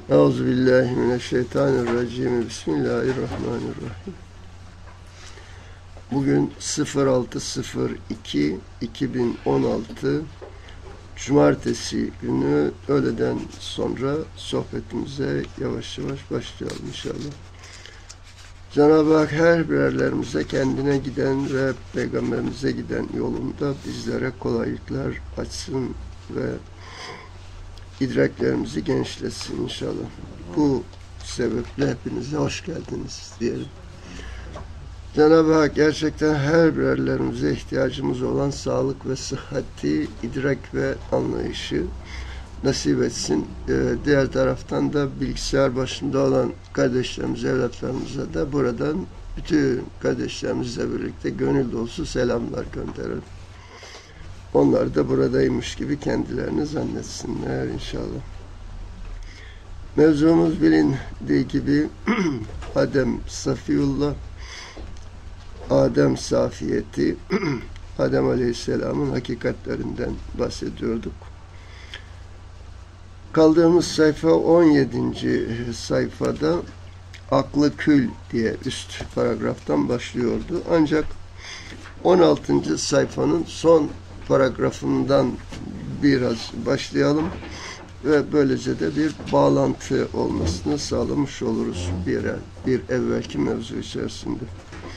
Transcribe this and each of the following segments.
Euzubillahimineşşeytanirracim. Bismillahirrahmanirrahim. Bugün 06.02.2016 Cumartesi günü öğleden sonra sohbetimize yavaş yavaş başlayalım inşallah. Cenab-ı Hak her birerlerimize kendine giden ve Peygamberimize giden yolunda bizlere kolaylıklar açsın ve idraklerimizi genişletsin inşallah. Bu sebeple hepinize hoş geldiniz diyelim. Cenab-ı Hak gerçekten her birerlerimize ihtiyacımız olan sağlık ve sıhhati, idrak ve anlayışı nasip etsin. Diğer taraftan da bilgisayar başında olan kardeşlerimiz, evlatlarımıza da buradan bütün kardeşlerimizle birlikte gönül dolusu selamlar gönderelim. Onlar da buradaymış gibi kendilerini zannetsinler inşallah. Mevzumuz bilindiği gibi Adem Safiyullah, Adem Safiyeti, Adem Aleyhisselam'ın hakikatlerinden bahsediyorduk. Kaldığımız sayfa 17. sayfada aklı kül diye üst paragraftan başlıyordu. Ancak 16. sayfanın son paragrafından biraz başlayalım ve böylece de bir bağlantı olmasını sağlamış oluruz bir evvelki mevzu içerisinde.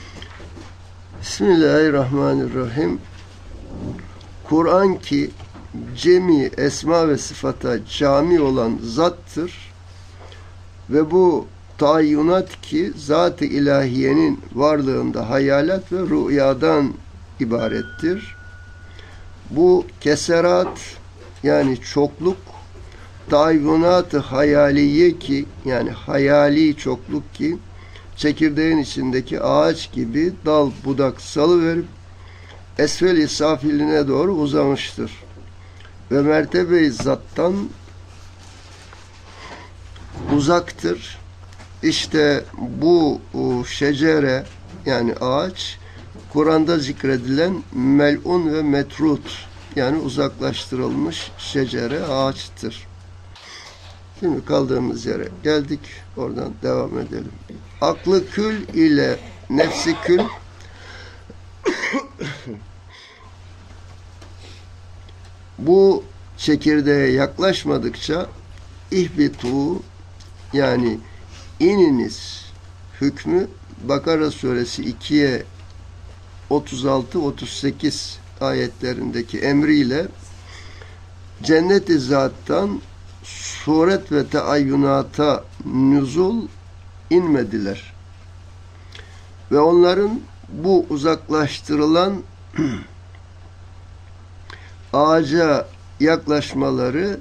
Bismillahirrahmanirrahim. Kur'an ki cemi esma ve sıfata cami olan zattır ve bu tayyunat ki zat-ı ilahiyenin varlığında hayalat ve rüyadan ibarettir. Bu keserat yani çokluk, tayyunat-ı hayaliye ki yani hayali çokluk ki çekirdeğin içindeki ağaç gibi dal budak salıverip esfel-i safiline doğru uzamıştır. Ve mertebe-i zattan uzaktır. İşte bu şecere yani ağaç Kur'an'da zikredilen mel'un ve metrut yani uzaklaştırılmış şecere ağaçtır. Şimdi kaldığımız yere geldik. Oradan devam edelim. Aklı kül ile nefsi kül bu çekirdeğe yaklaşmadıkça ihbitu yani ininiz hükmü Bakara suresi 2'ye 36-38 ayetlerindeki emriyle cennet-i zattan suret ve teayyunata nüzul inmediler. Ve onların bu uzaklaştırılan ağaca yaklaşmaları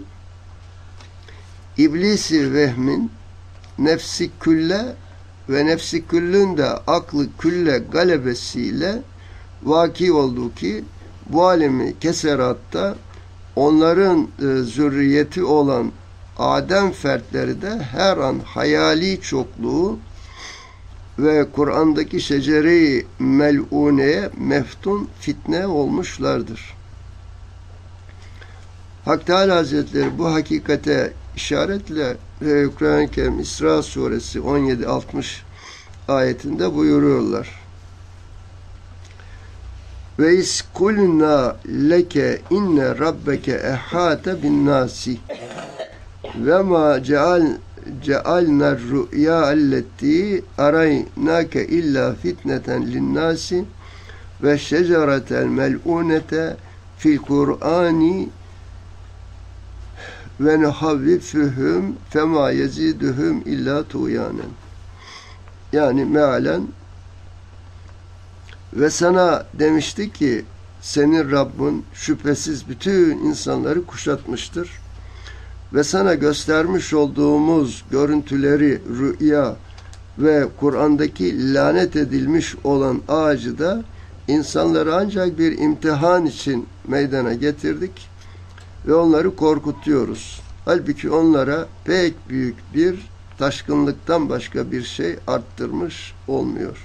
iblisi vehmin nefsi külle ve nefsi küllün de aklı külle galebesiyle vaki olduğu ki bu alemi keseratta onların zürriyeti olan Adem fertleri de her an hayali çokluğu ve Kur'an'daki şecere-i mel'uneye meftun fitne olmuşlardır. Hak Teâlâ Hazretleri bu hakikate işaretle Kur'an-ı Kerim İsra suresi 17-60 ayetinde buyuruyorlar. Ve iskulna leke inne rabbeke ehate bin nasi ve ma cealna rü'ya alleti araynake illa fitneten linnasi ve şeceretel mel'unete fil Kur'ani ve nuhavvifuhum fema yeziduhum illa tuğyanen. Yani mealen ve sana demişti ki senin Rabbin şüphesiz bütün insanları kuşatmıştır ve sana göstermiş olduğumuz görüntüleri rüya ve Kur'an'daki lanet edilmiş olan ağacı da insanları ancak bir imtihan için meydana getirdik ve onları korkutuyoruz. Halbuki onlara pek büyük bir taşkınlıktan başka bir şey arttırmış olmuyor.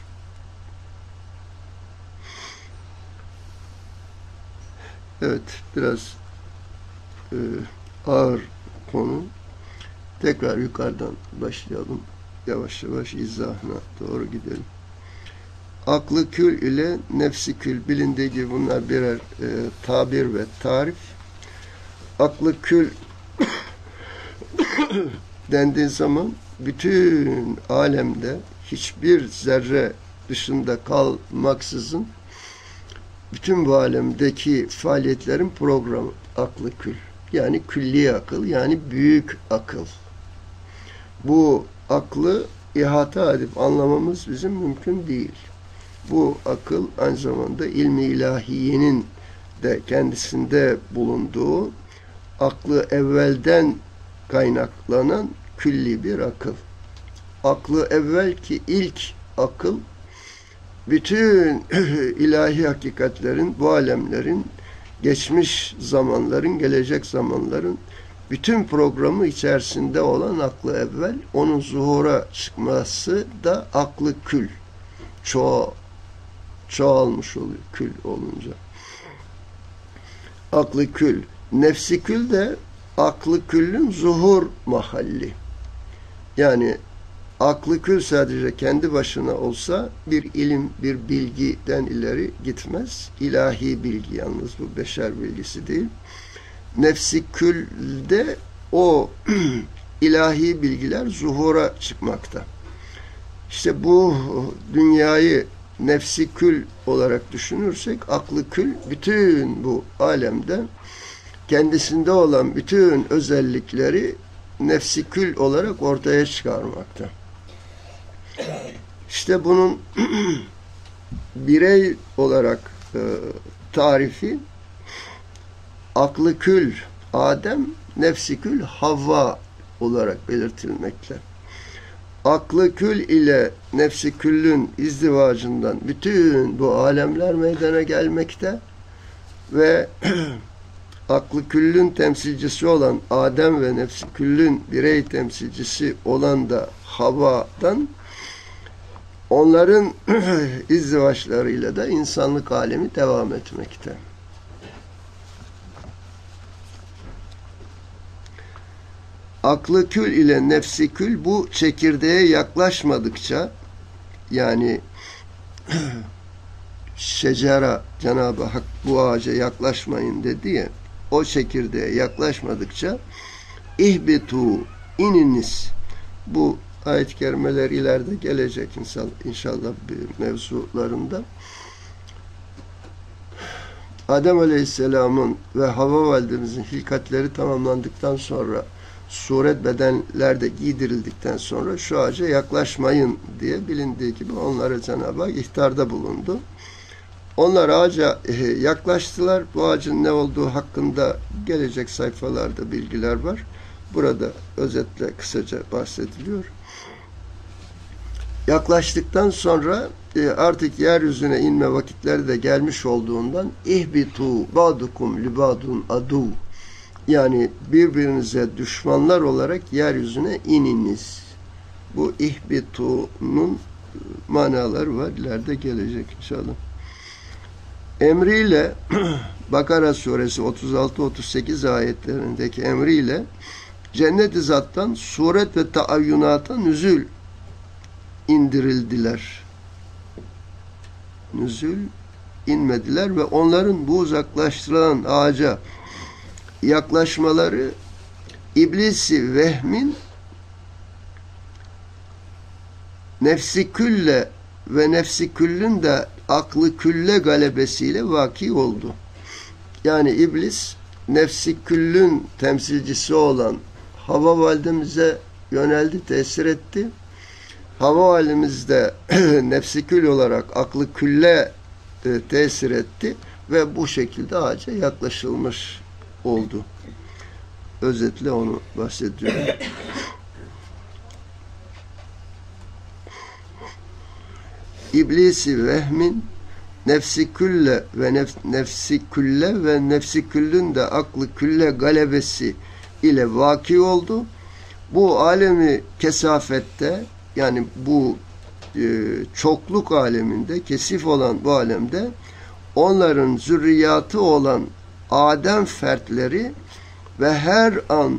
Evet, biraz ağır konu. Tekrar yukarıdan başlayalım. Yavaş yavaş izahına doğru gidelim. Aklı kül ile nefsi kül, bilindiği gibi bunlar birer tabir ve tarif. Aklı kül dendiği zaman bütün alemde hiçbir zerre dışında kalmaksızın bütün bu alemdeki faaliyetlerin programı aklı kül. Yani külli akıl, yani büyük akıl. Bu aklı ihata edip anlamamız bizim mümkün değil. Bu akıl aynı zamanda ilmi ilahiyenin de kendisinde bulunduğu aklı evvelden kaynaklanan külli bir akıl. Aklı evvel ki ilk akıl bütün ilahi hakikatlerin, bu alemlerin, geçmiş zamanların, gelecek zamanların bütün programı içerisinde olan aklı evvel, onun zuhura çıkması da aklı kül. Çoğalmış oluyor kül olunca. Aklı kül. Nefsi kül de aklı küllün zuhur mahalli. Yani aklı kül sadece kendi başına olsa bir ilim, bir bilgiden ileri gitmez. İlahi bilgi yalnız, bu beşer bilgisi değil. Nefsi külde o ilahi bilgiler zuhura çıkmakta. İşte bu dünyayı nefsi kül olarak düşünürsek, aklı kül bütün bu alemde kendisinde olan bütün özellikleri nefsi kül olarak ortaya çıkarmakta. İşte bunun birey olarak tarifi aklı kül Adem, nefsi kül Havva olarak belirtilmekte. Aklı kül ile nefsi küllün izdivacından bütün bu alemler meydana gelmekte ve aklı küllün temsilcisi olan Adem ve nefsi küllün birey temsilcisi olan da Havva'dan, onların izdivaçlarıyla da insanlık alemi devam etmekte. Aklı kül ile nefsi kül bu çekirdeğe yaklaşmadıkça, yani şecera, Cenab-ı Hak bu ağaca yaklaşmayın dedi ya, o çekirdeğe yaklaşmadıkça ihbitu, ininiz. Bu ayet-i kerimeler ileride gelecek inşallah bir mevzularında. Adem Aleyhisselam'ın ve Havva validemizin hilkatleri tamamlandıktan sonra, suret bedenlerde giydirildikten sonra şu ağaca yaklaşmayın diye bilindiği gibi onlara Cenab-ı Hak ihtarda bulundu. Onlar ağaca yaklaştılar. Bu ağacın ne olduğu hakkında gelecek sayfalarda bilgiler var. Burada özetle kısaca bahsediliyor. Yaklaştıktan sonra artık yeryüzüne inme vakitleri de gelmiş olduğundan ihbitu ba'dukum li ba'dun adu, yani birbirinize düşmanlar olarak yeryüzüne ininiz. Bu ihbitu'nun manaları var. İleride gelecek inşallah. Emriyle Bakara suresi 36-38 ayetlerindeki emriyle cennet-i zattan suret ve taayyunata nüzül indirildiler. Nüzül inmediler ve onların bu uzaklaştırılan ağaca yaklaşmaları iblisi vehmin nefsi külle ve nefsi küllün de aklı külle galebesiyle vaki oldu. Yani iblis nefsi küllün temsilcisi olan Havva validemize yöneldi, tesir etti. Havva validemiz de nefsi kül olarak aklı külle tesir etti ve bu şekilde ağaca yaklaşılmış oldu. Özetle onu bahsediyorum. İblisi vehmin nefsi külle ve nefsi külle ve nefsi küllün de aklı külle galebesi ile vaki oldu. Bu alemi kesafette, yani bu çokluk aleminde, kesif olan bu alemde onların zürriyatı olan Adem fertleri ve her an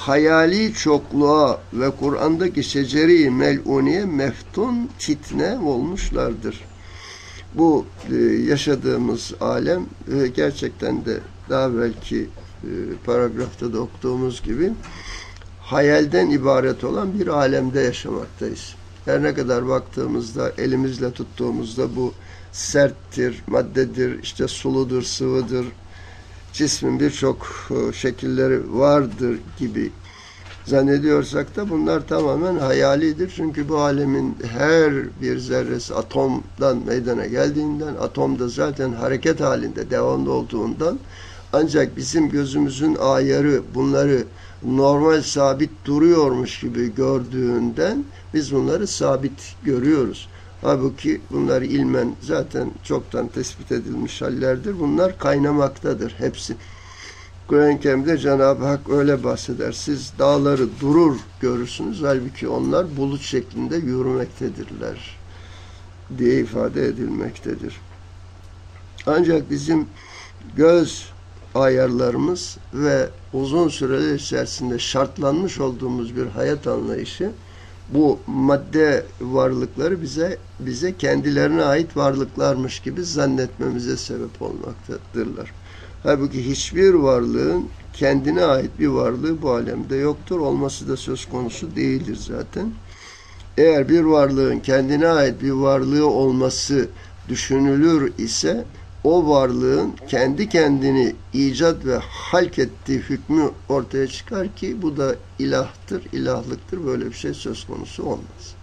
hayali çokluğa ve Kur'an'daki şeceri mel'uniye meftun fitne olmuşlardır. Bu yaşadığımız alem gerçekten de daha belki paragrafta da okuduğumuz gibi hayalden ibaret olan bir alemde yaşamaktayız. Her ne kadar baktığımızda, elimizle tuttuğumuzda bu serttir, maddedir, işte suludur, sıvıdır, cismin birçok şekilleri vardır gibi zannediyorsak da bunlar tamamen hayalidir. Çünkü bu alemin her bir zerresi atomdan meydana geldiğinden, atom da zaten hareket halinde, devamlı olduğundan, ancak bizim gözümüzün ayarı bunları normal sabit duruyormuş gibi gördüğünden biz bunları sabit görüyoruz. Halbuki bunlar ilmen zaten çoktan tespit edilmiş hallerdir. Bunlar kaynamaktadır hepsi. Kur'an-ı Kerim'de Cenab-ı Hak öyle bahseder. Siz dağları durur görürsünüz. Halbuki onlar bulut şeklinde yürümektedirler diye ifade edilmektedir. Ancak bizim göz ayarlarımız ve uzun süreler içerisinde şartlanmış olduğumuz bir hayat anlayışı bu madde varlıkları bize kendilerine ait varlıklarmış gibi zannetmemize sebep olmaktadırlar. Halbuki hiçbir varlığın kendine ait bir varlığı bu alemde yoktur. Olması da söz konusu değildir zaten. Eğer bir varlığın kendine ait bir varlığı olması düşünülür ise o varlığın kendi kendini icat ve halk ettiği hükmü ortaya çıkar ki bu da ilahtır, ilahlıktır. Böyle bir şey söz konusu olmaz.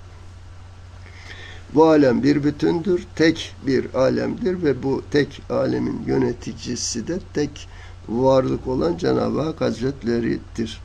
Bu alem bir bütündür, tek bir alemdir ve bu tek alemin yöneticisi de tek varlık olan Cenab-ı Hak Hazretleri'dir.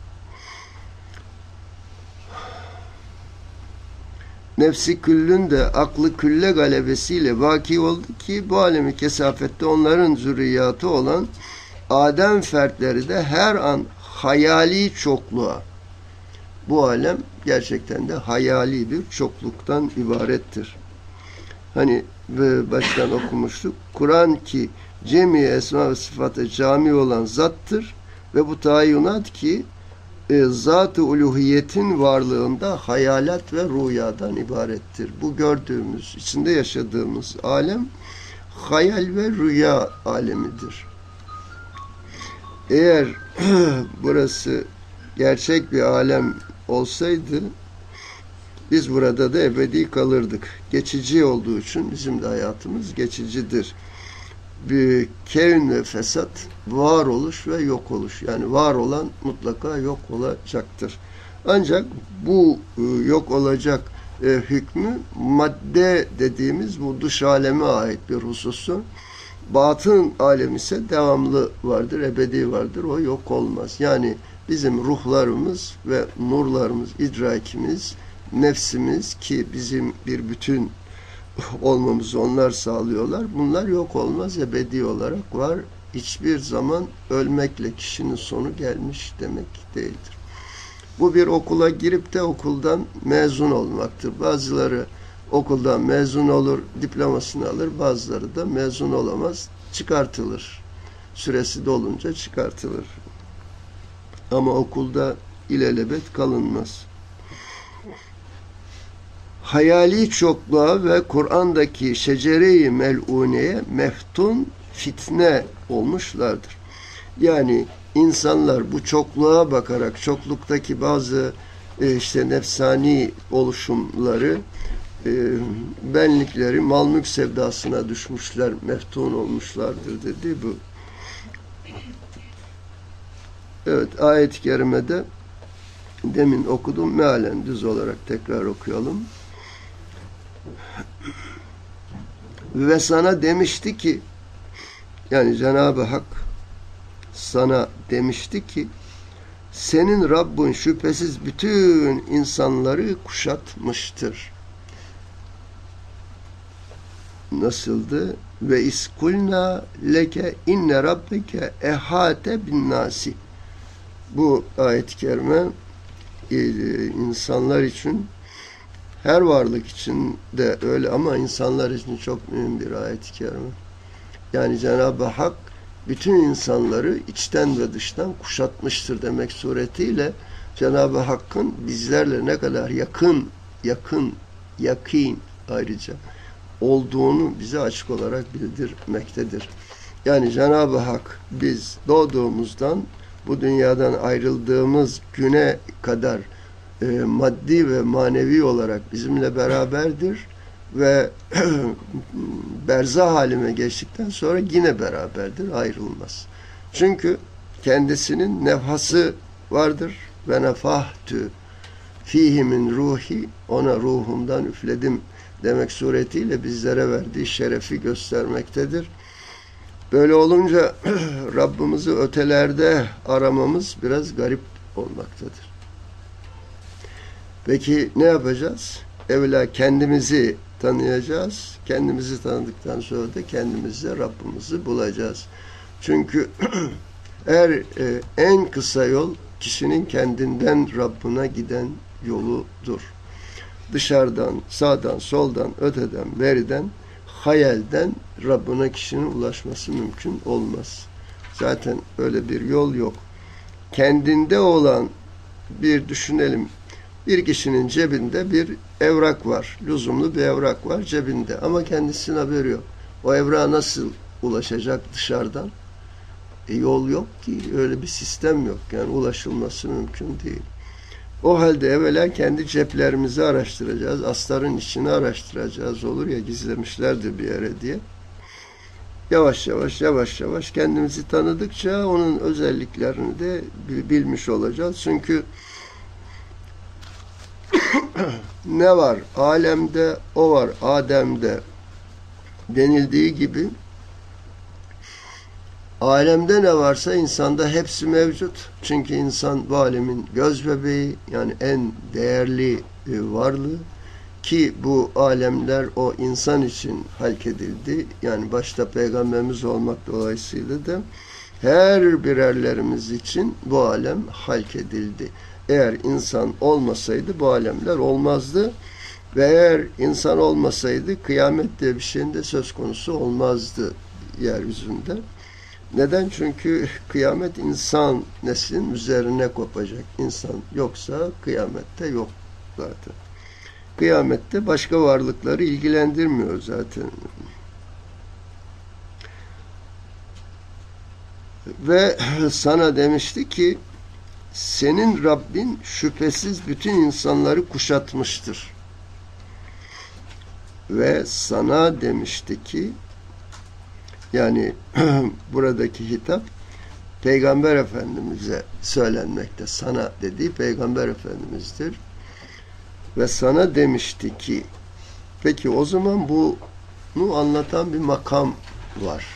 Nefsi küllün de aklı külle galebesiyle vaki oldu ki bu alemi kesafette onların zürriyatı olan Adem fertleri de her an hayali çokluğa, bu alem gerçekten de hayali bir çokluktan ibarettir. Hani baştan okumuştuk. Kur'an ki cemi esma ve sıfata cami olan zattır ve bu tayyinat ki zat-ı uluhiyetin varlığında hayalat ve rüyadan ibarettir. Bu gördüğümüz, içinde yaşadığımız alem hayal ve rüya alemidir. Eğer burası gerçek bir alem olsaydı biz burada da ebedi kalırdık. Geçici olduğu için bizim de hayatımız geçicidir. Bir kevn ve fesat, varoluş ve yok oluş. Yani var olan mutlaka yok olacaktır. Ancak bu yok olacak hükmü madde dediğimiz bu dış aleme ait bir hususu. Batın alem ise devamlı vardır, ebedi vardır. O yok olmaz. Yani bizim ruhlarımız ve nurlarımız, idrakimiz, nefsimiz ki bizim bir bütün olmamızı onlar sağlıyorlar. Bunlar yok olmaz, ebedi olarak var. Hiçbir zaman ölmekle kişinin sonu gelmiş demek değildir. Bu bir okula girip de okuldan mezun olmaktır. Bazıları okuldan mezun olur, diplomasını alır. Bazıları da mezun olamaz, çıkartılır. Süresi dolunca çıkartılır. Ama okulda ilelebet kalınmaz. Hayali çokluğa ve Kur'an'daki şecere-i mel'uneye meftun fitne olmuşlardır. Yani insanlar bu çokluğa bakarak çokluktaki bazı işte nefsani oluşumları, benlikleri, mal mülk sevdasına düşmüşler, meftun olmuşlardır dedi bu. Evet, ayet-i kerimede demin okudum, mealen düz olarak tekrar okuyalım. Ve sana demişti ki, yani Cenab-ı Hak sana demişti ki, senin Rabbin şüphesiz bütün insanları kuşatmıştır. Nasıldı? Ve iskulna leke inne rabbike ehate bin nasi. Bu ayet-i kerime insanlar için, her varlık için de öyle ama insanlar için çok mühim bir ayet-i kerime. Yani Cenab-ı Hak bütün insanları içten ve dıştan kuşatmıştır demek suretiyle Cenab-ı Hakk'ın bizlerle ne kadar yakîn ayrıca olduğunu bize açık olarak bildirmektedir. Yani Cenab-ı Hak biz doğduğumuzdan bu dünyadan ayrıldığımız güne kadar maddi ve manevi olarak bizimle beraberdir ve berzah halime geçtikten sonra yine beraberdir, ayrılmaz. Çünkü kendisinin nefhası vardır. Ve nefahtü fihi min ruhi, ona ruhumdan üfledim demek suretiyle bizlere verdiği şerefi göstermektedir. Böyle olunca Rabbimizi ötelerde aramamız biraz garip olmaktadır. Peki ne yapacağız? Evvela kendimizi tanıyacağız. Kendimizi tanıdıktan sonra da kendimizle Rabbimizi bulacağız. Çünkü en kısa yol kişinin kendinden Rabbine giden yoludur. Dışarıdan, sağdan, soldan, öteden, beriden, hayalden Rabbine kişinin ulaşması mümkün olmaz. Zaten öyle bir yol yok. Kendinde olan bir düşünelim. Bir kişinin cebinde bir evrak var. Lüzumlu bir evrak var cebinde. Ama kendisinin haberi yok. O evrağa nasıl ulaşacak dışarıdan? Yol yok ki. Öyle bir sistem yok. Yani ulaşılması mümkün değil. O halde evvela kendi ceplerimizi araştıracağız. Astarın içini araştıracağız. Olur ya, gizlemişlerdir bir yere diye. Yavaş yavaş kendimizi tanıdıkça onun özelliklerini de bilmiş olacağız. Çünkü ne var alemde, o var Adem'de denildiği gibi alemde ne varsa insanda hepsi mevcut. Çünkü insan bu alemin göz bebeği, yani en değerli varlığı ki bu alemler o insan için halkedildi. Yani başta Peygamberimiz olmak dolayısıyla da her birerlerimiz için bu alem halkedildi. Eğer insan olmasaydı bu alemler olmazdı ve eğer insan olmasaydı kıyamet diye bir şeyin de söz konusu olmazdı yeryüzünde. Neden? Çünkü kıyamet insan neslinin üzerine kopacak. İnsan yoksa kıyamette yok zaten. Kıyamette başka varlıkları ilgilendirmiyor zaten. Ve sana demişti ki senin Rabbin şüphesiz bütün insanları kuşatmıştır. Ve sana demişti ki, yani buradaki hitap Peygamber Efendimiz'e söylenmekte. Sana dediği Peygamber Efendimiz'dir. Ve sana demişti ki, peki o zaman bunu anlatan bir makam var.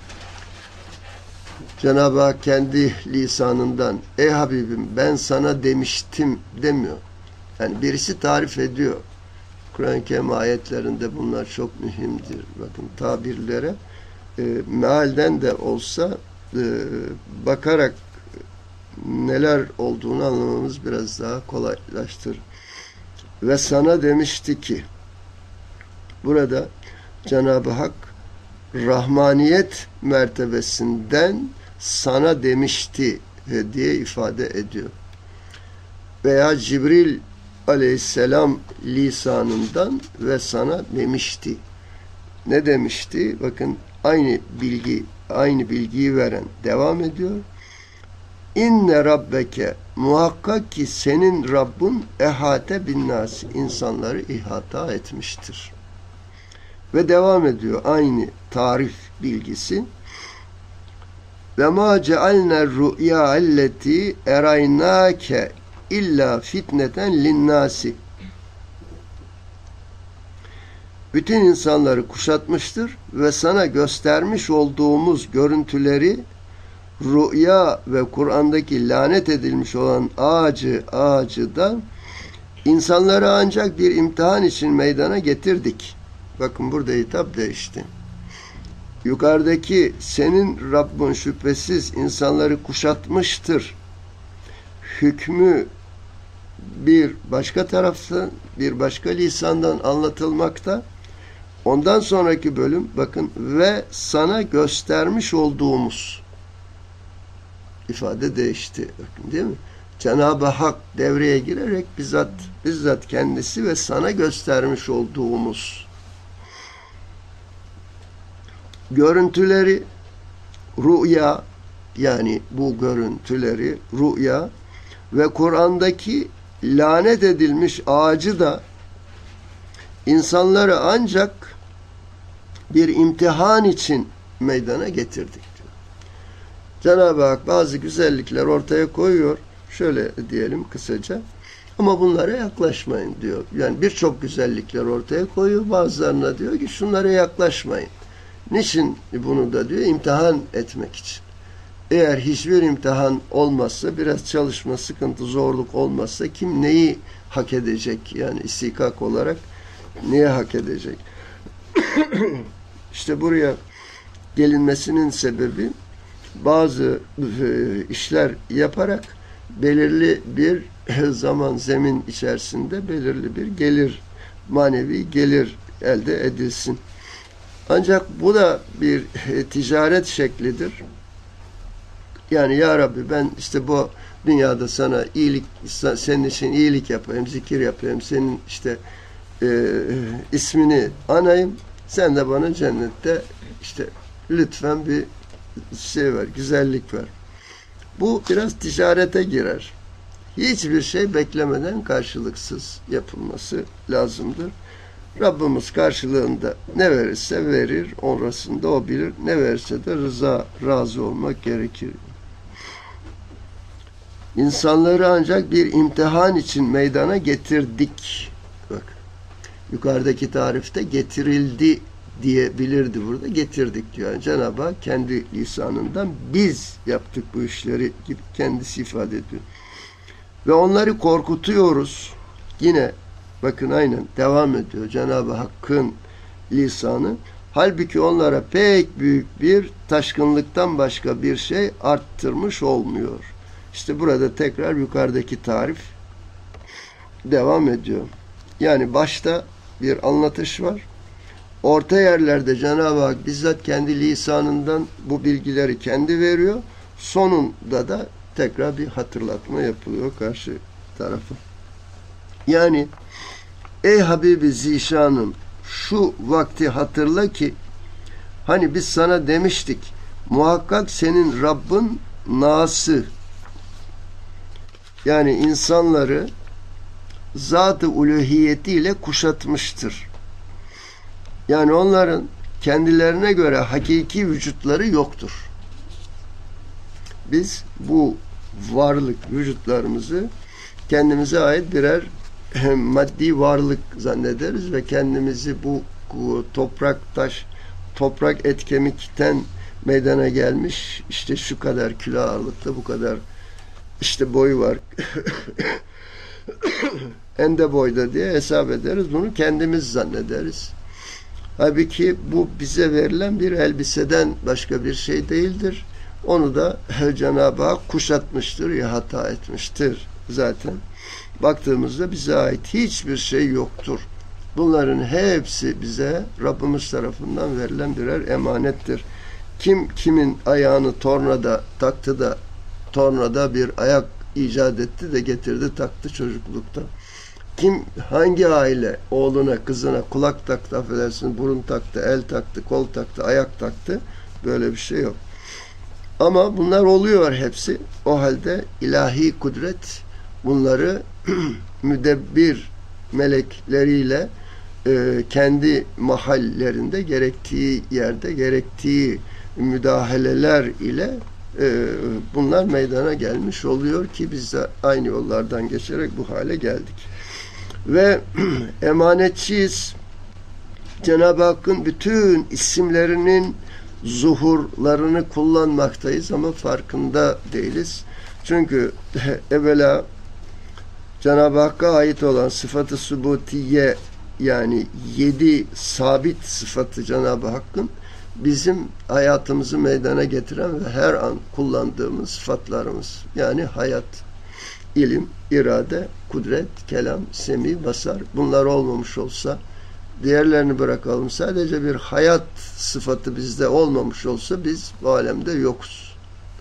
Cenab-ı Hak kendi lisanından ey Habibim ben sana demiştim demiyor. Yani birisi tarif ediyor. Kur'an-ı Kerim ayetlerinde bunlar çok mühimdir. Bakın tabirlere mealden de olsa bakarak neler olduğunu anlamamız biraz daha kolaylaştır. Ve sana demişti ki, burada Cenab-ı Hak Rahmaniyet mertebesinden sana demişti diye ifade ediyor. Veya Cibril aleyhisselam lisanından ve sana demişti. Ne demişti? Bakın aynı bilgiyi veren devam ediyor. İnne rabbeke, muhakkak ki senin Rabbin ehate bin nas, insanları ihata etmiştir. Ve devam ediyor aynı tarif bilgisi. Ve ma cealne ru'ya alleti eraynake illa fitneten linnasi. Bütün insanları kuşatmıştır ve sana göstermiş olduğumuz görüntüleri rüya ve Kur'an'daki lanet edilmiş olan ağacı da insanları ancak bir imtihan için meydana getirdik. Bakın burada hitap değişti. Yukarıdaki senin Rabbin şüphesiz insanları kuşatmıştır hükmü bir başka taraftan, bir başka lisandan anlatılmakta. Ondan sonraki bölüm bakın ve sana göstermiş olduğumuz. ifade değişti. Bakın, değil mi? Cenab-ı Hak devreye girerek bizzat kendisi ve sana göstermiş olduğumuz görüntüleri rüya, yani bu görüntüleri rüya ve Kur'an'daki lanet edilmiş ağacı da insanları ancak bir imtihan için meydana getirdik diyor. Cenab-ı Hak bazı güzellikler ortaya koyuyor. Şöyle diyelim kısaca. Ama bunlara yaklaşmayın diyor. Yani birçok güzellikler ortaya koyuyor. Bazılarına diyor ki şunlara yaklaşmayın. Niçin bunu da diyor? İmtihan etmek için. Eğer hiçbir imtihan olmazsa, biraz çalışma, sıkıntı, zorluk olmazsa kim neyi hak edecek? Yani istikak olarak neye hak edecek? İşte buraya gelinmesinin sebebi bazı işler yaparak belirli bir zaman, zemin içerisinde belirli bir gelir, manevi gelir elde edilsin. Ancak bu da bir ticaret şeklidir. Yani ya Rabbi ben işte bu dünyada sana iyilik, senin için iyilik yapayım, zikir yapayım, senin işte ismini anayım. Sen de bana cennette işte lütfen bir şey ver, güzellik ver. Bu biraz ticarete girer. Hiçbir şey beklemeden karşılıksız yapılması lazımdır. Rabbimiz karşılığında ne verirse verir, orasında o bilir. Ne verirse de razı olmak gerekir. İnsanları ancak bir imtihan için meydana getirdik. Bak, yukarıdaki tarifte getirildi diyebilirdi, burada getirdik diyor. Yani Cenab-ı Hak kendi lisanından biz yaptık bu işleri gibi kendisi ifade ediyor. Ve onları korkutuyoruz. Yine bakın aynen devam ediyor Cenab-ı Hakk'ın lisanı. Halbuki onlara pek büyük bir taşkınlıktan başka bir şey arttırmış olmuyor. İşte burada tekrar yukarıdaki tarif devam ediyor. Yani başta bir anlatış var. Orta yerlerde Cenab-ı Hak bizzat kendi lisanından bu bilgileri kendi veriyor. Sonunda da tekrar bir hatırlatma yapılıyor karşı tarafa. Yani ey Habibi Zişanım, şu vakti hatırla ki hani biz sana demiştik muhakkak senin Rabbin nası, yani insanları zat-ı uluhiyetiyle kuşatmıştır. Yani onların kendilerine göre hakiki vücutları yoktur. Biz bu varlık vücutlarımızı kendimize ait birer maddi varlık zannederiz ve kendimizi bu toprak, taş, toprak, et, kemikten meydana gelmiş, işte şu kadar kilo ağırlıkta, bu kadar işte boyu var ende boyda diye hesap ederiz. Bunu kendimiz zannederiz. Halbuki bu bize verilen bir elbiseden başka bir şey değildir. Onu da Cenab-ı Hak kuşatmıştır, ihata etmiştir zaten. Baktığımızda bize ait hiçbir şey yoktur. Bunların hepsi bize Rabbimiz tarafından verilen birer emanettir. Kim kimin ayağını tornada taktı da tornada bir ayak icat etti de getirdi taktı çocuklukta. Kim hangi aile oğluna kızına kulak taktı, affedersin, burun taktı, el taktı, kol taktı, ayak taktı, böyle bir şey yok. Ama bunlar oluyor hepsi. O halde ilahi kudret bunları müdebbir melekleriyle kendi mahallerinde gerektiği yerde gerektiği müdahaleler ile bunlar meydana gelmiş oluyor ki biz de aynı yollardan geçerek bu hale geldik. Ve emanetçiyiz. Cenab-ı Hakk'ın bütün isimlerinin zuhurlarını kullanmaktayız ama farkında değiliz. Çünkü evvela Cenab-ı Hakk'a ait olan sıfat-ı subutiye, yani 7 sabit sıfatı Cenab-ı Hakk'ın bizim hayatımızı meydana getiren ve her an kullandığımız sıfatlarımız. Yani hayat, ilim, irade, kudret, kelam, semi, basar. Bunlar olmamış olsa, diğerlerini bırakalım, sadece bir hayat sıfatı bizde olmamış olsa biz bu alemde yokuz.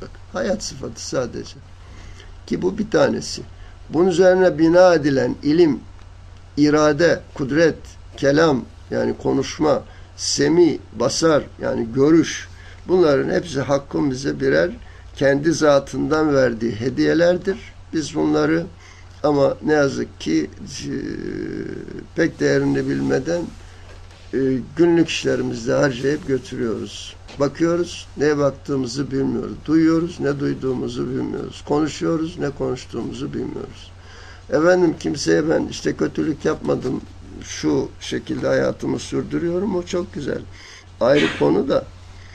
Bak, hayat sıfatı sadece. Ki bu bir tanesi. Bunun üzerine bina edilen ilim, irade, kudret, kelam yani konuşma, semi, basar yani görüş, bunların hepsi Hakk'ın bize birer kendi zatından verdiği hediyelerdir. Biz bunları ama ne yazık ki pek değerini bilmeden günlük işlerimizde harcayıp götürüyoruz. Bakıyoruz, neye baktığımızı bilmiyoruz. Duyuyoruz, ne duyduğumuzu bilmiyoruz. Konuşuyoruz, ne konuştuğumuzu bilmiyoruz. Efendim kimseye ben işte kötülük yapmadım, şu şekilde hayatımı sürdürüyorum, o çok güzel. Ayrı konu da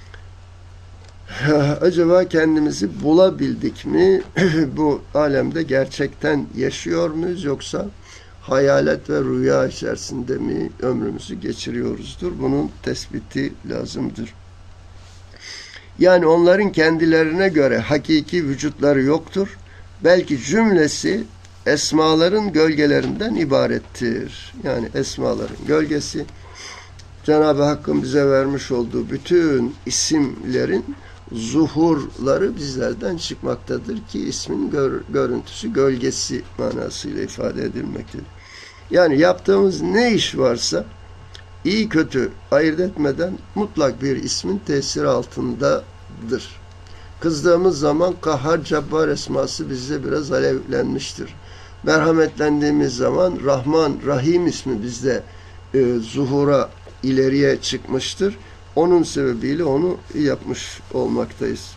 acaba kendimizi bulabildik mi? Bu alemde gerçekten yaşıyor muyuz yoksa hayalet ve rüya içerisinde mi ömrümüzü geçiriyoruzdur? Bunun tespiti lazımdır. Yani onların kendilerine göre hakiki vücutları yoktur. Belki cümlesi esmaların gölgelerinden ibarettir. Yani esmaların gölgesi Cenab-ı Hakk'ın bize vermiş olduğu bütün isimlerin zuhurları bizlerden çıkmaktadır ki ismin görüntüsü gölgesi manasıyla ifade edilmektedir. Yani yaptığımız ne iş varsa iyi kötü ayırt etmeden mutlak bir ismin tesiri altındadır. Kızdığımız zaman Kahhar Cabbar esması bizde biraz alevlenmiştir. Merhametlendiğimiz zaman Rahman Rahim ismi bizde zuhura ileriye çıkmıştır. Onun sebebiyle onu yapmış olmaktayız.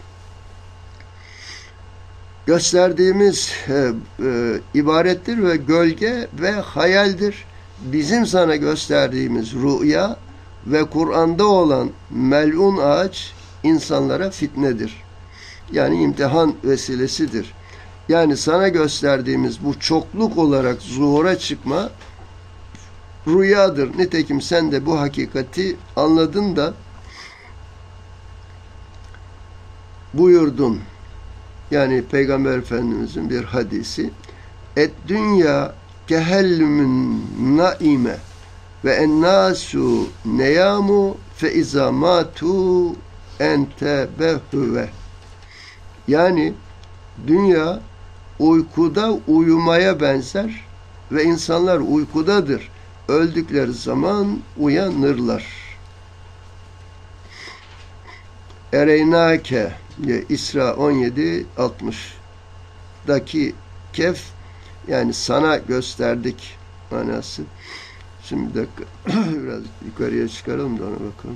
Gösterdiğimiz ibarettir ve gölge ve hayaldir. Bizim sana gösterdiğimiz rüya ve Kur'an'da olan melun ağaç insanlara fitnedir. Yani imtihan vesilesidir. Yani sana gösterdiğimiz bu çokluk olarak zuhura çıkma rüyadır. Nitekim sen de bu hakikati anladın da buyurdun. Yani Peygamber Efendimizin bir hadisi. Et dünya kehellümün naime ve ennâsû neyâmu fe izâ mâtû entebehüve. Yani dünya uykuda uyumaya benzer ve insanlar uykudadır. Öldükleri zaman uyanırlar. Ereynâke İsra 17-60'daki kef yani sana gösterdik manası. Şimdi bir dakika biraz yukarıya çıkaralım da ona bakalım.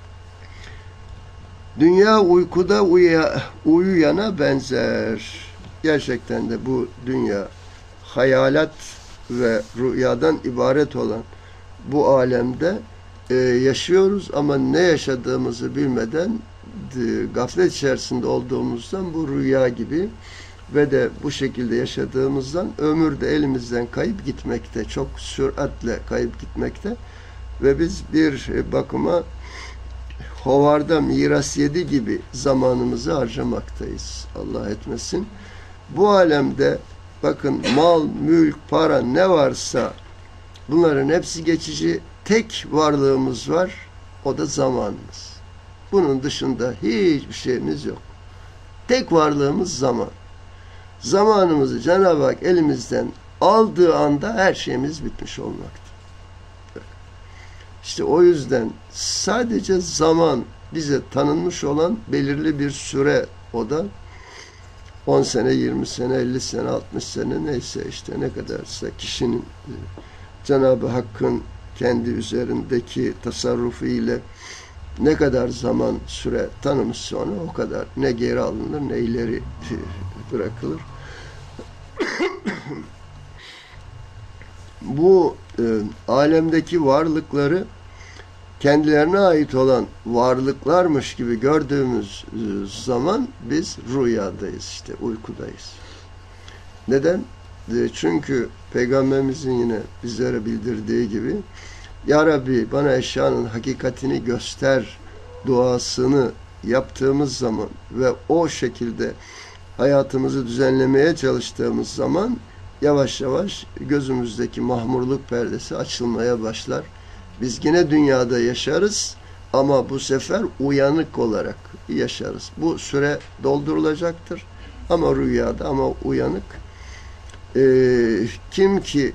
Dünya uykuda uyuyana benzer. Gerçekten de bu dünya hayalat ve rüyadan ibaret olan bu alemde yaşıyoruz ama ne yaşadığımızı bilmeden gaflet içerisinde olduğumuzdan bu rüya gibi ve de bu şekilde yaşadığımızdan ömür de elimizden kayıp gitmekte. Çok süratle kayıp gitmekte ve biz bir bakıma hovarda miras yedi gibi zamanımızı harcamaktayız. Allah etmesin. Bu alemde bakın mal, mülk, para ne varsa bunların hepsi geçici. Tek varlığımız var. O da zamanımız. Bunun dışında hiçbir şeyimiz yok. Tek varlığımız zaman. Zamanımızı Cenab-ı Hak elimizden aldığı anda her şeyimiz bitmiş olmakta. İşte o yüzden sadece zaman bize tanınmış olan belirli bir süre, o da 10 sene, 20 sene, 50 sene, 60 sene neyse işte ne kadarsa kişinin Cenab-ı Hakk'ın kendi üzerindeki tasarrufu ile ne kadar zaman süre tanımışsa ona o kadar ne geri alınır ne ileri bırakılır. Bu alemdeki varlıkları kendilerine ait olan varlıklarmış gibi gördüğümüz zaman biz rüyadayız, işte uykudayız. Neden? Çünkü Peygamberimizin yine bizlere bildirdiği gibi Ya Rabbi bana eşyanın hakikatini göster duasını yaptığımız zaman ve o şekilde hayatımızı düzenlemeye çalıştığımız zaman yavaş yavaş gözümüzdeki mahmurluk perdesi açılmaya başlar. Biz yine dünyada yaşarız Ama bu sefer uyanık olarak yaşarız. Bu süre doldurulacaktır. Ama rüyada, ama uyanık. Kim ki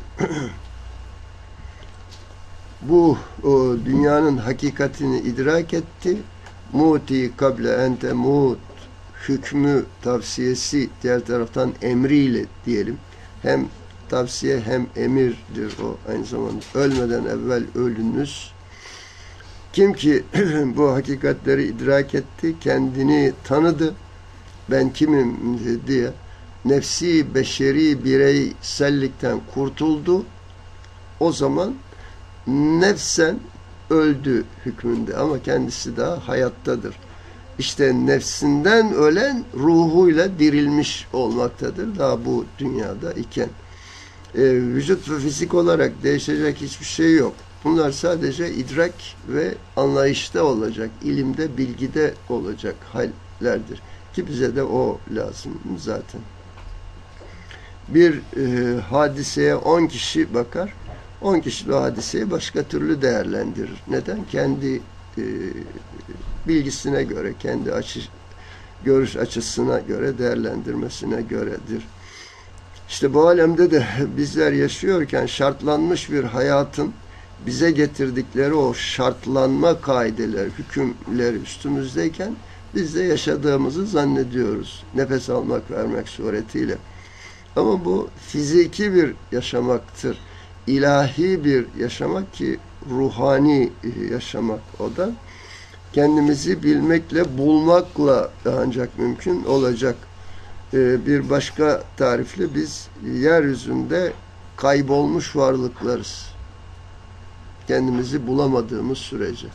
bu dünyanın hakikatini idrak etti, muti kable ente mut hükmü tavsiyesi, diğer taraftan emriyle diyelim. Hem tavsiye hem emirdir o aynı zamanda. Ölmeden evvel ölünüz. Kim ki bu hakikatleri idrak etti, kendini tanıdı, ben kimim diye, nefsi beşeri bireysellikten kurtuldu, o zaman nefsen öldü hükmünde ama kendisi daha hayattadır. İşte nefsinden ölen ruhuyla dirilmiş olmaktadır daha bu dünyada iken. Vücut ve fizik olarak değişecek hiçbir şey yok. Bunlar sadece idrak ve anlayışta olacak, ilimde, bilgide olacak hallerdir. Ki bize de o lazım zaten. Bir hadiseye 10 kişi bakar, 10 kişi o hadiseyi başka türlü değerlendirir. Neden? Kendi bilgisine göre, kendi görüş açısına göre, değerlendirmesine göredir. İşte bu alemde de bizler yaşıyorken şartlanmış bir hayatın bize getirdikleri o şartlanma kaideler, hükümleri üstümüzdeyken biz de yaşadığımızı zannediyoruz. Nefes almak, vermek suretiyle. Ama bu fiziki bir yaşamaktır. İlahi bir yaşamak ki ruhani yaşamak o da. Kendimizi bilmekle, bulmakla ancak mümkün olacak. Bir başka tarifle biz yeryüzünde kaybolmuş varlıklarız. Kendimizi bulamadığımız sürece.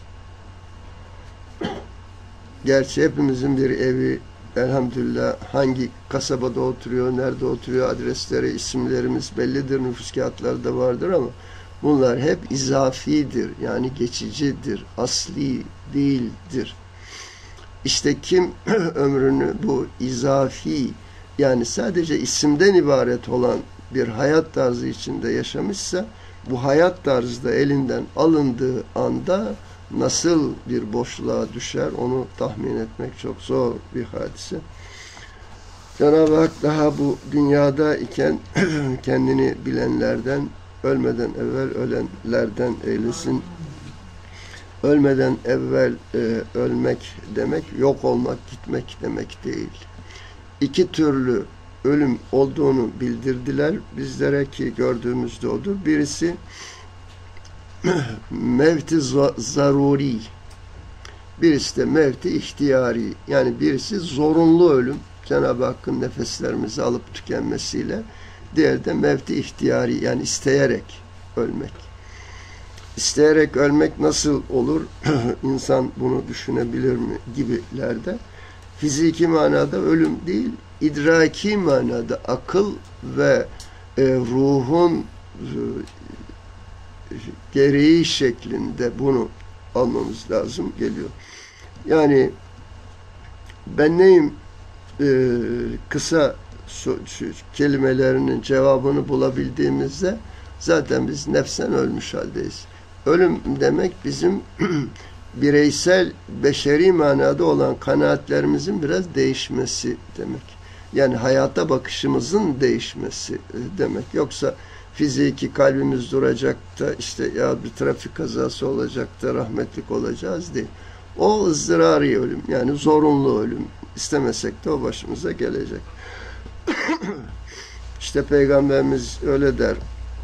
Gerçi hepimizin bir evi, elhamdülillah, hangi kasabada oturuyor, nerede oturuyor, adresleri, isimlerimiz bellidir, nüfus kağıtları da vardır ama bunlar hep izafidir, yani geçicidir, asli değildir. İşte kim ömrünü bu izafi, yani sadece isimden ibaret olan bir hayat tarzı içinde yaşamışsa, bu hayat tarzı da elinden alındığı anda nasıl bir boşluğa düşer onu tahmin etmek çok zor bir hadise. Cenab-ı Hak daha bu dünyada iken kendini bilenlerden, ölmeden evvel ölenlerden eylesin. Ölmeden evvel ölmek demek, yok olmak, gitmek demek değil. İki türlü ölüm olduğunu bildirdiler bizlere ki gördüğümüzde odur. Birisi mevti zaruri, birisi de mevti ihtiyari. Yani birisi zorunlu ölüm, Cenab-ı Hakk'ın nefeslerimizi alıp tükenmesiyle, diğeri de mevti ihtiyari, yani isteyerek ölmek. İsteyerek ölmek nasıl olur? İnsan bunu düşünebilir mi gibilerde. Fiziki manada ölüm değil, idraki manada akıl ve ruhun gereği şeklinde bunu almamız lazım geliyor. Yani ben neyim kısa kelimelerinin cevabını bulabildiğimizde zaten biz nefsen ölmüş haldeyiz. Ölüm demek bizim bireysel, beşeri manada olan kanaatlerimizin biraz değişmesi demek. Yani hayata bakışımızın değişmesi demek. Yoksa fiziki kalbimiz duracak da işte ya bir trafik kazası olacak da rahmetlik olacağız değil. O ızdırari ölüm, yani zorunlu ölüm. İstemesek de o başımıza gelecek. İşte Peygamberimiz öyle der.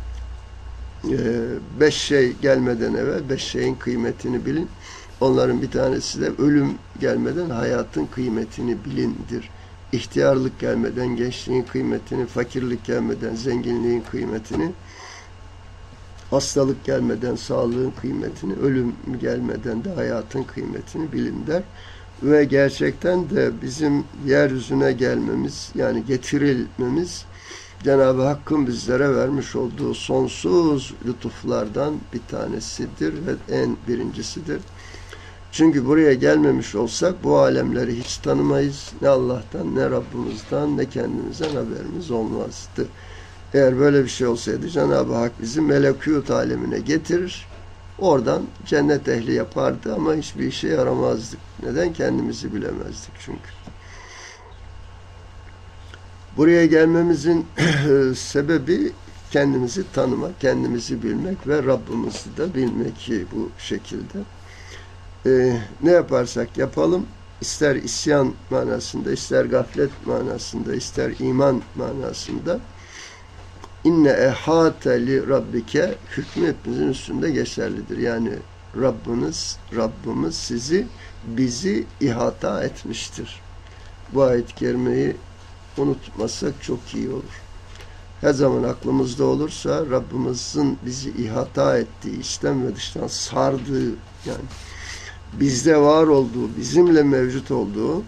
5 şey gelmeden evvel 5 şeyin kıymetini bilin. Onların bir tanesi de ölüm gelmeden hayatın kıymetini bilindir. İhtiyarlık gelmeden gençliğin kıymetini, fakirlik gelmeden zenginliğin kıymetini, hastalık gelmeden sağlığın kıymetini, ölüm gelmeden de hayatın kıymetini bilin der. Ve gerçekten de bizim yeryüzüne gelmemiz, yani getirilmemiz, Cenab-ı Hakk'ın bizlere vermiş olduğu sonsuz lütuflardan bir tanesidir ve en birincisidir. Çünkü buraya gelmemiş olsak bu alemleri hiç tanımayız. Ne Allah'tan, ne Rabbimizden, ne kendimizden haberimiz olmazdı. Eğer böyle bir şey olsaydı Cenab-ı Hak bizi melekût alemine getirir. Oradan cennet ehli yapardı ama hiçbir işe yaramazdık. Neden? Kendimizi bilemezdik çünkü. Buraya gelmemizin sebebi kendimizi tanımak, kendimizi bilmek ve Rabbimizi de bilmek ki bu şekilde. Ne yaparsak yapalım, ister isyan manasında, ister gaflet manasında, ister iman manasında, inne ehate li rabbike hükmü hepimizin üstünde geçerlidir. Yani Rabbimiz bizi ihata etmiştir. Bu ayet-i kerimeyi unutmasak çok iyi olur. Her zaman aklımızda olursa Rabbimizin bizi ihata ettiği, içten ve dıştan sardığı, yani bizde var olduğu, bizimle mevcut olduğu,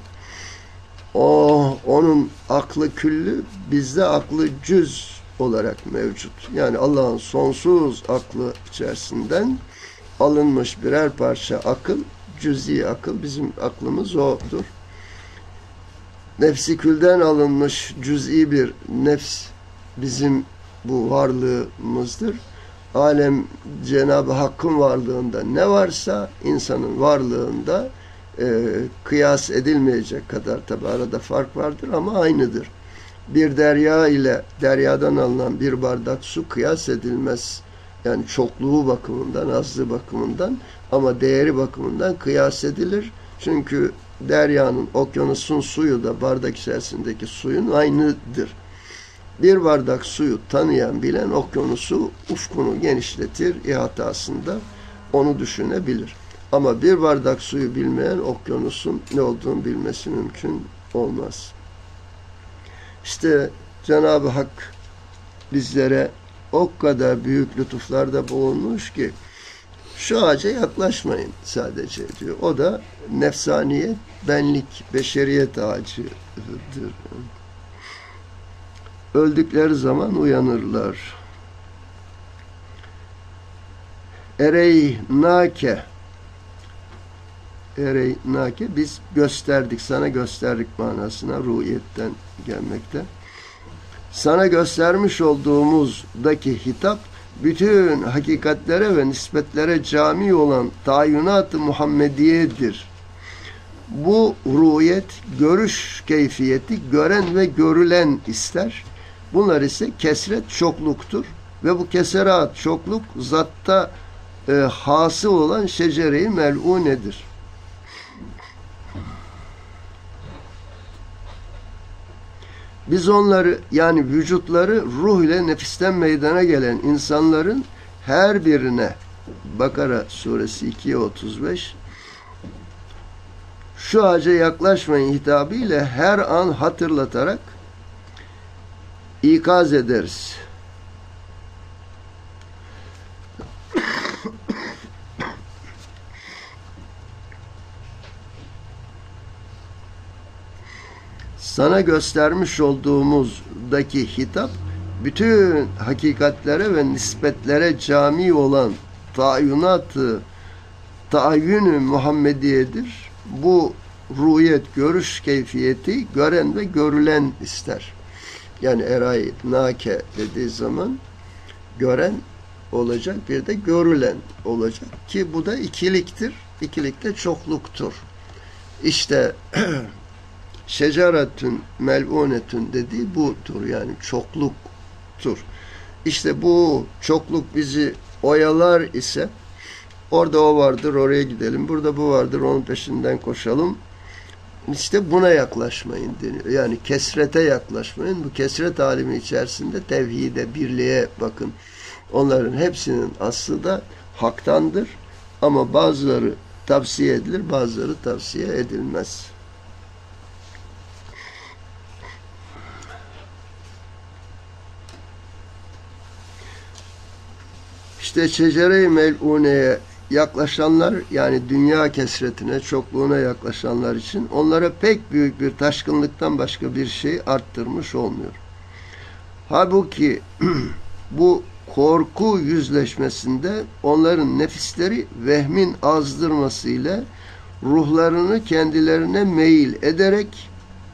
onun aklı küllü, bizde aklı cüz olarak mevcut. Yani Allah'ın sonsuz aklı içerisinden alınmış birer parça akıl, cüz'i akıl, bizim aklımız odur. Nefsi külden alınmış cüz'i bir nefs bizim bu varlığımızdır. Alem Cenab-ı Hakk'ın varlığında ne varsa insanın varlığında kıyas edilmeyecek kadar, tabi arada fark vardır ama aynıdır. Bir derya ile deryadan alınan bir bardak su kıyas edilmez. Yani çokluğu bakımından, azlığı bakımından ama değeri bakımından kıyas edilir. Çünkü deryanın, okyanusun suyu da bardak içerisindeki suyun aynıdır. Bir bardak suyu tanıyan, bilen okyanusu, ufkunu genişletir, ihatasında onu düşünebilir. Ama bir bardak suyu bilmeyen okyanusun ne olduğunu bilmesi mümkün olmaz. İşte Cenab-ı Hak bizlere o kadar büyük lütuflarda bulunmuş ki şu ağaca yaklaşmayın sadece diyor. O da nefsaniyet, benlik, beşeriyet ağacıdır. Öldükleri zaman uyanırlar. Ereynake biz gösterdik, sana gösterdik manasına ruhiyetten gelmekte. Sana göstermiş olduğumuzdaki hitap bütün hakikatlere ve nispetlere cami olan tayinat-ı Muhammediye'dir. Bu ruhiyet, görüş keyfiyeti gören ve görülen ister. Bunlar ise kesret, çokluktur. Ve bu keserat, çokluk zatta hasıl olan şecere-i mel'unedir. Biz onları, yani vücutları ruh ile nefisten meydana gelen insanların her birine, Bakara suresi 2'ye 35, şu ağaca yaklaşmayın hitabıyla her an hatırlatarak ikaz ederiz. Sana göstermiş olduğumuzdaki hitap bütün hakikatlere ve nispetlere cami olan tayinat-ı tayyün-ü Muhammediye'dir. Bu ruhiyet, görüş keyfiyeti gören ve görülen ister. Yani eray-nake dediği zaman gören olacak, bir de görülen olacak ki bu da ikiliktir. İkilik de çokluktur. İşte şeceretün mel'unetün dediği budur, yani çokluktur. İşte bu çokluk bizi oyalar ise orada o vardır, oraya gidelim. Burada bu vardır, onun peşinden koşalım. İşte buna yaklaşmayın deniyor. Yani kesrete yaklaşmayın. Bu kesret alemi içerisinde tevhide, birliğe bakın. Onların hepsinin aslı da haktandır. Ama bazıları tavsiye edilir, bazıları tavsiye edilmez. İşte şecere-i mel'uneye yaklaşanlar, yani dünya kesretine, çokluğuna yaklaşanlar için onlara pek büyük bir taşkınlıktan başka bir şey arttırmış olmuyor. Halbuki bu korku yüzleşmesinde onların nefisleri vehmin azdırmasıyla ruhlarını kendilerine meyil ederek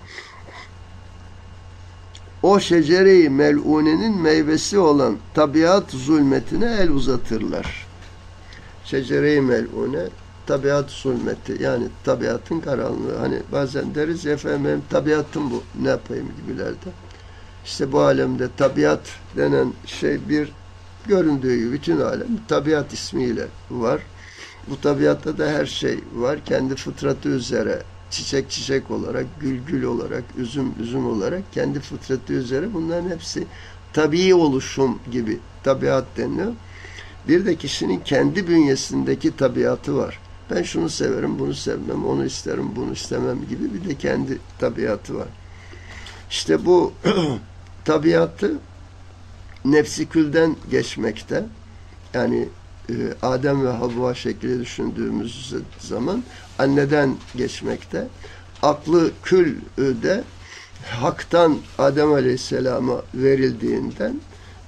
o şecere-i mel'unenin meyvesi olan tabiat zulmetine el uzatırlar. şecere-i mel'une, tabiat zulmeti, yani tabiatın karanlığı. Hani bazen deriz ya, efendim benim tabiatım bu, ne yapayım gibilerde. İşte bu alemde tabiat denen şey bir göründüğü gibi bütün alem tabiat ismiyle var. Bu tabiatta da her şey var. Kendi fıtratı üzere çiçek çiçek olarak, gül gül olarak, üzüm üzüm olarak kendi fıtratı üzere bunların hepsi tabii oluşum gibi tabiat deniyor. Bir de kişinin kendi bünyesindeki tabiatı var. Ben şunu severim, bunu sevmem, onu isterim, bunu istemem gibi bir de kendi tabiatı var. İşte bu tabiatı nefsi külden geçmekte. Yani Adem ve Havva şekli düşündüğümüz zaman anneden geçmekte. Aklı kül de haktan Adem Aleyhisselam'a verildiğinden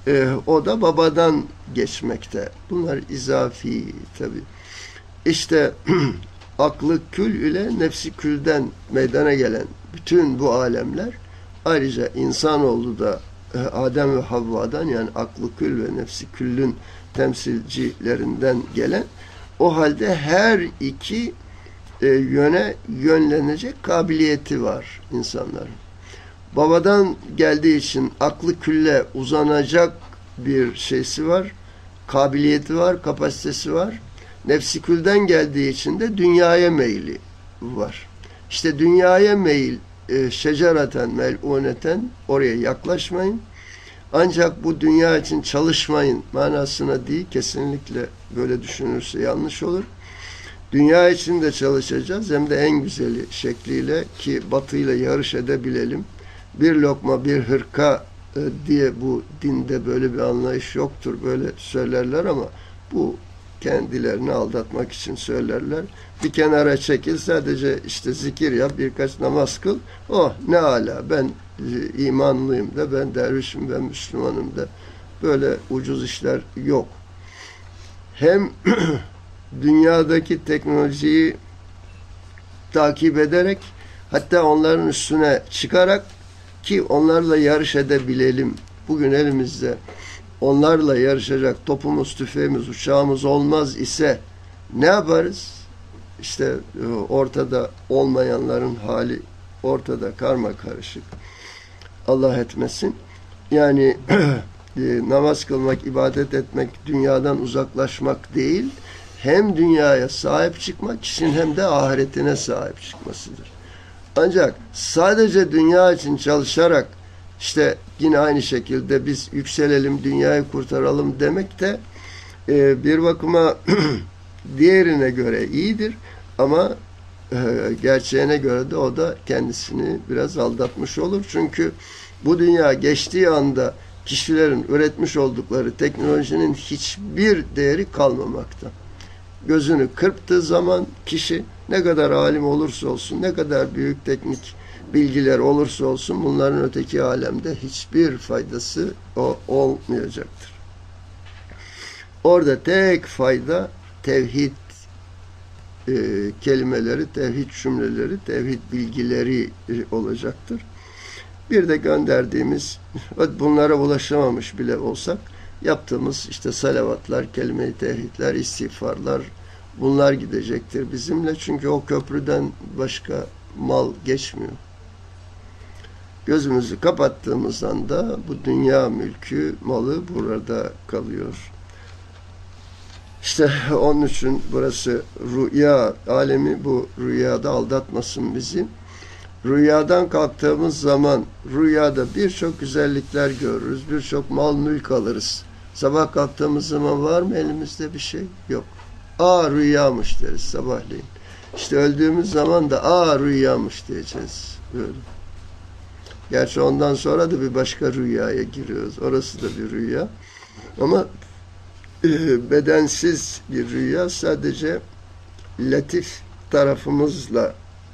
o da babadan geçmekte. Bunlar izafi tabi. İşte aklı kül ile nefsi külden meydana gelen bütün bu alemler, ayrıca insanoğlu da Adem ve Havva'dan, yani aklı kül ve nefsi küllün temsilcilerinden gelen, o halde her iki yöne yönlenecek kabiliyeti var insanların. Babadan geldiği için aklı külle uzanacak bir şeysi var, kabiliyeti var, kapasitesi var. Nefsi külden geldiği için de dünyaya meyli var. İşte dünyaya meyil, şeceraten, mel'uneten, oraya yaklaşmayın. Ancak bu dünya için çalışmayın manasına değil, kesinlikle böyle düşünürse yanlış olur. Dünya için de çalışacağız, hem de en güzeli şekliyle, ki batıyla yarış edebilelim. Bir lokma bir hırka diye bu dinde böyle bir anlayış yoktur, böyle söylerler ama bu kendilerini aldatmak için söylerler. Bir kenara çekil, sadece işte zikir yap, birkaç namaz kıl. Oh ne ala, ben imanlıyım da, ben dervişim, ben Müslümanım da. Böyle ucuz işler yok. Hem dünyadaki teknolojiyi takip ederek, hatta onların üstüne çıkarak, ki onlarla yarış edebilelim. Bugün elimizde onlarla yarışacak topumuz, tüfeğimiz, uçağımız olmaz ise ne yaparız? İşte ortada olmayanların hali ortada, karma karışık. Allah etmesin. Yani namaz kılmak, ibadet etmek, dünyadan uzaklaşmak değil, hem dünyaya sahip çıkmak, kişinin hem de ahiretine sahip çıkmasıdır. Ancak sadece dünya için çalışarak, işte yine aynı şekilde biz yükselelim, dünyayı kurtaralım demek de bir bakıma diğerine göre iyidir ama gerçeğine göre de o da kendisini biraz aldatmış olur. Çünkü bu dünya geçtiği anda kişilerin üretmiş oldukları teknolojinin hiçbir değeri kalmamakta. Gözünü kırptığı zaman kişi ne kadar alim olursa olsun, ne kadar büyük teknik bilgiler olursa olsun, bunların öteki alemde hiçbir faydası olmayacaktır. Orada tek fayda tevhid kelimeleri, tevhid cümleleri, tevhid bilgileri olacaktır. Bir de gönderdiğimiz, bunlara ulaşamamış bile olsak, yaptığımız işte salavatlar, kelime-i tevhidler, istiğfarlar, bunlar gidecektir bizimle. Çünkü o köprüden başka mal geçmiyor. Gözümüzü kapattığımız anda bu dünya mülkü, malı burada kalıyor. İşte onun için burası rüya alemi, bu rüyada aldatmasın bizi. Rüyadan kalktığımız zaman rüyada birçok güzellikler görürüz, birçok mal mülk alırız. Sabah kalktığımız zaman var mı elimizde bir şey? Yok. Aa rüyamış deriz sabahleyin. İşte öldüğümüz zaman da rüyamış diyeceğiz. Böyle. Gerçi ondan sonra da bir başka rüyaya giriyoruz. Orası da bir rüya. Ama bedensiz bir rüya, sadece latif tarafımızla,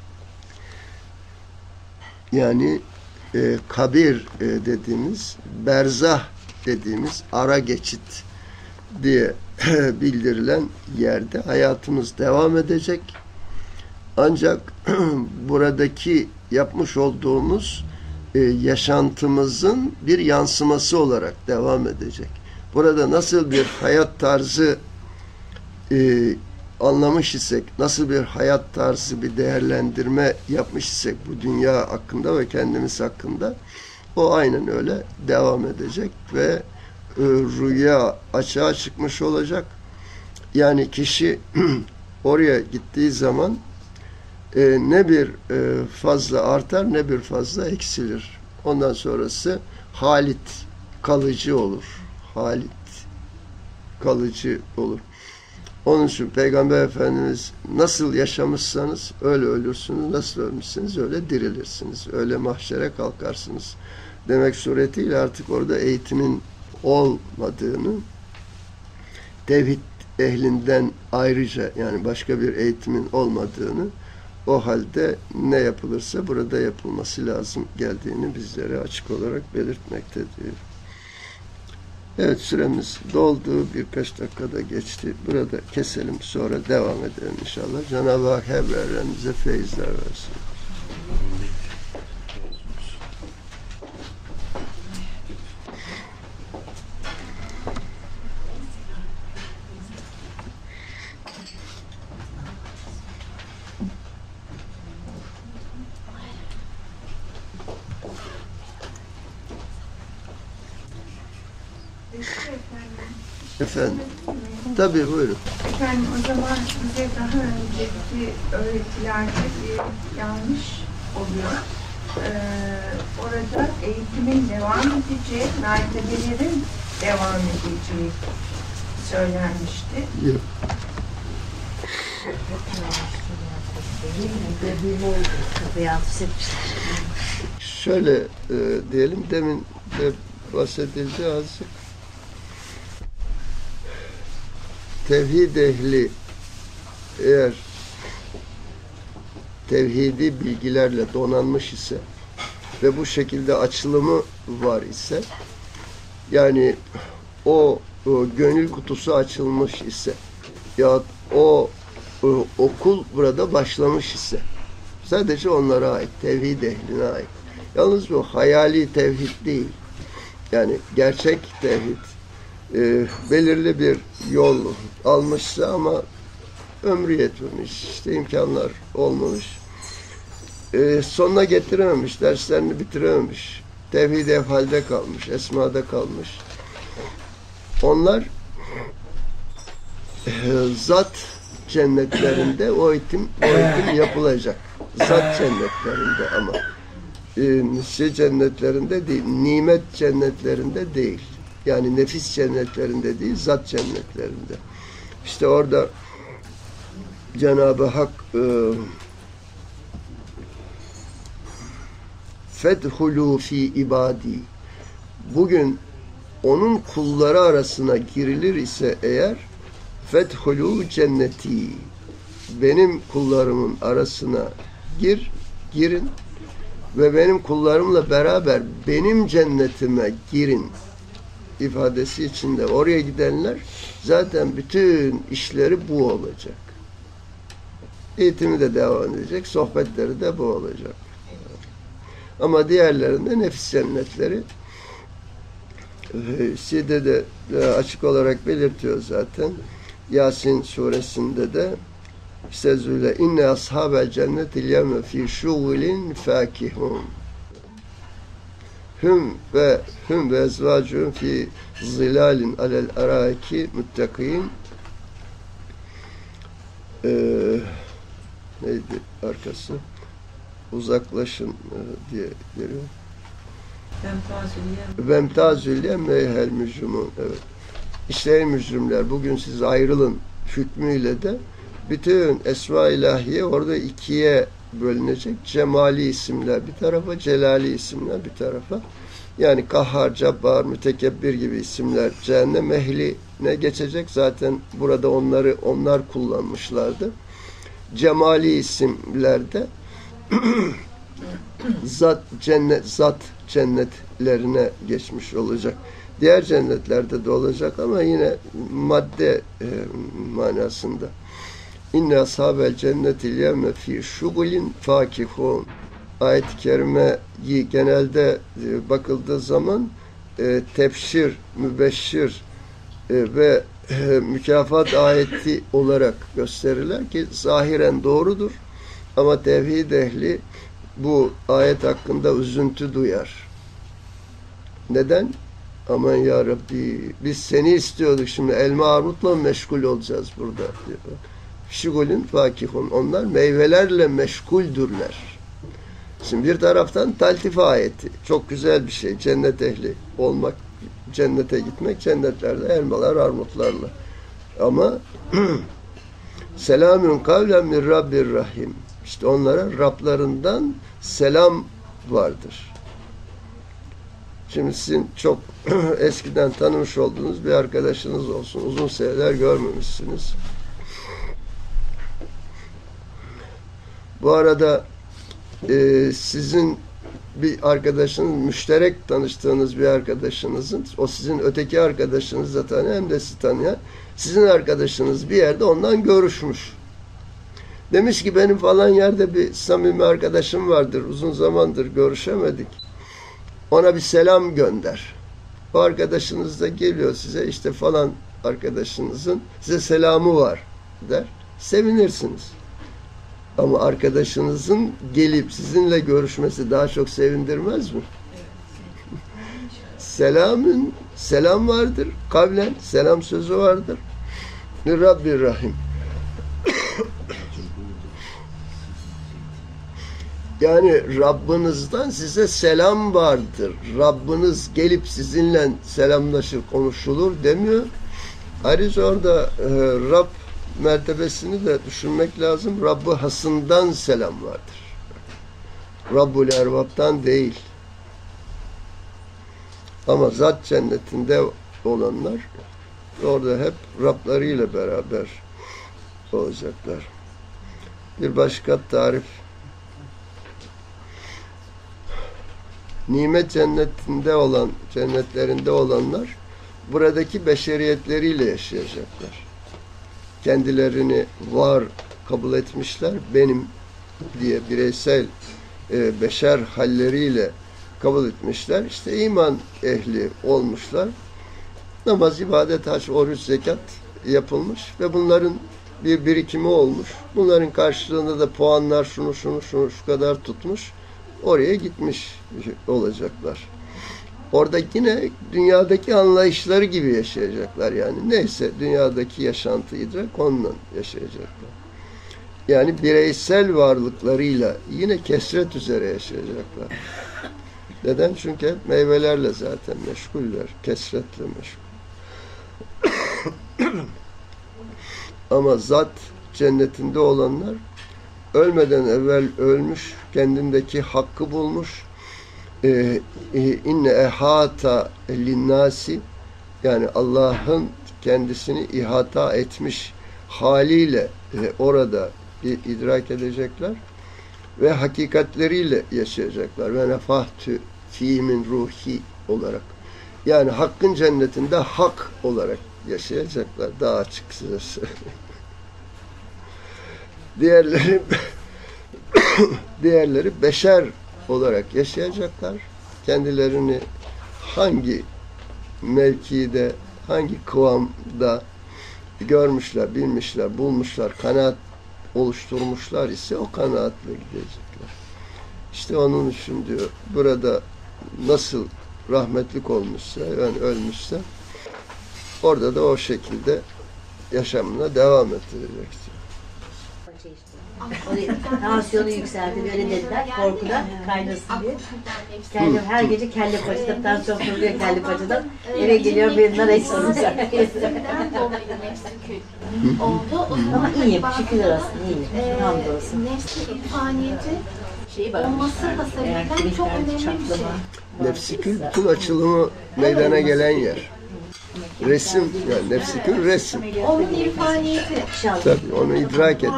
yani kabir dediğimiz, berzah dediğimiz ara geçit diye bildirilen yerde hayatımız devam edecek. Ancak buradaki yapmış olduğumuz yaşantımızın bir yansıması olarak devam edecek. Burada nasıl bir hayat tarzı anlamış isek, nasıl bir hayat tarzı, bir değerlendirme yapmış isek bu dünya hakkında ve kendimiz hakkında, o aynen öyle devam edecek ve rüya açığa çıkmış olacak. Yani kişi oraya gittiği zaman ne bir fazla artar ne bir fazla eksilir. Ondan sonrası halit, kalıcı olur. Halit, kalıcı olur. Onun için Peygamber Efendimiz nasıl yaşamışsanız öyle ölürsünüz, nasıl ölmüşseniz öyle dirilirsiniz. Öyle mahşere kalkarsınız demek suretiyle artık orada eğitimin olmadığını, tevhid ehlinden ayrıca yani başka bir eğitimin olmadığını, o halde ne yapılırsa burada yapılması lazım geldiğini bizlere açık olarak belirtmektedir. Evet, süremiz doldu. Birkaç dakikada geçti. Burada keselim, sonra devam edelim inşallah. Cenab-ı Hak her birimize feyizler versin. Efendim, tabii buyurun. Efendim, o zaman bize daha önceki öğretilerde bir yanlış oluyor. Orada eğitimin devam edeceği, mertebelerin devam edeceği söylenmişti. Yok. Şöyle diyelim, demin de bahsedildi azıcık. Tevhid ehli eğer tevhidi bilgilerle donanmış ise ve bu şekilde açılımı var ise, yani o gönül kutusu açılmış ise ya o okul burada başlamış ise, sadece onlara ait, tevhid ehline ait. Yalnız bu hayali tevhid değil. Yani gerçek tevhid. Belirli bir yol almışsa ama ömrü yetmemiş, işte imkanlar olmamış, sonuna getirememiş, derslerini bitirememiş, tevhid efhalde kalmış, esmada kalmış. Onlar zat cennetlerinde o eğitim yapılacak. Zat cennetlerinde ama cennetlerinde değil, nimet cennetlerinde değil. Yani nefis cennetlerinde değil, zat cennetlerinde. İşte orada Cenab-ı Hak fedhulû fî ibâdî, bugün onun kulları arasına girilir ise eğer, fedhulû cenneti, benim kullarımın arasına girin ve benim kullarımla beraber benim cennetime girin ifadesi içinde oraya gidenler zaten bütün işleri bu olacak. Eğitimi de devam edecek, sohbetleri de bu olacak. Ama diğerlerinde nefis cennetleri Side de açık olarak belirtiyor zaten. Yasin suresinde de Estağfirullah, inne ashabel cennetil yevme fî şugulin fâkihûn. Hüm ve ezvâcuhum fî zilalin alel arâiki muttakîn. Neydi arkası? Uzaklaşın diye geliyor. Vemtazül yemmeyhel mücrimun. Evet. İşte ey mücrimler, bugün siz ayrılın hükmüyle de bütün esma ilahiye orada ikiye bölünecek. Cemali isimler bir tarafa, celali isimler bir tarafa. Yani Kahhar, Cabbar, Mütekebbir gibi isimler cehennem ehline geçecek. Zaten burada onlar kullanmışlardı. Cemali isimlerde zat cennetlerine geçmiş olacak. Diğer cennetlerde de olacak ama yine madde manasında. İnne ashabel cennetil yevme fî şugulin fâkihûn. Ayet-i kerimeyi genelde bakıldığı zaman tebşir, mübeşşir ve mükafat ayeti olarak gösterirler ki zahiren doğrudur ama tevhid ehli bu ayet hakkında üzüntü duyar. Neden? Aman ya Rabbi, biz seni istiyorduk, şimdi elma armutla meşgul olacağız burada diyor. Şigulün fakihun, onlar meyvelerle meşguldürler. Şimdi bir taraftan taltif ayeti, çok güzel bir şey, cennet ehli olmak, cennete gitmek, cennetlerde elmalar armutlarla. Ama selamün kavlen min Rabbir Rahim, işte onlara Rablarından selam vardır. Şimdi sizin çok eskiden tanımış olduğunuz bir arkadaşınız olsun. Uzun seneler görmemişsiniz. Bu arada sizin bir arkadaşınız, müşterek tanıştığınız bir arkadaşınızın, o sizin öteki arkadaşınız da tanıyor, hem de sizi tanıyor. Sizin arkadaşınız bir yerde ondan görüşmüş. Demiş ki benim falan yerde bir samimi arkadaşım vardır. Uzun zamandır görüşemedik. Ona bir selam gönder. O arkadaşınız da geliyor size, işte falan arkadaşınızın size selamı var der. Sevinirsiniz. Ama arkadaşınızın gelip sizinle görüşmesi daha çok sevindirmez mi? Selam vardır. Kavlen selam sözü vardır. Rabbir Rahim. Yani Rabbinizden size selam vardır. Rabbiniz gelip sizinle selamlaşır, konuşulur demiyor. Ayrıca orada Rab mertebesini de düşünmek lazım. Rabb-ı Has'ından selam vardır. Rabbul Erbab'dan değil. Ama zat cennetinde olanlar orada hep Rablarıyla beraber olacaklar. Bir başka tarif. Nimet cennetlerinde olanlar buradaki beşeriyetleriyle yaşayacaklar. Kendilerini var kabul etmişler, benim diye bireysel beşer halleriyle kabul etmişler. İşte iman ehli olmuşlar. Namaz, ibadet, hac, oruç, zekat yapılmış ve bunların bir birikimi olmuş. Bunların karşılığında da puanlar şunu şu kadar tutmuş. Oraya gitmiş olacaklar. Orada yine dünyadaki anlayışları gibi yaşayacaklar yani. Neyse dünyadaki yaşantı idrak onunla yaşayacaklar. Yani bireysel varlıklarıyla yine kesret üzere yaşayacaklar. Neden? Çünkü hep meyvelerle zaten meşguller. Kesretle meşgul. Ama zat cennetinde olanlar ölmeden evvel ölmüş, kendindeki hakkı bulmuş. İnne ehata linnâsi, yani Allah'ın kendisini ihata etmiş haliyle orada idrak edecekler ve hakikatleriyle yaşayacaklar. Ve nefahtü fîmin ruhi olarak. Yani hakkın cennetinde hak olarak yaşayacaklar. Daha açık size söyleyeyim. Diğerleri beşer olarak yaşayacaklar. Kendilerini hangi mevkide, hangi kıvamda görmüşler, bilmişler, bulmuşlar, kanaat oluşturmuşlar ise o kanaatle gidecekler. İşte onun için diyor, burada nasıl rahmetlik olmuşsa, yani ölmüşse, orada da o şekilde yaşamına devam ettirecek. Tansiyonu yükseldi, böyle dediler, korkudan kaynasın diye. Kelle, her gece kelle paçadan, tansiyon kuruluyor kelle paçadan. Eve geliyor, birinden eksorunu sen. Dolayı nefsi kül oldu. Ama iyiyim, şükürler olsun, iyiyim. Hamdolsun. Nefsi faniyeti olması hasebiyle çok önemli bir şey. Nefsi kül, bütün açılımı meydana gelen yer. Resim, yani nefsi kül resim. Onun irfaniyeti. Tabii, onu idrak etmiyor.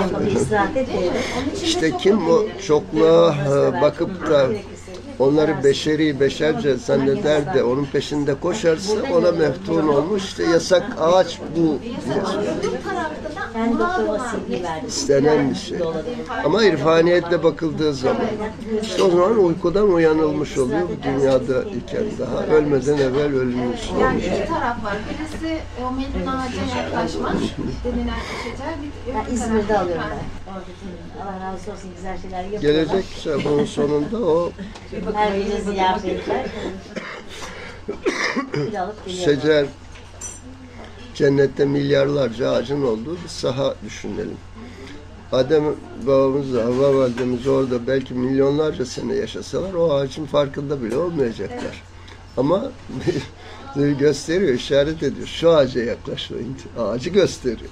İşte kim o çokluğa bakıp da onları beşerce zanneder de onun peşinde koşarsa ona meftun olmuş. İşte yasak ağaç bu. Öbür tarafta da kendi doktoruma CD verdim. İstenen bir şey. Dolar. Ama irfaniyetle bakıldığı zaman işte o zaman uykudan uyanılmış oluyor bu dünyada iken, daha ölmeden evvel ölmüş Yani olmuş. iki taraf var. Birisi o melun ağaca yaklaşmak denilen şecer. Ben İzmir'de alıyorum ben. Orada Allah razı olsun, güzel şeyler yapıyorlar. Gelecek işte bunun sonunda o Her gece ziyafetler. Bir alıp geliyorum. şecer, cennette milyarlarca ağacın olduğu bir saha düşünelim. Adem babamız da Havva validemiz orada belki milyonlarca sene yaşasalar o ağacın farkında bile olmayacaklar. Ama gösteriyor, işaret ediyor. Şu ağaca yaklaşmayın. Ağacı gösteriyor.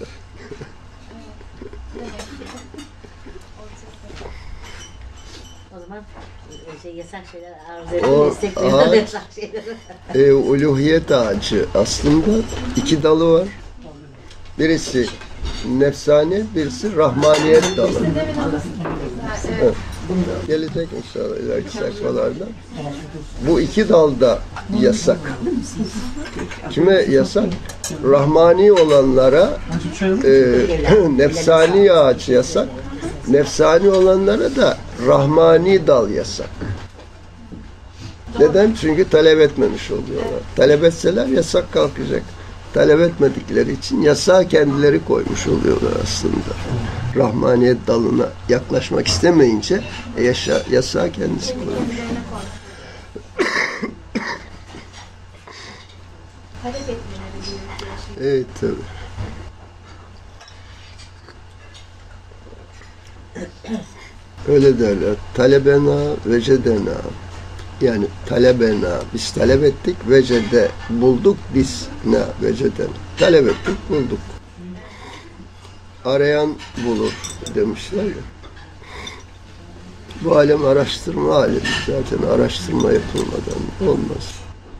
O zaman yasak şeyler O arzu edilmesek ağaç- yasak şeyler. Uluhiyet ağacı aslında iki dalı var. Birisi nefsani, birisi rahmaniyet dalı. Evet. Gelecek inşallah ileriki sayfalarda. Bu iki dal da yasak. Kime yasak? Rahmani olanlara nefsani ağaç yasak. Nefsani olanlara da rahmani dal yasak. Neden? Çünkü talep etmemiş oluyorlar. Talep etseler yasak kalkacak. Talep etmedikleri için yasağı kendileri koymuş oluyorlar aslında. Rahmaniyet dalına yaklaşmak istemeyince yasağı kendisi koymuş. Talep etmeleri gerekiyor. Evet tabii. Öyle derler. Talebena vecedena. Yani talebena. Biz talep ettik. Vecede bulduk. Biz ne vecedena. Talep ettik. Bulduk. Arayan bulur demişler ya. Bu alem araştırma alemi. Zaten araştırma yapılmadan olmaz.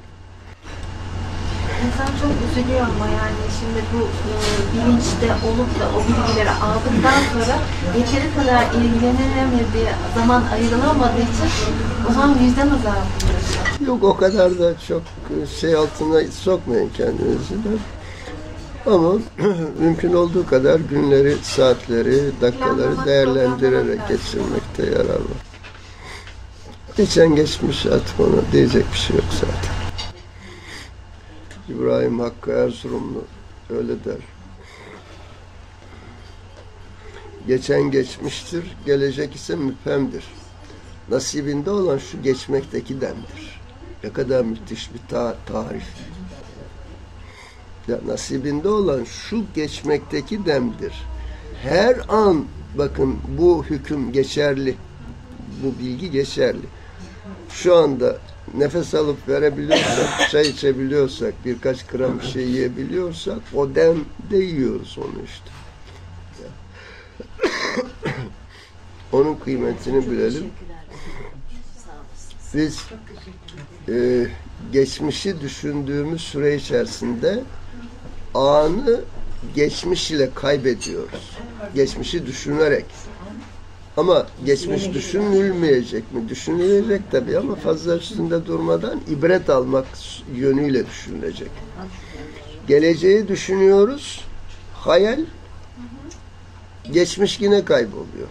İnsan çok üzülüyor ama yani şimdi bu bilinçte olup da o bilgileri aldıktan sonra yeteri kadar ilgilenemediği zaman ayrılamadığı için o zaman vicdan azabı yaşıyor. Yok o kadar da çok şey altına sokmayın kendinizi de. Ama mümkün olduğu kadar günleri, saatleri, dakikaları değerlendirerek geçirmekte yarar var. Geçen geçmiş artık ona diyecek bir şey yok zaten. İbrahim Hakkı Erzurumlu öyle der. Geçen geçmiştir, gelecek ise müphemdir. Nasibinde olan şu geçmekteki demdir. Ne kadar müthiş bir tarif. Ya, nasibinde olan şu geçmekteki demdir. Her an bakın bu hüküm geçerli. Bu bilgi geçerli. Şu anda nefes alıp verebiliyorsak, çay içebiliyorsak, birkaç gram bir şey yiyebiliyorsak o demde yiyoruz onu işte. Onun kıymetini bilelim. Biz geçmişi düşündüğümüz süre içerisinde anı geçmiş ile kaybediyoruz. Geçmişi düşünerek. Ama geçmiş düşünülmeyecek mi? Düşünülecek tabii ama fazla üstünde durmadan ibret almak yönüyle düşünülecek. Geleceği düşünüyoruz, hayal, geçmiş yine kayboluyor.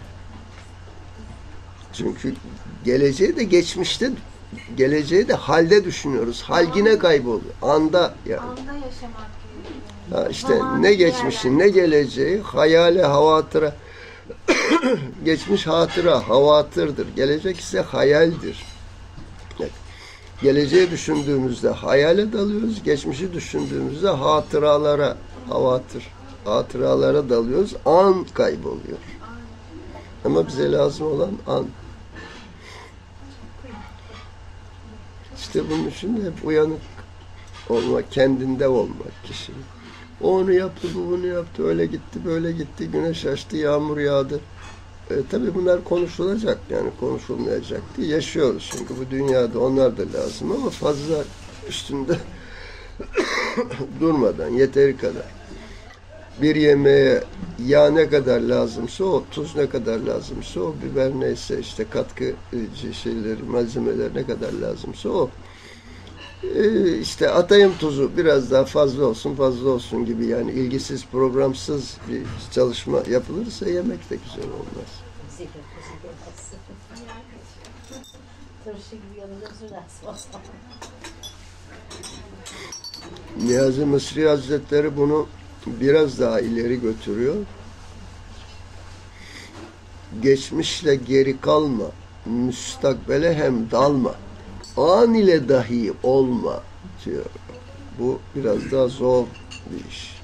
Çünkü geleceği de geçmişte, geleceği de halde düşünüyoruz. Hal yine kayboluyor. Anda yani. Anda yaşamak gerekiyor. Ha işte ne geçmişi ne geleceği, hayale, havatıra. Geçmiş hatıra, havatırdır. Gelecek ise hayaldir. Evet. Geleceği düşündüğümüzde hayale dalıyoruz. Geçmişi düşündüğümüzde hatıralara, hatıralara dalıyoruz. An kayboluyor. Ama bize lazım olan an. İşte bunun için hep uyanık olmak, kendinde olmak kişinin. O onu yaptı, bu bunu yaptı, öyle gitti, böyle gitti, güneş açtı, yağmur yağdı. Tabii bunlar konuşulacak, yani konuşulmayacak diye yaşıyoruz çünkü bu dünyada onlar da lazım ama fazla üstünde durmadan, yeteri kadar. Bir yemeğe yağ ne kadar lazımsa o, tuz ne kadar lazımsa o, biber neyse işte katkı şeyleri, malzemeler ne kadar lazımsa o. İşte atayım tuzu biraz daha fazla olsun gibi, yani ilgisiz, programsız bir çalışma yapılırsa yemek de güzel olmaz. Turşu gibi yanında sürersin. Niyazi Mısri Hazretleri bunu biraz daha ileri götürüyor. Geçmişle geri kalma, müstakbele hem dalma, an ile dahi olma diyor. Bu biraz daha zor bir iş.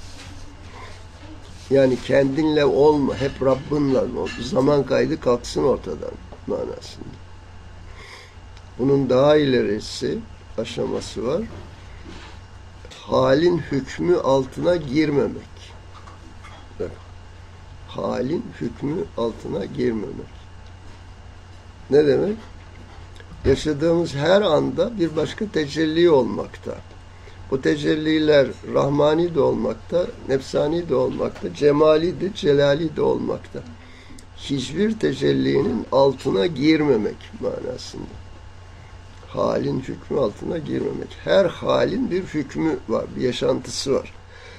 Yani kendinle olma, hep Rabbinle ol. Zaman kaydı kalksın ortadan manasında. Bunun daha ilerisi, aşaması var. Halin hükmü altına girmemek. Bak, halin hükmü altına girmemek. Ne demek? Yaşadığımız her anda bir başka tecelli olmakta. Bu tecelliler rahmani de olmakta, nefsani de olmakta, cemali de, celali de olmakta. Hiçbir tecellinin altına girmemek manasında. Halin hükmü altına girmemek. Her halin bir hükmü var, bir yaşantısı var.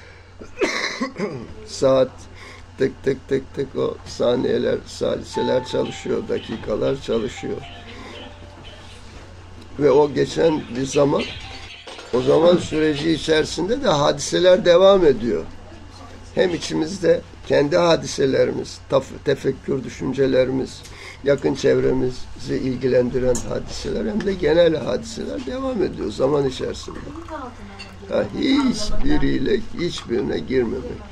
Saat tık tık tık tık, o saniyeler, saliseler çalışıyor, dakikalar çalışıyor. Ve o geçen bir zaman, o zaman süreci içerisinde de hadiseler devam ediyor. Hem içimizde kendi hadiselerimiz, tefekkür düşüncelerimiz, yakın çevremizi ilgilendiren hadiseler, hem de genel hadiseler devam ediyor zaman içerisinde. Hiçbirine girmemek.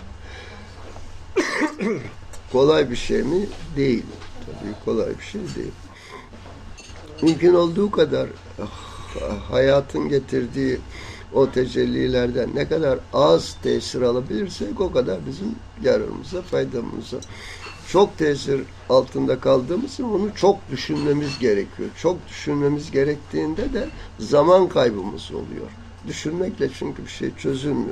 Kolay bir şey mi? Değil. Tabii kolay bir şey değil. Mümkün olduğu kadar hayatın getirdiği o tecellilerden ne kadar az tesir alabilirsek o kadar bizim yararımıza, faydamıza. Çok tesir altında kaldığımız için onu çok düşünmemiz gerekiyor. Çok düşünmemiz gerektiğinde de zaman kaybımız oluyor. Düşünmekle çünkü bir şey çözülmüyor.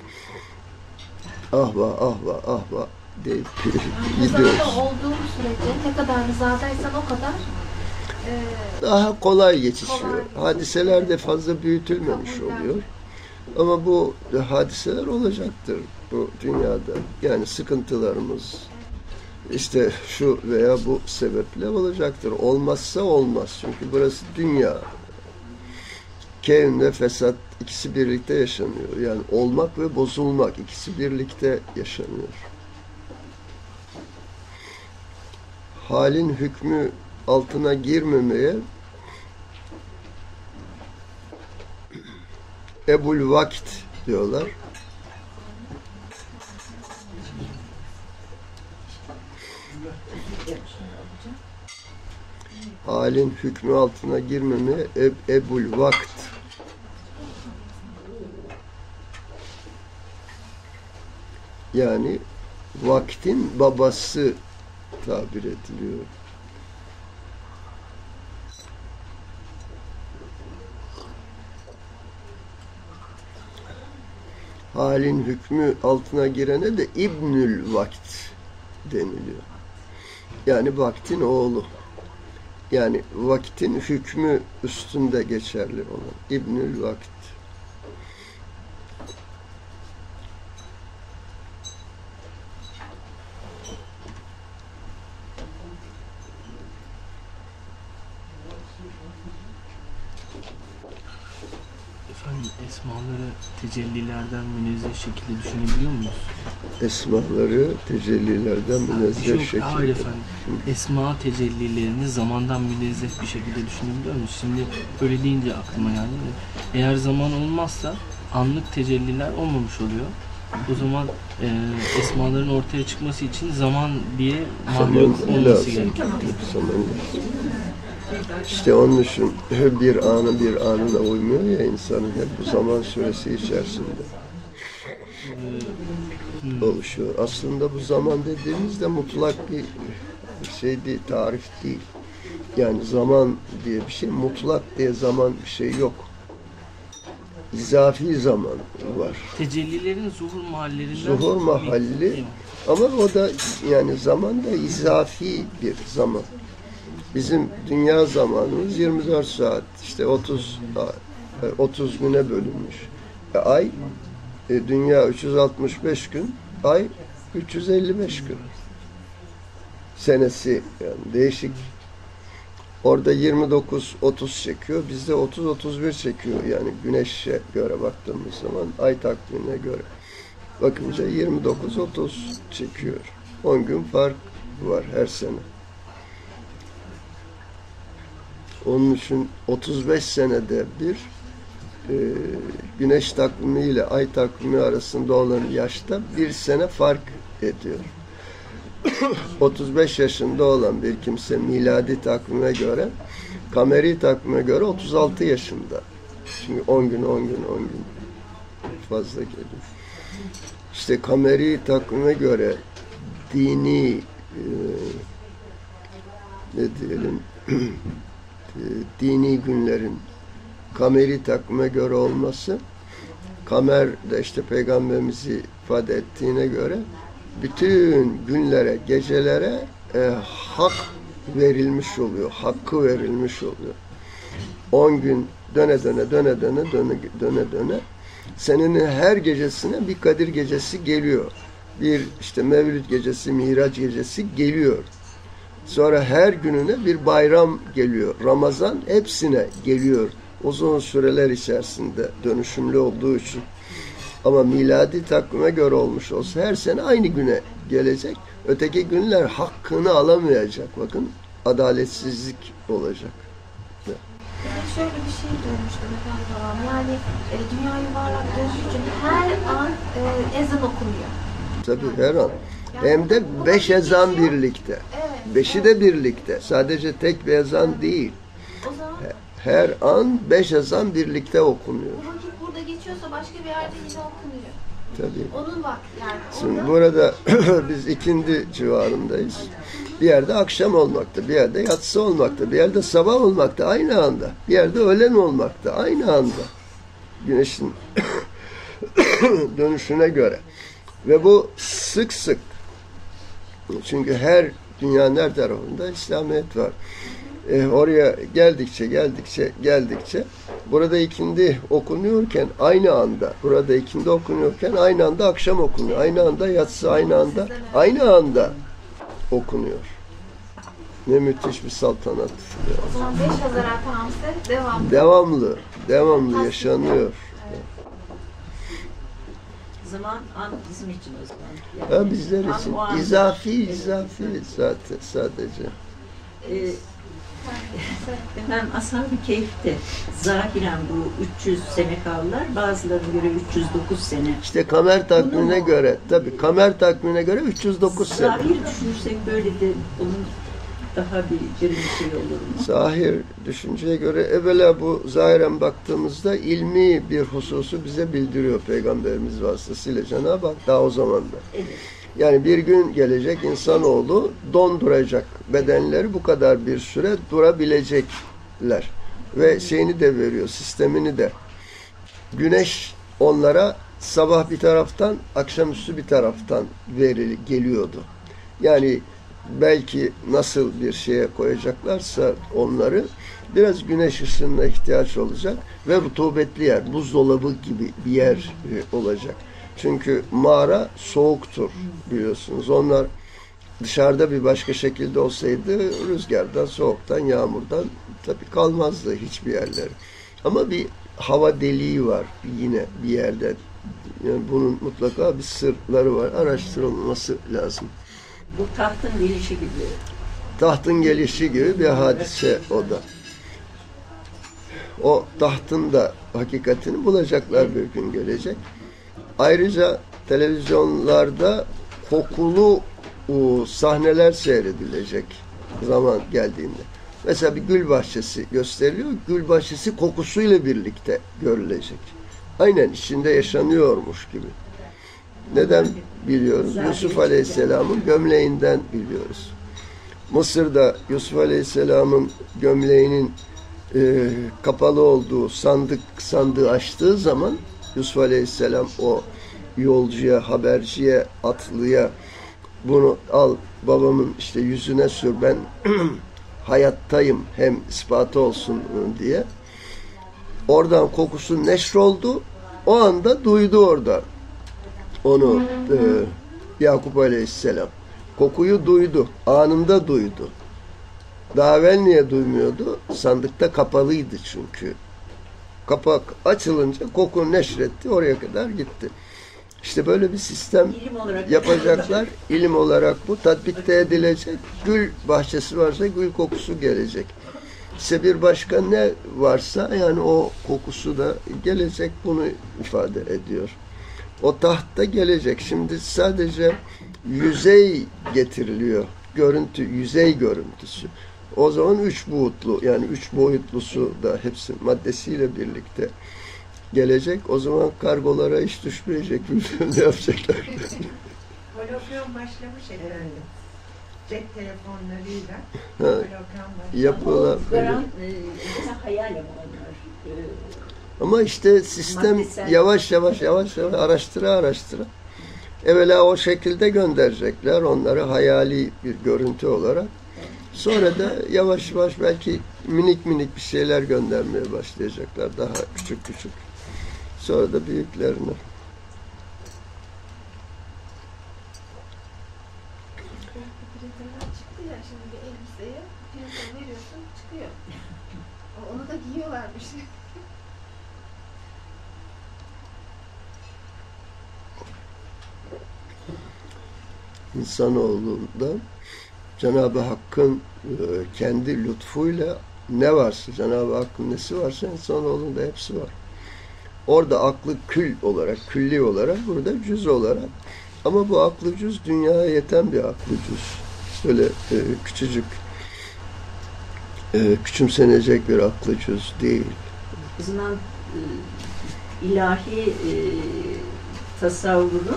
Ah vah, ah vah, ah vah deyip gidiyoruz. Rızada olduğum sürece ne kadar rızadaysan o kadar daha kolay geçişiyor. Hadiseler de fazla büyütülmemiş oluyor. Ama bu hadiseler olacaktır bu dünyada. Yani sıkıntılarımız işte şu veya bu sebeple olacaktır. Olmazsa olmaz. Çünkü burası dünya. Kevn ve fesat ikisi birlikte yaşanıyor. Yani olmak ve bozulmak ikisi birlikte yaşanıyor. Halin hükmü altına girmemeye Ebul Vakt diyorlar. Halin hükmü altına girmemeye Ebul Vakt. Yani vaktin babası tabir ediliyor. Halin hükmü altına girene de İbnül Vakt deniliyor. Yani vaktin oğlu. Yani vaktin hükmü üstünde geçerli olan İbnül Vakt. Efendim, esmaları tecellilerden münezzeh şekilde düşünebiliyor muyuz? Esmaları tecellilerden münezzeh şekilde. Hayır efendim. Esma tecellilerini zamandan münezzeh bir şekilde düşünebiliyor muyuz? Şimdi öyle deyince aklıma yani. Eğer zaman olmazsa anlık tecelliler olmamış oluyor. O zaman esmaların ortaya çıkması için zaman diye mahluk olması gerekiyor. İşte onun için bir anına uymuyor ya insanın, hep bu zaman süresi içerisinde oluşuyor. Aslında bu zaman dediğimizde mutlak bir şey değil, tarif değil. Yani zaman diye bir şey, mutlak diye zaman bir şey yok. İzafi zaman var. Tecellilerin zuhur mahallerinden... Zuhur mahalli, ama o da yani zaman da izafi bir zaman. Bizim dünya zamanımız 24 saat, işte 30 30 güne bölünmüş. Ay, dünya 365 gün, ay 355 gün. Senesi yani değişik. Orada 29-30 çekiyor, bizde 30-31 çekiyor yani güneşe göre baktığımız zaman, ay takvimine göre. Bakınca 29-30 çekiyor. 10 gün fark var her sene. Onun için 35 senede bir güneş takvimi ile ay takvimi arasında olan yaşta bir sene fark ediyor. 35 yaşında olan bir kimse miladi takvime göre, kameri takvime göre 36 yaşında. Çünkü 10 gün fazla geliyor. İşte kameri takvime göre dini ne diyelim dini günlerin kameri takvime göre olması, kamer de işte Peygamberimizi ifade ettiğine göre bütün günlere, gecelere hak verilmiş oluyor, hakkı verilmiş oluyor. 10 gün döne döne senenin her gecesine bir Kadir gecesi geliyor. Bir işte Mevlid gecesi, Miraç gecesi geliyor. Sonra her gününe bir bayram geliyor. Ramazan hepsine geliyor. Uzun süreler içerisinde dönüşümlü olduğu için. Ama miladi takvime göre olmuş olsa her sene aynı güne gelecek. Öteki günler hakkını alamayacak. Bakın adaletsizlik olacak. Bir de şöyle bir şey duymuştum efendim babam. Yani dünya yuvarlak döndüğünce her an ezan okunuyor. Tabii her an. Hem de 5 ezan birlikte. Evet. 5'i de birlikte. Sadece tek bir ezan değil. O zaman Her an 5 ezan birlikte okunuyor. bu vakit burada geçiyorsa başka bir yerde yine okunuyor. Tabii. Onun vakti yani. Şimdi burada biz ikindi civarındayız. Bir yerde akşam olmakta, bir yerde yatsı olmakta, bir yerde sabah olmakta aynı anda. Bir yerde öğlen olmakta aynı anda. Güneşin dönüşüne göre. Ve bu sık sık. Çünkü her dünyanın her tarafında İslamiyet var. Oraya geldikçe burada ikindi okunuyorken aynı anda, burada ikindi okunuyorken aynı anda akşam okunuyor. Aynı anda yatsı aynı anda okunuyor. Ne müthiş bir saltanat. O zaman 5 Haziran tamamsa Devamlı yaşanıyor. Zaman an bizim için o zaman. Yani, Bizler için o an- izafi zaten sadece. Efendim Ashab-ı Kehf'te zahiren bu 300 sene kaldılar. Bazılarına göre 309 sene. İşte kamer takvimine göre, tabii kamer takvimine göre 309 sene. Zahir düşünürsek böyle de onun daha bir şey olur mu? Zahir düşünceye göre evvela bu zahiren baktığımızda ilmi bir hususu bize bildiriyor Peygamberimiz vasıtasıyla Cenab-ı Hak daha o zamanda. Evet. Yani bir gün gelecek insanoğlu donduracak. Bedenleri bu kadar bir süre durabilecekler. Ve şeyini de veriyor, sistemini de. Güneş onlara sabah bir taraftan, akşamüstü bir taraftan geliyordu. Yani belki nasıl bir şeye koyacaklarsa onları biraz güneş ışığına ihtiyaç olacak ve rutubetli yer, buzdolabı gibi bir yer olacak. Çünkü mağara soğuktur biliyorsunuz. Onlar dışarıda bir başka şekilde olsaydı rüzgardan, soğuktan, yağmurdan tabii kalmazdı hiçbir yerleri. Ama bir hava deliği var yine bir yerde. Yani bunun mutlaka bir sırları var. Araştırılması lazım. Bu tahtın gelişi gibi. Tahtın gelişi gibi bir hadise o da. O tahtın da hakikatini bulacaklar bir gün gelecek. Ayrıca televizyonlarda kokulu sahneler seyredilecek zaman geldiğinde. Mesela bir gül bahçesi gösteriliyor. Gül bahçesi kokusuyla birlikte görülecek. Aynen içinde yaşanıyormuş gibi. Neden biliyoruz? Yusuf Aleyhisselam'ın gömleğinden biliyoruz. Mısır'da Yusuf Aleyhisselam'ın gömleğinin kapalı olduğu sandığı açtığı zaman Yusuf Aleyhisselam o yolcuya, haberciye, atlıya bunu al babamın işte yüzüne sür ben hayattayım hem ispatı olsun diye oradan kokusu neşroldu. O anda duydu orada onu Yakup Aleyhisselam. Kokuyu duydu. Anında duydu. Daha evvel niye duymuyordu? Sandıkta kapalıydı çünkü. Kapak açılınca koku neşretti. Oraya kadar gitti. İşte böyle bir sistem İlim olarak yapacaklar. İlim olarak bu tatbikte edilecek. Gül bahçesi varsa gül kokusu gelecek. İşte bir başka ne varsa yani o kokusu da gelecek, bunu ifade ediyor. O taht da gelecek. Şimdi sadece yüzey getiriliyor. Görüntü, yüzey görüntüsü. O zaman 3 boyutlu, yani 3 boyutlusu da hepsi maddesiyle birlikte gelecek. O zaman kargolara iş düşmeyecek. Ne yapacaklar? Hologram başlamış efendim. Cep telefonlarıyla Ha, hologram başlamış. yapıyorlar. Garan, hayal ama onlar. Ama işte sistem Maddesel. yavaş yavaş araştıra evvela o şekilde gönderecekler onları hayali bir görüntü olarak. Sonra da yavaş yavaş belki minik bir şeyler göndermeye başlayacaklar, daha küçük. Sonra da büyüklerine. Çıktı ya şimdi bir elbiseye piyasaya veriyorsun çıkıyor. Onu da giyiyorlarmış. İnsanoğlunda Cenab-ı Hakk'ın kendi lütfuyla ne varsa, Cenab-ı Hakk'ın nesi varsa insanoğlunda hepsi var. Orada aklı kül olarak, külli olarak, burada cüz olarak. Ama bu aklı cüz dünyaya yeten bir aklı cüz. Böyle küçücük, küçümsenecek bir aklı cüz değil. O zaman ilahi tasavvurun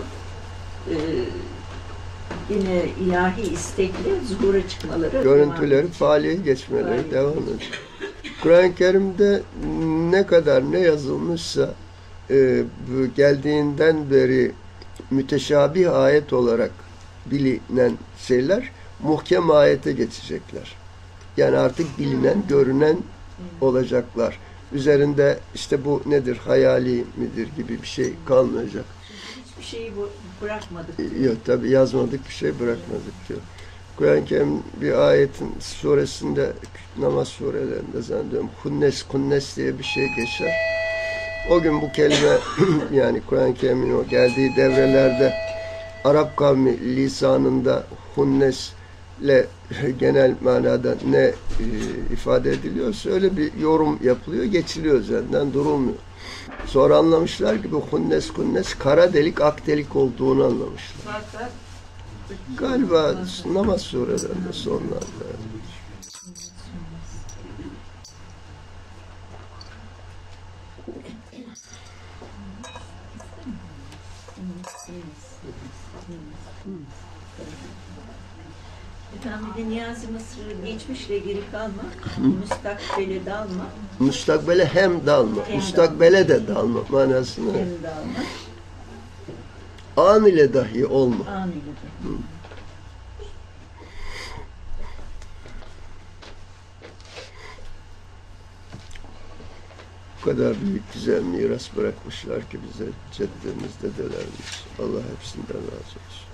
yine ilahi istekle zuhura çıkmaları Görüntüleri, faaliye geçmeleri devam ediyor. Kur'an-ı Kerim'de ne kadar ne yazılmışsa geldiğinden beri müteşabih ayet olarak bilinen şeyler muhkem ayete geçecekler. Yani artık bilinen, görünen olacaklar. Üzerinde işte bu nedir, hayali midir gibi bir şey kalmayacak. hiçbir şeyi bırakmadık. Yok tabi yazmadık, bir şey bırakmadık diyor. Kur'an-ı Kerim bir ayetin suresinde, namaz surelerinde zannediyorum, kunnes diye bir şey geçer. O gün bu kelime yani Kur'an-ı Kerim'in o geldiği devrelerde Arap kavmi lisanında hunnesle genel manada ne ifade ediliyorsa öyle bir yorum yapılıyor, geçiliyor üzerinden, durulmuyor. Sonra anlamışlar ki bu kunnes kara delik ak delik olduğunu anlamışlar. Galiba namaz surelerinde sonlarda. Efendim bir de Niyazi Mısır'ı geçmişle geri kalma, müstakbele dalma, Müstakbele hem dalma, müstakbele de dalma manasını. hem dalma, An ile dahi olma. anıyla da. Bu kadar büyük güzel miras bırakmışlar ki bize ceddemiz, dedelerimiz. Allah hepsinden razı olsun.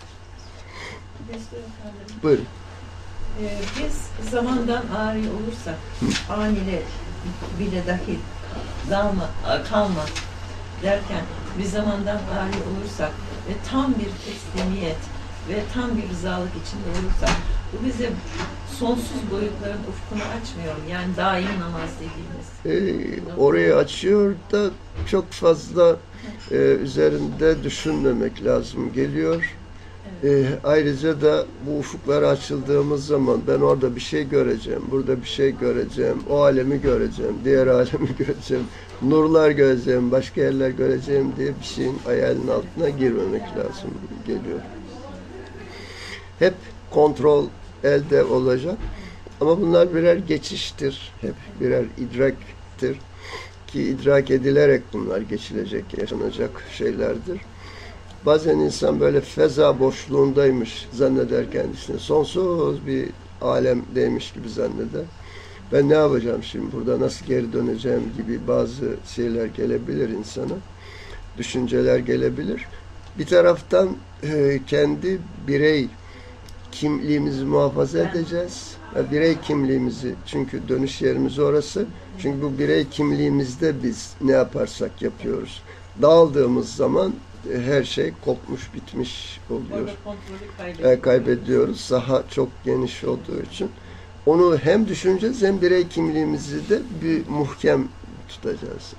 Buyurun. Biz zamandan ari olursak, anile bile dahi kalma derken biz zamandan ari olursak ve tam bir teslimiyet ve tam bir rızalık içinde olursak bu bize sonsuz boyutların ufkunu açmıyor mu? Yani daim namaz dediğimiz. Orayı açıyor da çok fazla üzerinde düşünmemek lazım geliyor. Ayrıca da bu ufuklara açıldığımız zaman ben orada bir şey göreceğim, burada bir şey göreceğim, o alemi göreceğim, diğer alemi göreceğim, nurlar göreceğim, başka yerler göreceğim diye bir şeyin hayalinin altına girmemek lazım geliyor. Hep kontrol elde olacak ama bunlar birer geçiştir, hep birer idraktir ki idrak edilerek bunlar geçilecek, yaşanacak şeylerdir. Bazen insan böyle feza boşluğundaymış zanneder kendisini. Sonsuz bir alemdeymiş gibi zanneder. Ben ne yapacağım şimdi burada, nasıl geri döneceğim gibi bazı şeyler gelebilir insana. Düşünceler gelebilir. Bir taraftan kendi birey kimliğimizi muhafaza edeceğiz. Birey kimliğimizi, çünkü dönüş yerimiz orası. Çünkü bu birey kimliğimizde biz ne yaparsak yapıyoruz. Dağıldığımız zaman her şey kopmuş, bitmiş oluyor. Orada kontrolü Kaybediyoruz. Saha çok geniş olduğu için. Onu hem düşüneceğiz hem birey kimliğimizi de bir muhkem tutacağız.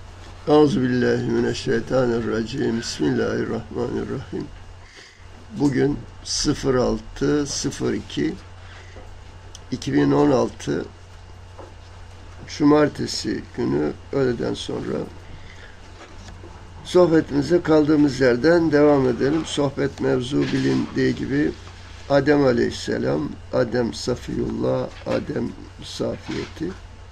Euzubillahimineşşeytanirracim. Bismillahirrahmanirrahim. Bugün 06.02.2016 Cumartesi günü öğleden sonra sohbetimize kaldığımız yerden devam edelim. Sohbet mevzu bilindiği gibi Adem Aleyhisselam, Adem Safiyullah, Adem Safiyeti.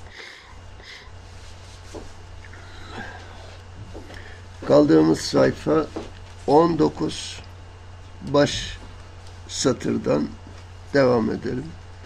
Kaldığımız sayfa 19, baş satırdan devam edelim.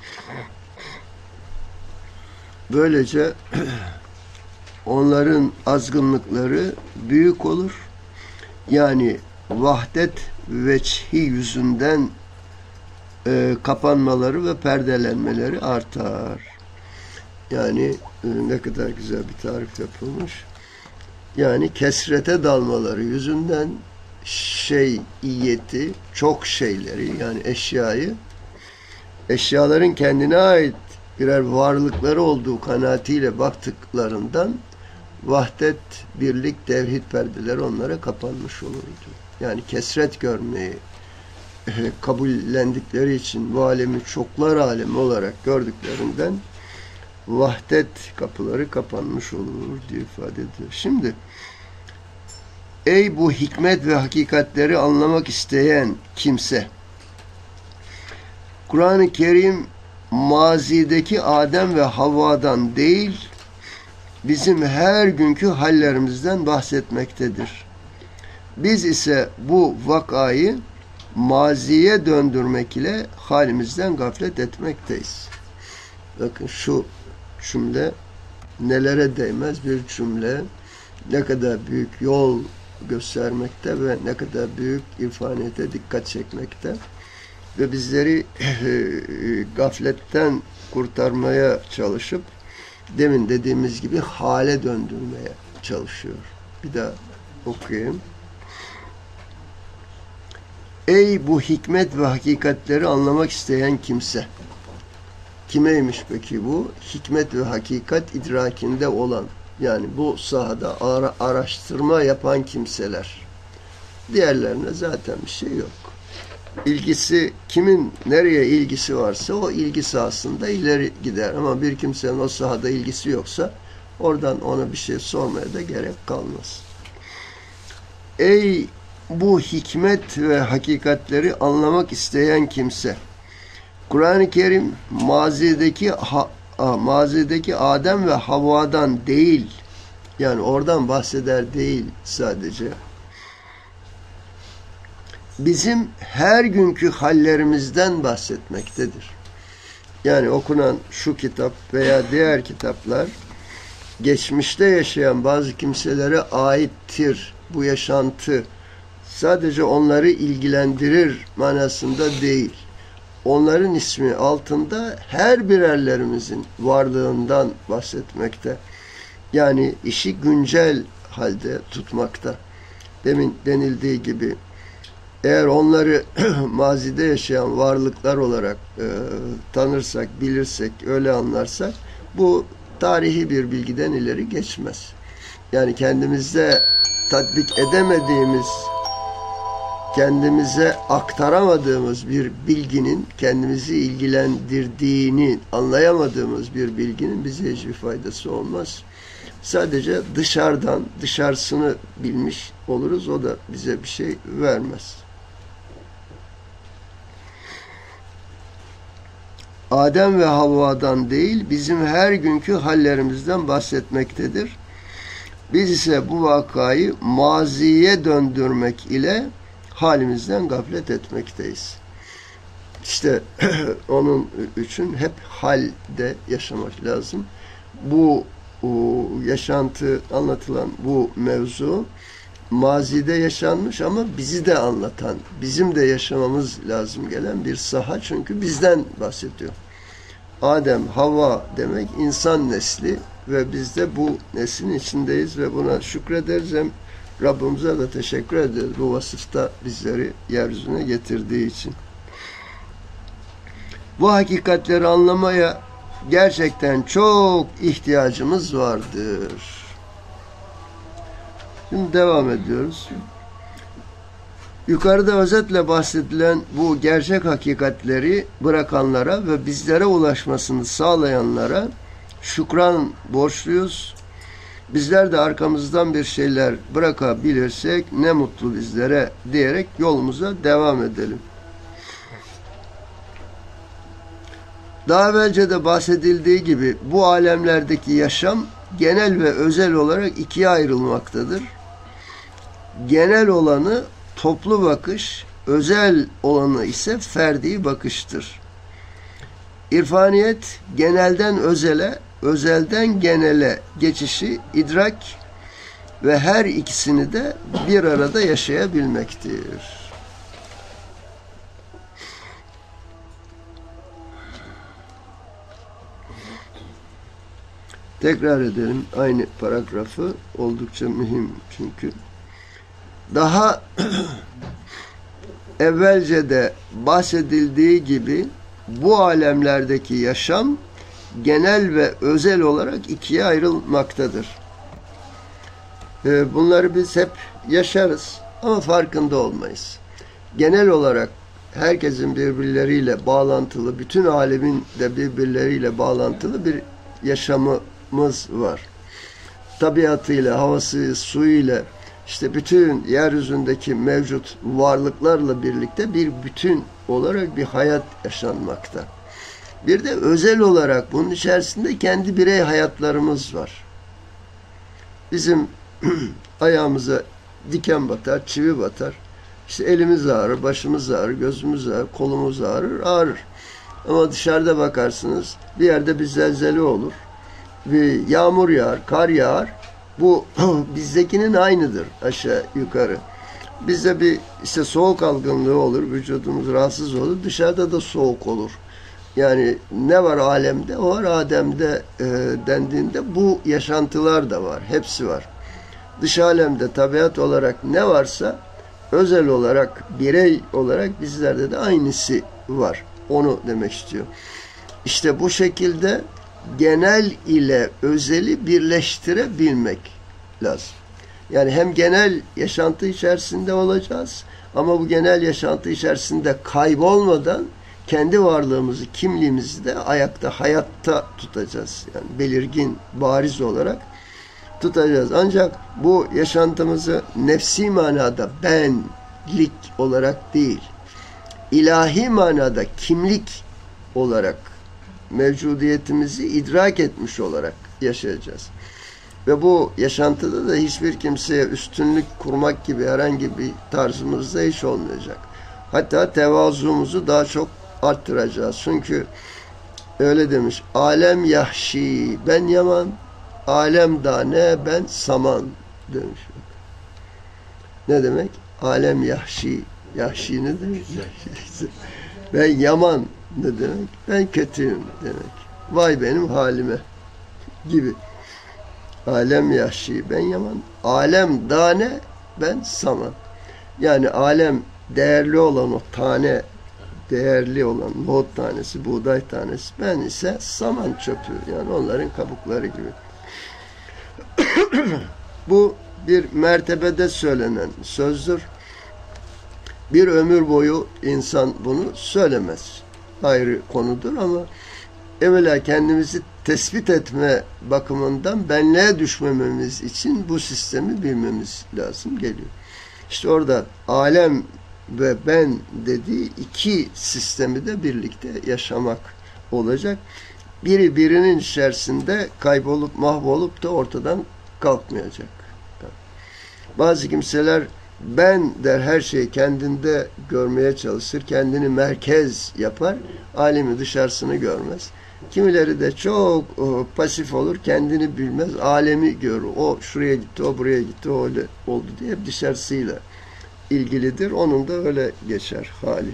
Böylece onların azgınlıkları büyük olur. Yani vahdet veçhi yüzünden kapanmaları ve perdelenmeleri artar. Yani ne kadar güzel bir tarif yapılmış. Yani kesrete dalmaları yüzünden şeyiyeti, çok şeyleri, yani eşyaların kendine ait birer varlıkları olduğu kanaatiyle baktıklarından vahdet, birlik, tevhid perdeleri onlara kapanmış olurdu. Yani kesret görmeyi kabullendikleri için bu alemi çoklar alemi olarak gördüklerinden vahdet kapıları kapanmış olur diye ifade ediyor. Şimdi ey bu hikmet ve hakikatleri anlamak isteyen kimse, Kur'an-ı Kerim mazideki Adem ve Havva'dan değil, bizim her günkü hallerimizden bahsetmektedir. Biz ise bu vakayı maziye döndürmek ile halimizden gaflet etmekteyiz. Bakın şu cümle nelere değmez bir cümle, ne kadar büyük yol göstermekte ve ne kadar büyük irfaniyete dikkat çekmekte ve bizleri gafletten kurtarmaya çalışıp demin dediğimiz gibi hale döndürmeye çalışıyor. Bir daha okuyayım. Ey bu hikmet ve hakikatleri anlamak isteyen kimse. Kimeymiş peki bu? Hikmet ve hakikat idrakinde olan, yani bu sahada araştırma yapan kimseler. Diğerlerine zaten bir şey yok. İlgisi, kimin nereye ilgisi varsa o ilgi sahasında ileri gider. Ama bir kimsenin o sahada ilgisi yoksa oradan ona bir şey sormaya da gerek kalmaz. Ey bu hikmet ve hakikatleri anlamak isteyen kimse, Kur'an-ı Kerim mazideki Adem ve Havva'dan değil, yani oradan bahseder değil sadece, bizim her günkü hallerimizden bahsetmektedir. Yani okunan şu kitap veya diğer kitaplar geçmişte yaşayan bazı kimselere aittir. Bu yaşantı sadece onları ilgilendirir manasında değil. Onların ismi altında her birerlerimizin varlığından bahsetmekte. Yani işi güncel halde tutmakta. Demin denildiği gibi eğer onları mazide yaşayan varlıklar olarak tanırsak, bilirsek, öyle anlarsak bu tarihi bir bilgiden ileri geçmez. Yani kendimizde tatbik edemediğimiz, kendimize aktaramadığımız bir bilginin, kendimizi ilgilendirdiğini anlayamadığımız bir bilginin bize hiçbir faydası olmaz. Sadece dışarıdan, dışarısını bilmiş oluruz. O da bize bir şey vermez. Adem ve Havva'dan değil, bizim her günkü hallerimizden bahsetmektedir. Biz ise bu vakayı maziye döndürmek ile halimizden gaflet etmekteyiz. İşte onun için hep halde yaşamak lazım. Bu yaşantı, anlatılan bu mevzu mazide yaşanmış ama bizi de anlatan, bizim de yaşamamız lazım gelen bir saha, çünkü bizden bahsediyor. Adem, Havva demek insan nesli ve biz de bu neslin içindeyiz ve buna şükrederiz. Hem Rabbimize de teşekkür ederiz bu vasıfta bizleri yeryüzüne getirdiği için. Bu hakikatleri anlamaya gerçekten çok ihtiyacımız vardır. Şimdi devam ediyoruz. Yukarıda özetle bahsedilen bu gerçek hakikatleri bırakanlara ve bizlere ulaşmasını sağlayanlara şükran borçluyuz. Bizler de arkamızdan bir şeyler bırakabilirsek ne mutlu bizlere diyerek yolumuza devam edelim. Daha evvelce de bahsedildiği gibi bu alemlerdeki yaşam genel ve özel olarak ikiye ayrılmaktadır. Genel olanı toplu bakış, özel olanı ise ferdi bakıştır. İrfaniyet genelden özele, özelden genele geçişi idrak ve her ikisini de bir arada yaşayabilmektir. Tekrar edelim aynı paragrafı, oldukça mühim çünkü. Daha evvelce de bahsedildiği gibi bu alemlerdeki yaşam genel ve özel olarak ikiye ayrılmaktadır. Bunları biz hep yaşarız ama farkında olmayız. Genel olarak herkesin birbirleriyle bağlantılı, bütün alemin de birbirleriyle bağlantılı bir yaşamımız var. Tabiatıyla, havası, suyuyla, işte bütün yeryüzündeki mevcut varlıklarla birlikte bir bütün olarak bir hayat yaşanmakta. Bir de özel olarak bunun içerisinde kendi birey hayatlarımız var. Bizim ayağımıza diken batar, çivi batar. İşte elimiz ağrır, başımız ağrır, gözümüz ağrır, kolumuz ağrır. Ama dışarıda bakarsınız, bir yerde bir zelzele olur. Bir yağmur yağar, kar yağar. Bu bizdekinin aynıdır aşağı yukarı. Bizde bir işte soğuk algınlığı olur, vücudumuz rahatsız olur, dışarıda da soğuk olur. Yani ne var alemde, o var Adem'de dendiğinde bu yaşantılar da var, hepsi var. Dış alemde tabiat olarak ne varsa özel olarak, birey olarak bizlerde de aynısı var. Onu demek istiyor. İşte bu şekilde genel ile özeli birleştirebilmek lazım. Yani hem genel yaşantı içerisinde olacağız ama bu genel yaşantı içerisinde kaybolmadan kendi varlığımızı, kimliğimizi de ayakta, hayatta tutacağız. Yani belirgin, bariz olarak tutacağız. Ancak bu yaşantımızı nefsi manada benlik olarak değil, ilahi manada kimlik olarak mevcudiyetimizi idrak etmiş olarak yaşayacağız. Ve bu yaşantıda da hiçbir kimseye üstünlük kurmak gibi herhangi bir tarzımızda hiç olmayacak. Hatta tevazumuzu daha çok arttıracağız. Çünkü öyle demiş, alem yahşi, ben yaman, alem dane, ben saman demiş. Ne demek? Alem yahşi. Yahşi ne demek? Ben yaman ne demek? Ben kötüyüm demek. Vay benim halime gibi. Alem yahşi, ben yaman. Alem dane, ben saman. Yani alem değerli olan o tane, değerli olan nohut tanesi, buğday tanesi. Ben ise saman çöpü. Yani onların kabukları gibi. Bu bir mertebede söylenen sözdür. Bir ömür boyu insan bunu söylemez. Ayrı konudur ama evvela kendimizi tespit etme bakımından benliğe düşmememiz için bu sistemi bilmemiz lazım geliyor. İşte orada alem ve ben dediği iki sistemi de birlikte yaşamak olacak. Biri birinin içerisinde kaybolup mahvolup da ortadan kalkmayacak. Bazı kimseler ben der her şeyi kendinde görmeye çalışır, kendini merkez yapar, alemi dışarısını görmez. Kimileri de çok pasif olur, kendini bilmez, alemi görür. O şuraya gitti, o buraya gitti, o öyle oldu diye hep dışarısıyla ilgilidir. Onun da öyle geçer hali.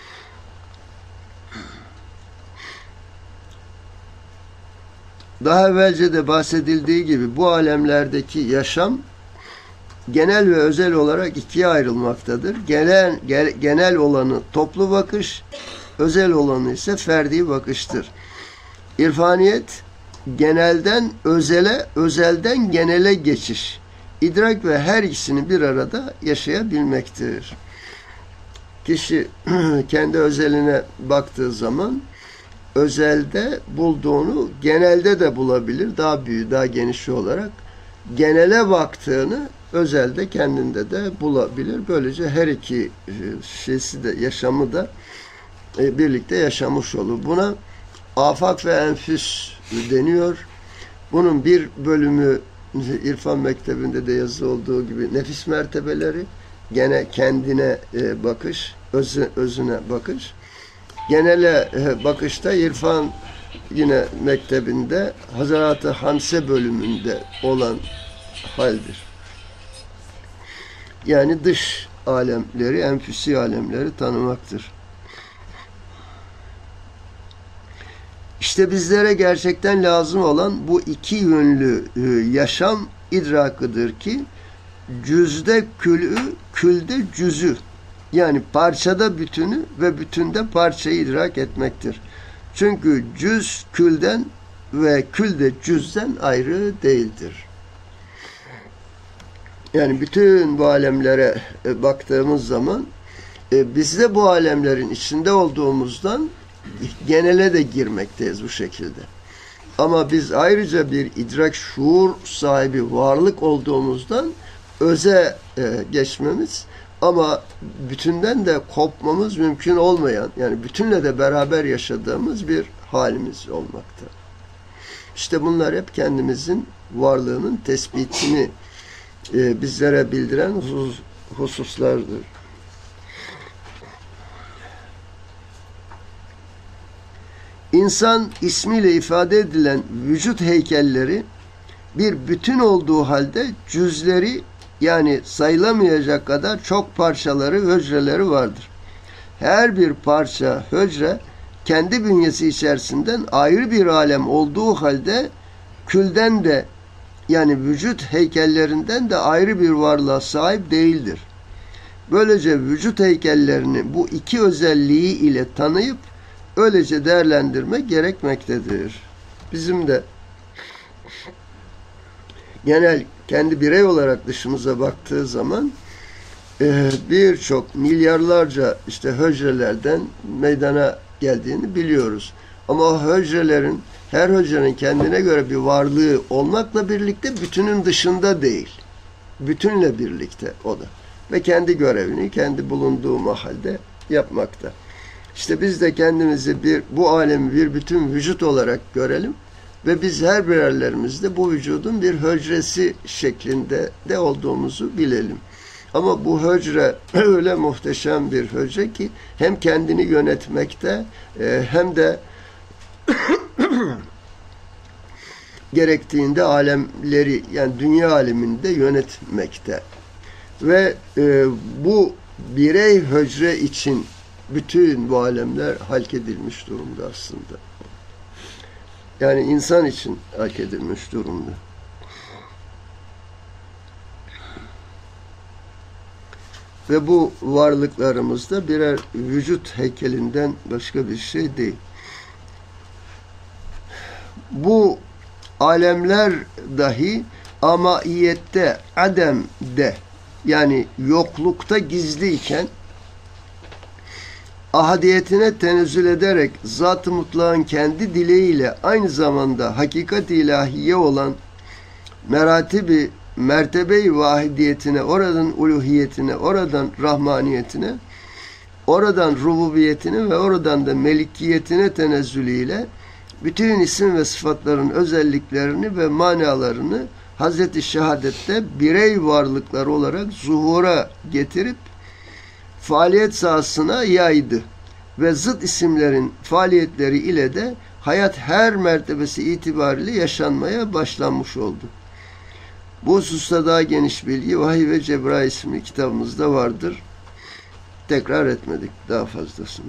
Daha evvelce de bahsedildiği gibi bu alemlerdeki yaşam genel ve özel olarak ikiye ayrılmaktadır. Genel olanı toplu bakış, özel olanı ise ferdi bakıştır. İrfaniyet, genelden özele, özelden genele geçiş, idrak ve her ikisini bir arada yaşayabilmektir. Kişi kendi özeline baktığı zaman özelde bulduğunu genelde de bulabilir, daha büyük, daha geniş olarak. Genele baktığını özelde kendinde de bulabilir. Böylece her iki şeysi de, yaşamı da birlikte yaşamış olur. Buna afak ve enfüs deniyor. Bunun bir bölümü İrfan Mektebi'nde de yazı olduğu gibi nefis mertebeleri, gene kendine bakış, özüne bakış. Genele bakışta İrfan yine mektebinde Hazreti Hamse bölümünde olan haldir. Yani dış alemleri, enfüsi alemleri tanımaktır. İşte bizlere gerçekten lazım olan bu iki yönlü yaşam idrakıdır ki cüzde külü, külde cüzü, yani parçada bütünü ve bütünde parçayı idrak etmektir. Çünkü cüz külden ve kül de cüzden ayrı değildir. Yani bütün bu alemlere baktığımız zaman biz de bu alemlerin içinde olduğumuzdan genele de girmekteyiz bu şekilde. Ama biz ayrıca bir idrak, şuur sahibi varlık olduğumuzdan öze geçmemiz ama bütünden de kopmamız mümkün olmayan, yani bütünle de beraber yaşadığımız bir halimiz olmakta. İşte bunlar hep kendimizin varlığının tespitini bizlere bildiren hususlardır. İnsan ismiyle ifade edilen vücut heykelleri bir bütün olduğu halde cüzleri, yani sayılamayacak kadar çok parçaları, hücreleri vardır. Her bir parça, hücre kendi bünyesi içerisinden ayrı bir alem olduğu halde külden de, yani vücut heykellerinden de ayrı bir varlığa sahip değildir. Böylece vücut heykellerini bu iki özelliği ile tanıyıp öylece değerlendirmek gerekmektedir. Bizim de genel kendi birey olarak dışımıza baktığı zaman birçok milyarlarca işte hücrelerden meydana geldiğini biliyoruz. Ama o hücrelerin, her hücrenin kendine göre bir varlığı olmakla birlikte bütünün dışında değil. Bütünle birlikte o da. Ve kendi görevini kendi bulunduğu mahalde yapmakta. İşte biz de kendimizi bu alemi bir bütün vücut olarak görelim ve biz her birerlerimizde bu vücudun bir hücresi şeklinde de olduğumuzu bilelim. Ama bu hücre öyle muhteşem bir hücre ki hem kendini yönetmekte hem de gerektiğinde alemleri, yani dünya alemini de yönetmekte. Ve bu birey hücre için bütün bu alemler halk edilmiş durumda aslında. Yani insan için halk edilmiş durumda. Ve bu varlıklarımız da birer vücut heykelinden başka bir şey değil. Bu alemler dahi amaiyette, ademde, yani yoklukta gizliyken ahadiyetine tenezzül ederek Zat-ı Mutlak'ın kendi dileğiyle aynı zamanda hakikat-i ilahiye olan mertebe-i vahidiyetine, oradan uluhiyetine, oradan rahmaniyetine, oradan rububiyetine ve oradan da melikiyetine tenezzülüyle bütün isim ve sıfatların özelliklerini ve manalarını Hazreti Şehadet'te birey varlıklar olarak zuhura getirip faaliyet sahasına yaydı ve zıt isimlerin faaliyetleri ile de hayat her mertebesi itibariyle yaşanmaya başlanmış oldu. Bu hususta daha geniş bilgi Vahiy ve Cebrail isimli kitabımızda vardır. Tekrar etmedik daha fazlasını.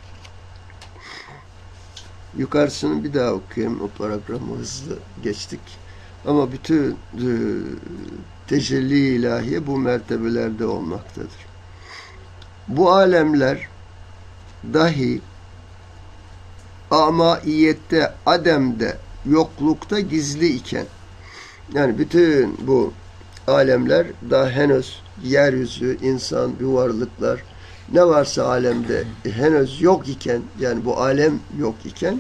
Yukarısını bir daha okuyayım. O paragrafı hızlı geçtik. Ama bütün tecelli ilahiye bu mertebelerde olmaktadır. Bu alemler dahi amaiyette, ademde, yoklukta gizli iken, yani bütün bu alemler daha henüz yeryüzü, insan, yuvarlıklar, ne varsa alemde henüz yok iken, yani bu alem yok iken,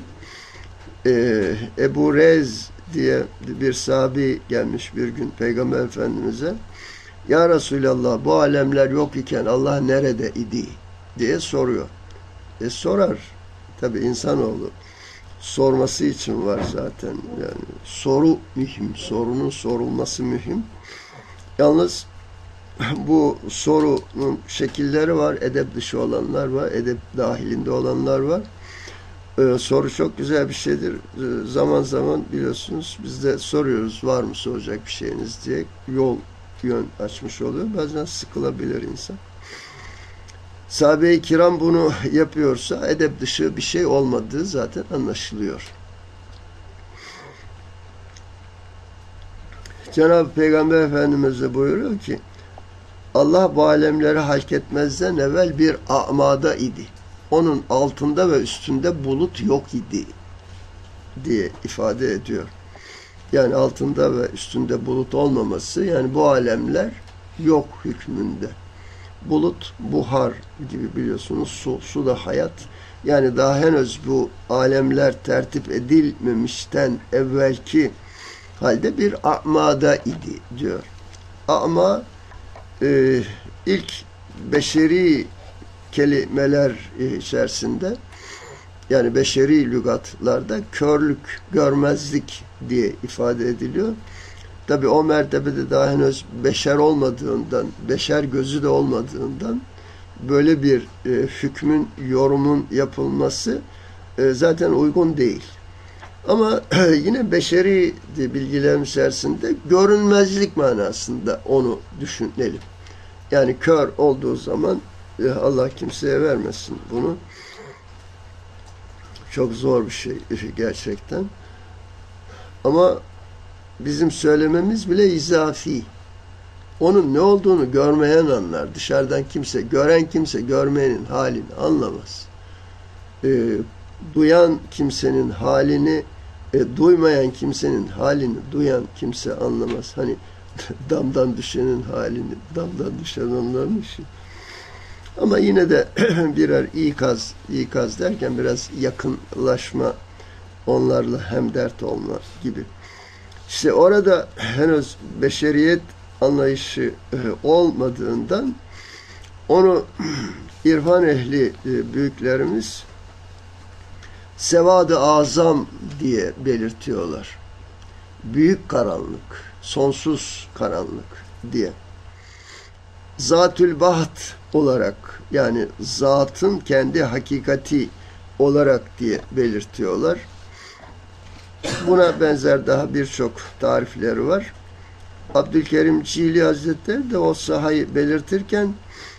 Ebu Rez diye bir sahabi gelmiş bir gün Peygamber Efendimiz'e, ya Resulallah, bu alemler yok iken Allah nerede idi diye soruyor. Sorar. Tabi insanoğlu sorması için var zaten. Yani soru mühim. Sorunun sorulması mühim. Yalnız bu sorunun şekilleri var. Edep dışı olanlar var. Edep dahilinde olanlar var. Soru çok güzel bir şeydir. Zaman zaman biliyorsunuz biz de soruyoruz, var mı soracak bir şeyiniz diye, yön açmış oluyor. Bazen sıkılabilir insan. Sahabe-i kiram bunu yapıyorsa edep dışı bir şey olmadığı zaten anlaşılıyor. Cenab-ı Peygamber Efendimiz de buyuruyor ki Allah bu alemleri halk etmezden evvel bir a'mada idi. Onun altında ve üstünde bulut yok idi diye ifade ediyor. Yani altında ve üstünde bulut olmaması, yani bu alemler yok hükmünde. Bulut, buhar gibi biliyorsunuz, su da hayat. Yani daha henüz bu alemler tertip edilmemişten evvelki halde bir a'mada idi diyor. A'ma ilk beşeri kelimeler içerisinde, yani beşeri lügatlarda körlük, görmezlik diye ifade ediliyor. Tabi o mertebede daha henüz beşer olmadığından, beşer gözü de olmadığından böyle bir hükmün, yorumun yapılması zaten uygun değil. Ama yine beşeri bilgilerin içerisinde görünmezlik manasında onu düşünelim. Yani kör olduğu zaman Allah kimseye vermesin bunu. Çok zor bir şey gerçekten. Ama bizim söylememiz bile izafi. Onun ne olduğunu görmeyen anlar. Dışarıdan kimse, gören kimse görmeyenin halini anlamaz. Duyan kimsenin halini, duymayan kimsenin halini duyan kimse anlamaz. Hani damdan düşenin halini, damdan düşen onların işi. Ama yine de birer ikaz derken biraz yakınlaşma, onlarla hemdert olma gibi. İşte orada henüz beşeriyet anlayışı olmadığından onu irfan ehli büyüklerimiz sevad-ı azam diye belirtiyorlar. Büyük karanlık, sonsuz karanlık diye. Zatül baht olarak, yani zatın kendi hakikati olarak diye belirtiyorlar. Buna benzer daha birçok tarifleri var. Abdülkerim Cili Hazretleri de o sahayı belirtirken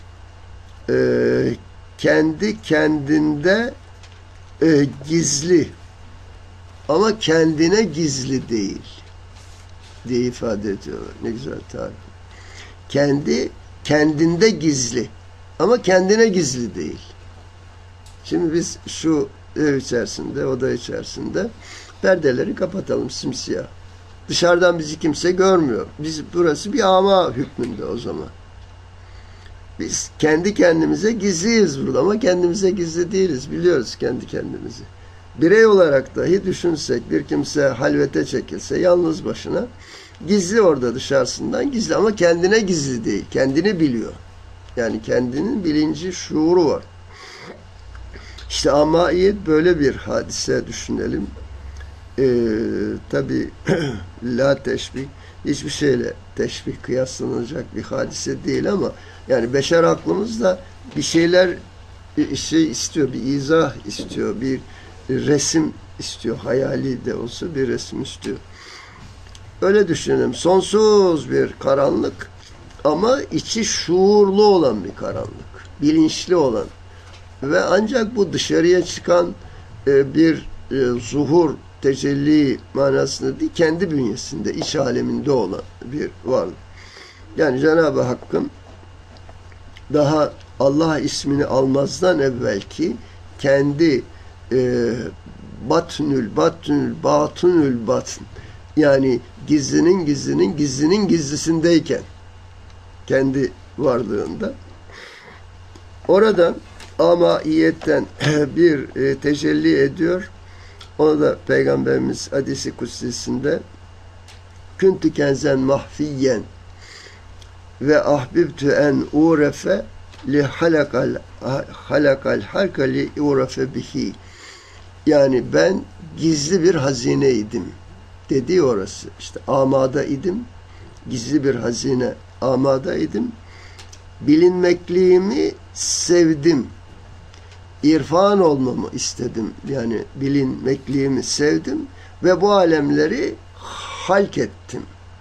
kendi kendinde gizli ama kendine gizli değil diye ifade ediyorlar. Ne güzel tarif. Kendi kendinde gizli ama kendine gizli değil. Şimdi biz şu ev içerisinde, oda içerisinde perdeleri kapatalım simsiyah. Dışarıdan bizi kimse görmüyor. Burası bir ama hükmünde o zaman. Biz kendi kendimize gizliyiz burada ama kendimize gizli değiliz. Biliyoruz kendi kendimizi. Birey olarak dahi düşünsek, bir kimse halvete çekilse yalnız başına, gizli orada dışarısından gizli ama kendine gizli değil. Kendini biliyor. Yani kendinin bilinci, şuuru var. İşte amaiyet böyle bir hadise düşünelim. tabi la teşbih, hiçbir şeyle teşbih kıyaslanacak bir hadise değil ama yani beşer aklımız da bir şeyler istiyor, bir izah istiyor, bir resim istiyor, hayali de olsa bir resim istiyor. Öyle düşünelim. Sonsuz bir karanlık ama içi şuurlu olan bir karanlık. Bilinçli olan. Ve ancak bu dışarıya çıkan bir zuhur, tecelli manasında değil, kendi bünyesinde, iç aleminde olan bir varlık. Yani Cenab-ı Hakk'ın daha Allah ismini almazdan evvelki kendi batnül batın yani gizlinin gizlisindeyken kendi varlığında oradan amaiyetten bir tecelli ediyor. Onu da Peygamberimiz hadisi kutsisinde küntü kenzen mahfiyen ve ahbibtü en urefe li halakal halka li urefe bihi. Yani ben gizli bir hazineydim dediği orası. İşte amada idim, gizli bir hazine amada idim. Bilinmekliğimi sevdim. İrfan olmamı istedim. Yani bilinmekliğimi sevdim ve bu alemleri halk ettim.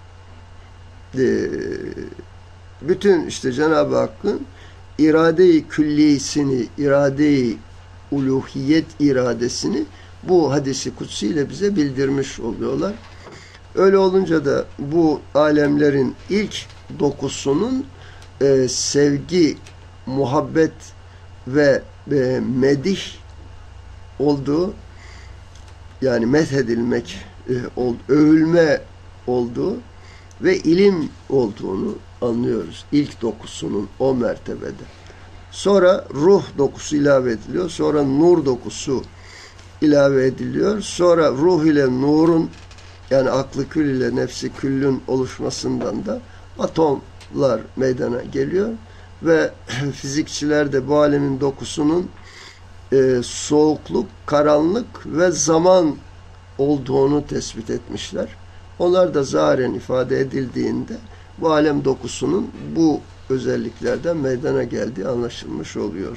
Bütün işte Cenab-ı Hakk'ın irade-i külliyesini, irade-i uluhiyet iradesini bu hadisi kutsi ile bize bildirmiş oluyorlar. Öyle olunca da bu alemlerin ilk dokusunun sevgi, muhabbet ve medih olduğu, yani methedilmek, övülme olduğu ve ilim olduğunu anlıyoruz. İlk dokusunun o mertebede. Sonra ruh dokusu ilave ediliyor. Sonra nur dokusu ilave ediliyor. Sonra ruh ile nurun, yani aklı kül ile nefsi küllün oluşmasından da atomlar meydana geliyor. Ve fizikçiler de bu alemin dokusunun soğukluk, karanlık ve zaman olduğunu tespit etmişler. Onlar da zahiren ifade edildiğinde bu alem dokusunun bu özelliklerden meydana geldiği anlaşılmış oluyor.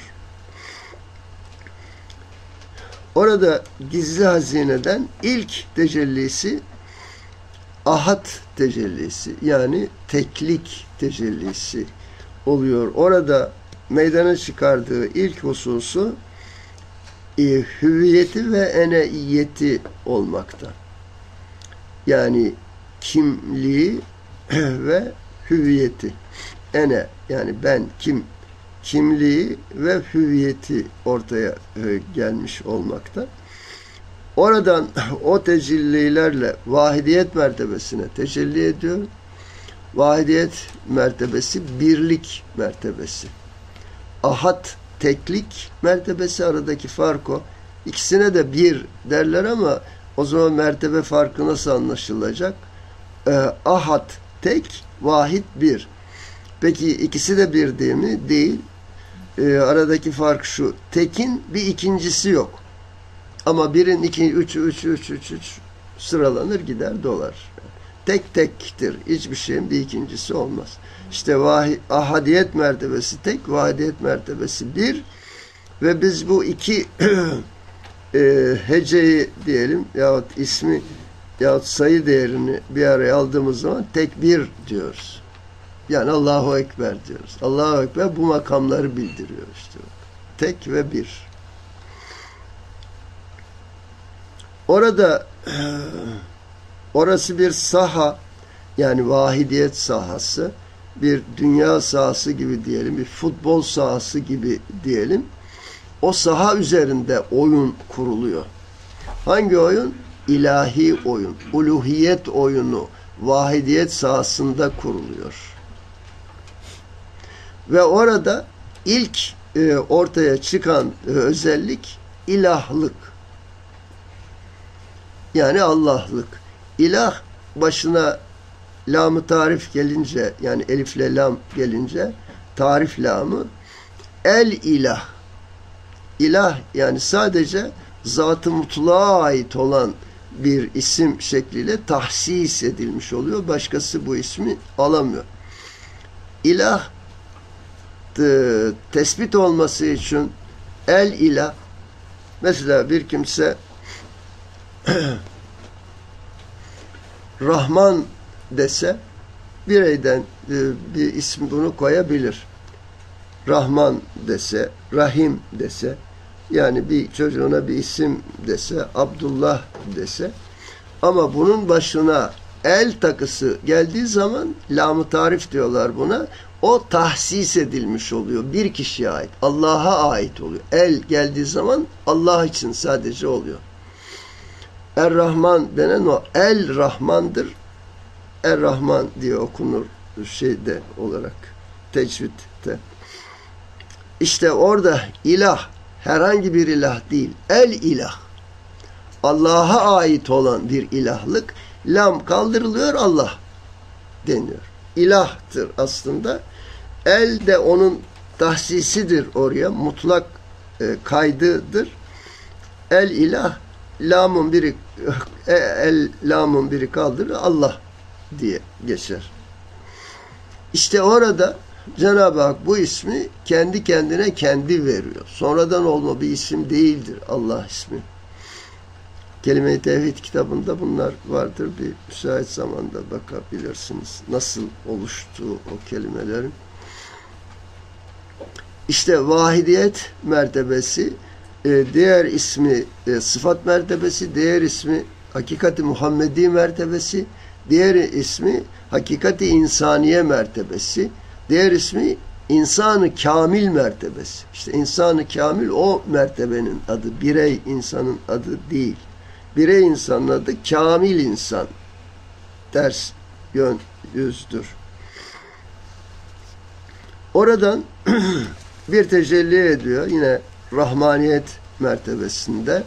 Orada gizli hazineden ilk tecellisi ahad tecellisi, yani teklik tecellisi oluyor. Orada meydana çıkardığı ilk hususu hüviyeti ve eneiyeti olmakta. Yani kimliği ve hüviyeti. Ene, yani ben kim, kimliği ve hüviyeti ortaya gelmiş olmakta. Oradan o tecellilerle vahidiyet mertebesine tecelli ediyor. Vahidiyet mertebesi birlik mertebesi. Ahad teklik mertebesi, aradaki fark o. İkisine de bir derler ama o zaman mertebe farkı nasıl anlaşılacak? Ahad tek, vahid bir. Peki ikisi de bir değil mi? Değil. Aradaki fark şu. Tekin bir ikincisi yok. Ama birin üçü sıralanır gider dolar. Tek tektir. Hiçbir şeyin bir ikincisi olmaz. İşte ahadiyet mertebesi tek, vahidiyet mertebesi bir. Ve biz bu iki heceyi diyelim yahut ismi yahut sayı değerini bir araya aldığımız zaman tek bir diyoruz. Yani Allahu Ekber diyoruz. Allahu Ekber bu makamları bildiriyor işte. Tek ve bir. Orada orası bir saha, yani vahidiyet sahası, bir dünya sahası gibi diyelim, bir futbol sahası gibi diyelim. O saha üzerinde oyun kuruluyor. Hangi oyun? İlahi oyun, uluhiyet oyunu, vahidiyet sahasında kuruluyor. Ve orada ilk ortaya çıkan özellik ilahlık. Yani Allah'lık. İlah başına lam-ı tarif gelince, yani elifle lam gelince tarif lamı el ilah. İlah yani sadece zat-ı mutluğa ait olan bir isim şekliyle tahsis edilmiş oluyor. Başkası bu ismi alamıyor. İlah tespit olması için el ilah, mesela bir kimse Rahman dese bireyden bir isim bunu koyabilir. Rahman dese, Rahim dese, yani bir çocuğuna bir isim dese, Abdullah dese, ama bunun başına el takısı geldiği zaman lam-ı tarif diyorlar buna. O tahsis edilmiş oluyor. Bir kişiye ait. Allah'a ait oluyor. El geldiği zaman Allah için sadece oluyor. Er-Rahman denen o El-Rahman'dır. Er-Rahman diye okunur şeyde olarak, tecvidde. İşte orada ilah herhangi bir ilah değil. El-İlah. Allah'a ait olan bir ilahlık. Lam kaldırılıyor, Allah deniyor. İlahtır aslında. El de onun tahsisidir oraya. Mutlak kaydıdır. El ilah, lamın biri lamın biri kaldırır, Allah diye geçer. İşte orada Cenab-ı Hak bu ismi kendi kendine kendi veriyor. Sonradan olma bir isim değildir Allah ismi. Kelime-i Tevhid kitabında bunlar vardır. Bir müsait zamanda bakabilirsiniz. Nasıl oluştuğu o kelimelerin. İşte vahidiyet mertebesi, diğer ismi sıfat mertebesi, diğer ismi hakikati Muhammedi mertebesi, diğer ismi hakikati insaniye mertebesi, diğer ismi insanı kamil mertebesi. İşte insanı kamil o mertebenin adı. Birey insanın adı değil. Birey insanın adı kamil insan. Ters yön yüzdür. Oradan bir tecelli ediyor. Yine rahmaniyet mertebesinde.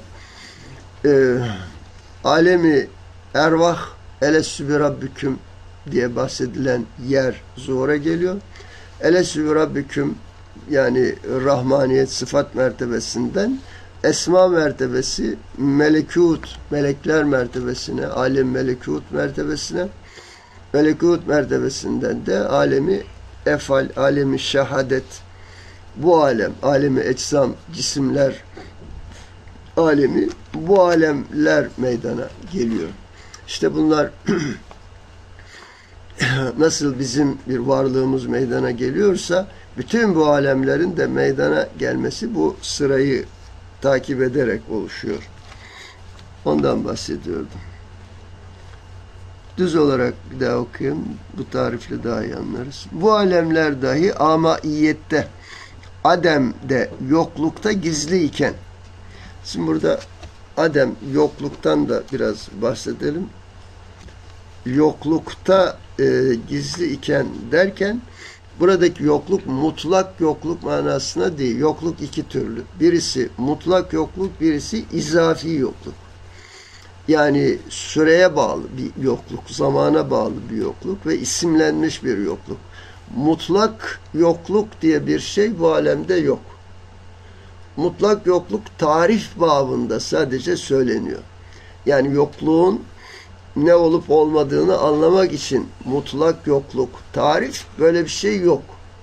Alemi ervah elessü bi rabbiküm diye bahsedilen yer zuhura geliyor. Elessü bi rabbiküm, yani rahmaniyet sıfat mertebesinden esma mertebesi, melekut, melekler mertebesine, alem melekut mertebesine, melekut mertebesinden de alemi efal, alemi şehadet, bu alem, alemi eczam, cisimler alemi, bu alemler meydana geliyor. İşte bunlar nasıl bizim bir varlığımız meydana geliyorsa, bütün bu alemlerin de meydana gelmesi bu sırayı takip ederek oluşuyor. Ondan bahsediyordum. Düz olarak bir daha okuyayım. Bu tarifle daha iyi anlarız. Bu alemler dahi amaiyette, ademde, yoklukta gizli iken. Şimdi burada adem, yokluktan da biraz bahsedelim. Yoklukta gizli iken derken, buradaki yokluk mutlak yokluk manasına değil. Yokluk iki türlü. Birisi mutlak yokluk, birisi izafi yokluk. Yani süreye bağlı bir yokluk, zamana bağlı bir yokluk ve isimlenmiş bir yokluk. Mutlak yokluk diye bir şey bu alemde yok. Mutlak yokluk tarif babında sadece söyleniyor. Yani yokluğun ne olup olmadığını anlamak için mutlak yokluk, tarif, böyle bir şey yok.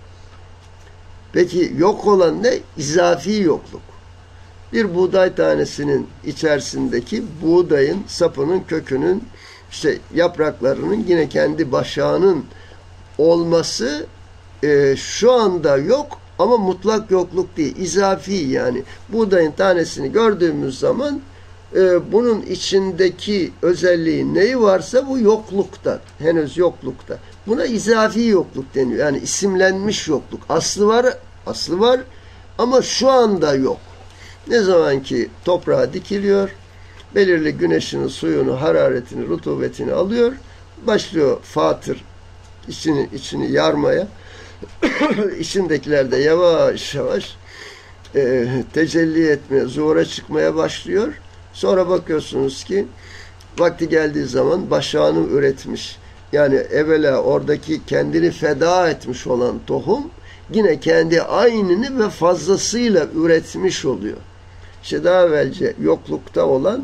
Peki yok olan ne? İzafi yokluk. Bir buğday tanesinin içerisindeki buğdayın, sapının, kökünün, işte yapraklarının, yine kendi başağının olması şu anda yok ama mutlak yokluk değil. İzafi, yani buğdayın tanesini gördüğümüz zaman bunun içindeki özelliği neyi varsa bu yoklukta, henüz yoklukta. Buna izafi yokluk deniyor. Yani isimlenmiş yokluk. Aslı var ama şu anda yok. Ne zaman ki toprağa dikiliyor, belirli güneşin suyunu, hararetini, rutubetini alıyor, başlıyor fatır içini yarmaya. İçindekiler de yavaş yavaş tecelli etmeye, zuhura çıkmaya başlıyor. Sonra bakıyorsunuz ki vakti geldiği zaman başağını üretmiş. Yani evvela oradaki kendini feda etmiş olan tohum yine kendi aynını ve fazlasıyla üretmiş oluyor. İşte daha evvelce yoklukta olan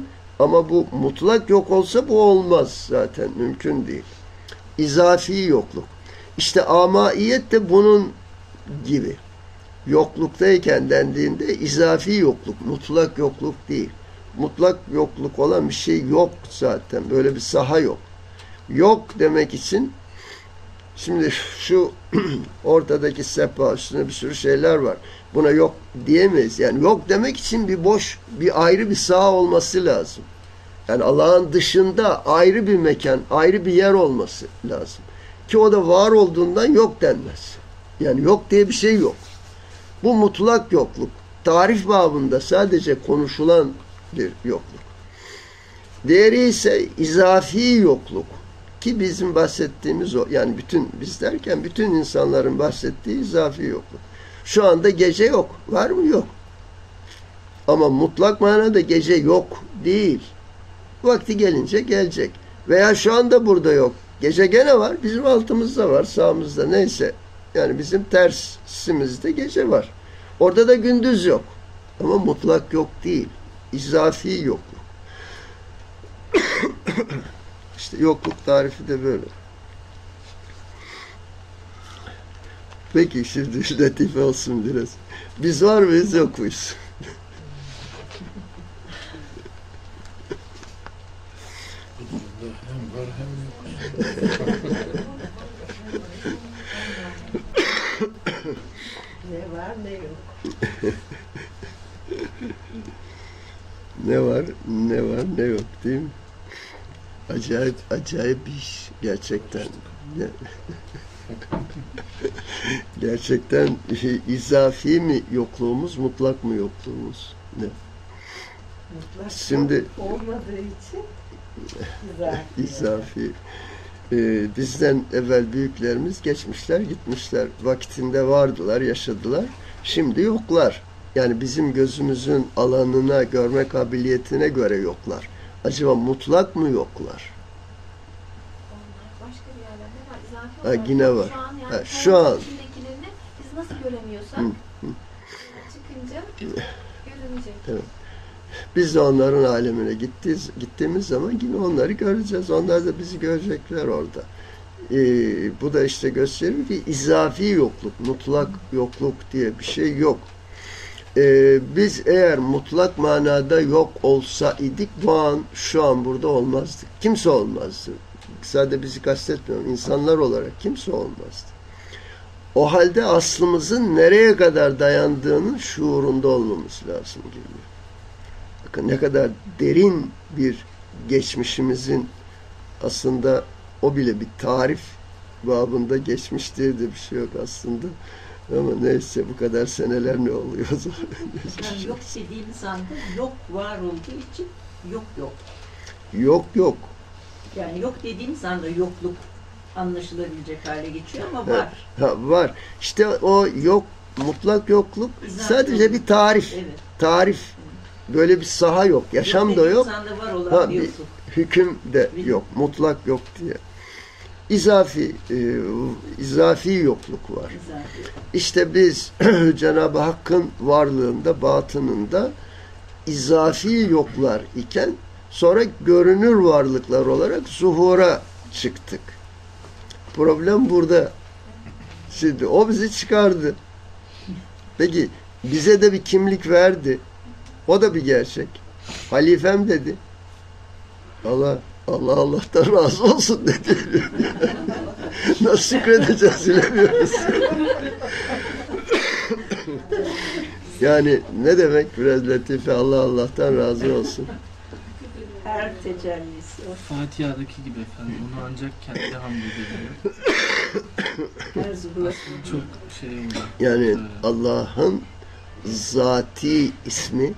Ama bu mutlak yok olsa bu olmaz zaten. Mümkün değil. İzafi yokluk. İşte amaiyet de bunun gibi. Yokluktayken dendiğinde izafi yokluk, mutlak yokluk değil. Mutlak yokluk olan bir şey yok zaten. Böyle bir saha yok. Yok demek için şimdi şu ortadaki sehpa üstünde bir sürü şeyler var. Buna yok diyemeyiz. Yani yok demek için bir boş, bir ayrı bir saha olması lazım. Yani Allah'ın dışında ayrı bir mekan, ayrı bir yer olması lazım. Ki o da var olduğundan yok denmez. Yani yok diye bir şey yok. Bu mutlak yokluk. Tarif babında sadece konuşulan bir yokluk. Diğeri ise izafi yokluk. Ki bizim bahsettiğimiz o. Yani bütün, biz derken bütün insanların bahsettiği izafi yokluk. Şu anda gece yok. Var mı? Yok. Ama mutlak manada gece yok değil. Vakti gelince gelecek. Veya şu anda burada yok. Gece gene var. Bizim altımızda var. Sağımızda neyse. Yani bizim tersimizde gece var. Orada da gündüz yok. Ama mutlak yok değil. İzafi yokluk. İşte yokluk tarifi de böyle. Peki şimdi latife olsun biraz. Biz var mıyız yok muyuz? Hem var hem yok. Ne var ne yok. Ne var, ne var, ne yok değil mi? Acayip, acayip bir iş gerçekten. Gerçekten izafi mi yokluğumuz, mutlak mı yokluğumuz? Ne? Mutlak Şimdi olmadığı için izafi. izafi. Bizden evvel büyüklerimiz geçmişler, gitmişler. Vakitinde vardılar, yaşadılar. Şimdi yoklar. Yani bizim gözümüzün alanına, görme kabiliyetine göre yoklar. Acaba mutlak mı yoklar? Başka bir yerlerde var. İzafi Ha, olarak yine var. Şu an yani Ha, şu an. içindekilerini biz nasıl göremiyorsak çıkınca görünecek. Evet. Biz de onların alemine gittiğimiz zaman yine onları göreceğiz. Onlar da bizi görecekler orada. Bu da işte gösterir ki izafi yokluk, mutlak yokluk diye bir şey yok. Biz eğer mutlak manada yok olsa idik şu an burada olmazdık. Kimse olmazdı. Sadece bizi kastetmiyorum. İnsanlar olarak kimse olmazdı. O halde aslımızın nereye kadar dayandığının şuurunda olmamız lazım geliyor. Bakın ne kadar derin bir geçmişimizin aslında o bile bir tarif babında geçmiş diye de bir şey yok aslında. Ama neyse bu kadar seneler ne oluyor o zaman? Yani yok dediğimiz anda yok var olduğu için yok yok. Yok yok. Yani yok dediğimiz anda yokluk anlaşılabilecek hale geçiyor ama var. Ha, var. İşte o yok, mutlak yokluk sadece bir tarif. Evet. Tarif. Böyle bir saha yok. Yaşam da yok. Dediğimiz anda var olan Ha, bir bir yokluk. hüküm de yok. Mutlak yok diye. İzafi yokluk var. İzafi. İşte biz Cenab-ı Hakk'ın varlığında, batınında izafi yoklar iken sonra görünür varlıklar olarak zuhura çıktık. Problem burada. Şimdi o bizi çıkardı. Peki bize de bir kimlik verdi. O da bir gerçek. Halifem dedi. Allah'tan razı olsun dedi. Nasıl şükredeceğiz bilemiyoruz. Yani ne demek biraz latife, Allah'tan razı olsun. Her tecellisi. Fatiha'daki gibi efendim. Onu ancak kendi hamd edebiliyor. Her zuhur. Çok şey oldu. Yani Evet. Allah'ın zati ismi,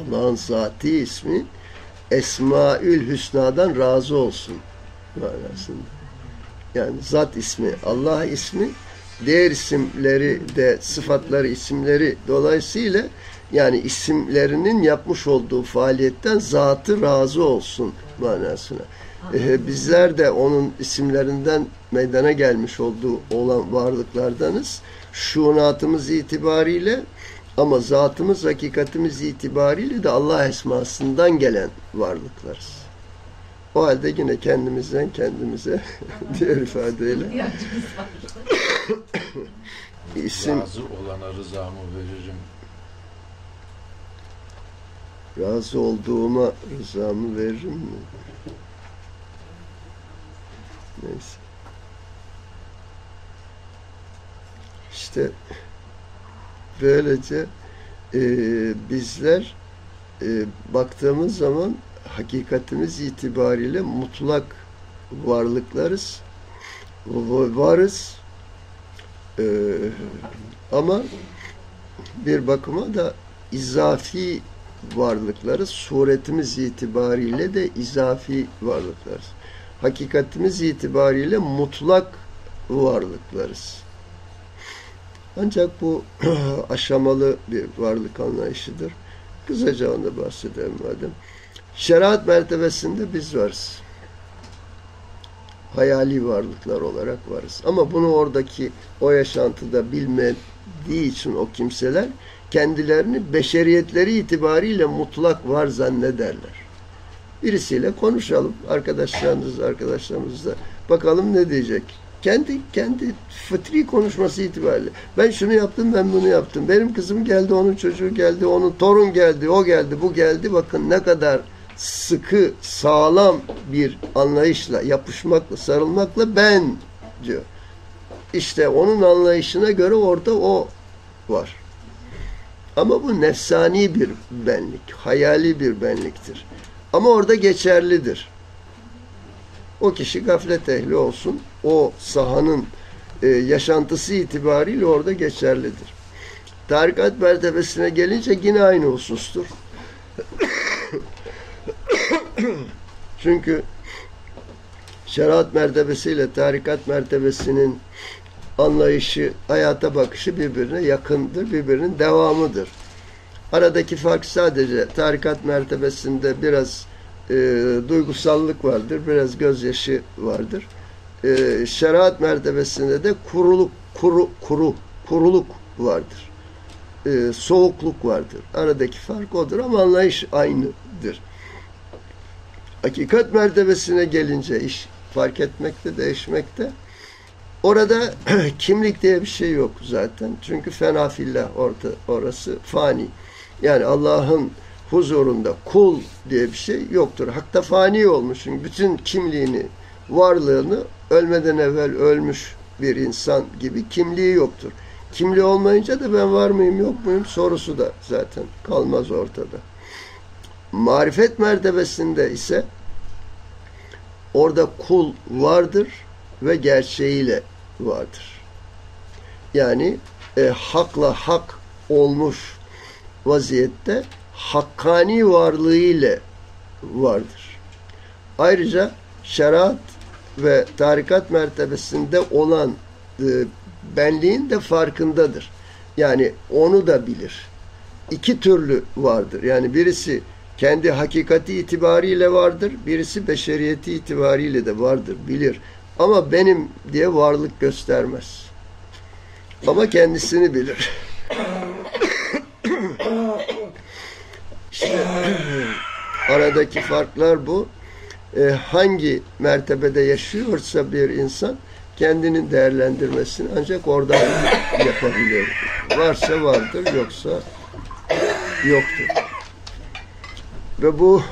Esmaül Hüsna'dan razı olsun manasında. Yani zat ismi, Allah ismi, diğer isimleri de sıfatları, isimleri dolayısıyla yani isimlerinin yapmış olduğu faaliyetten zatı razı olsun manasına. Bizler de onun isimlerinden meydana gelmiş olduğu olan varlıklardanız. Şuunatımız itibariyle Ama zatımız, hakikatimiz itibariyle de Allah esmasından gelen varlıklarız. O halde yine kendimizden kendimize diğer ifadeyle İhtiyacımız var. isim Razı olana rızamı veririm. razı olduğuma rızamı veririm mi? Neyse. İşte böylece bizler baktığımız zaman hakikatimiz itibariyle mutlak varlıklarız. Varız. Ama bir bakıma da izafi varlıklarız. Suretimiz itibariyle de izafi varlıklarız. Hakikatimiz itibariyle mutlak varlıklarız. Ancak bu aşamalı bir varlık anlayışıdır. Kısaca onu bahsedelim madem. Şeriat mertebesinde biz varız. Hayali varlıklar olarak varız. Ama bunu oradaki o yaşantıda bilmediği için o kimseler kendilerini beşeriyetleri itibariyle mutlak var zannederler. Birisiyle konuşalım. Arkadaşlarımızla bakalım ne diyecek. Kendi fıtri konuşması itibariyle. Ben şunu yaptım, ben bunu yaptım. Benim kızım geldi, onun çocuğu geldi, onun torun geldi, o geldi, bu geldi. Bakın ne kadar sıkı, sağlam bir anlayışla, yapışmakla, sarılmakla ben diyor. İşte onun anlayışına göre orada o var. Ama bu nefsani bir benlik, hayali bir benliktir. Ama orada geçerlidir. O kişi gaflet ehli olsun, o sahanın yaşantısı itibariyle orada geçerlidir. Tarikat mertebesine gelince yine aynı husustur. Çünkü şeriat mertebesiyle tarikat mertebesinin anlayışı, hayata bakışı birbirine yakındır, birbirinin devamıdır. Aradaki fark sadece tarikat mertebesinde biraz duygusallık vardır, biraz gözyaşı vardır. Şeriat mertebesinde de kuruluk vardır. Soğukluk vardır. Aradaki fark odur ama anlayış aynıdır. Hakikat mertebesine gelince iş fark etmekte, değişmekte. Orada kimlik diye bir şey yok zaten. Çünkü fena fillah orası fani. Yani Allah'ın huzurunda kul diye bir şey yoktur. Hakta fani olmuş. Çünkü bütün kimliğini, varlığını ölmeden evvel ölmüş bir insan gibi kimliği yoktur. Kimliği olmayınca da ben var mıyım yok muyum sorusu da zaten kalmaz ortada. Marifet mertebesinde ise orada kul vardır ve gerçeğiyle vardır. Yani hakla hak olmuş vaziyette hakkani varlığıyla vardır. Ayrıca şeriat ve tarikat mertebesinde olan benliğin de farkındadır. Yani onu da bilir. İki türlü vardır. Yani birisi kendi hakikati itibariyle vardır, birisi beşeriyeti itibariyle de vardır, bilir. Ama benim diye varlık göstermez. Ama kendisini bilir. İşte aradaki farklar bu. Hangi mertebede yaşıyorsa bir insan kendinin değerlendirmesini ancak oradan yapabilir. Varsa vardır, yoksa yoktur. Ve bu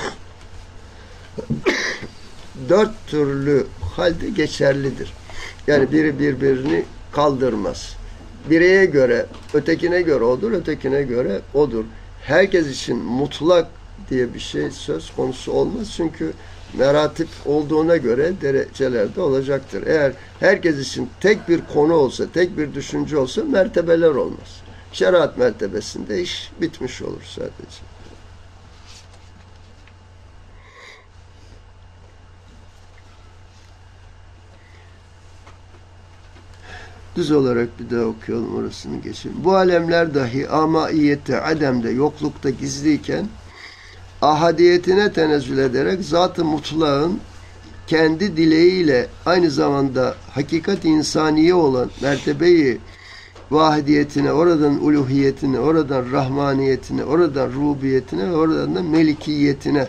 dört türlü halde geçerlidir. Yani biri birbirini kaldırmaz. Bireye göre, ötekine göre odur, ötekine göre odur. Herkes için mutlak diye bir şey söz konusu olmaz. Çünkü meratip olduğuna göre derecelerde olacaktır. Eğer herkes için tek bir konu olsa, tek bir düşünce olsa mertebeler olmaz. Şeriat mertebesinde iş bitmiş olur sadece. Düz olarak bir daha okuyalım, orasını geçelim. Bu alemler dahi amaiyette, ademde, yoklukta gizliyken ahadiyetine tenezzül ederek zat-ı mutlağın kendi dileğiyle aynı zamanda hakikat insaniye olan mertebeyi vahidiyetine, oradan uluhiyetine, oradan rahmaniyetine, oradan rububiyetine ve oradan da melikiyetine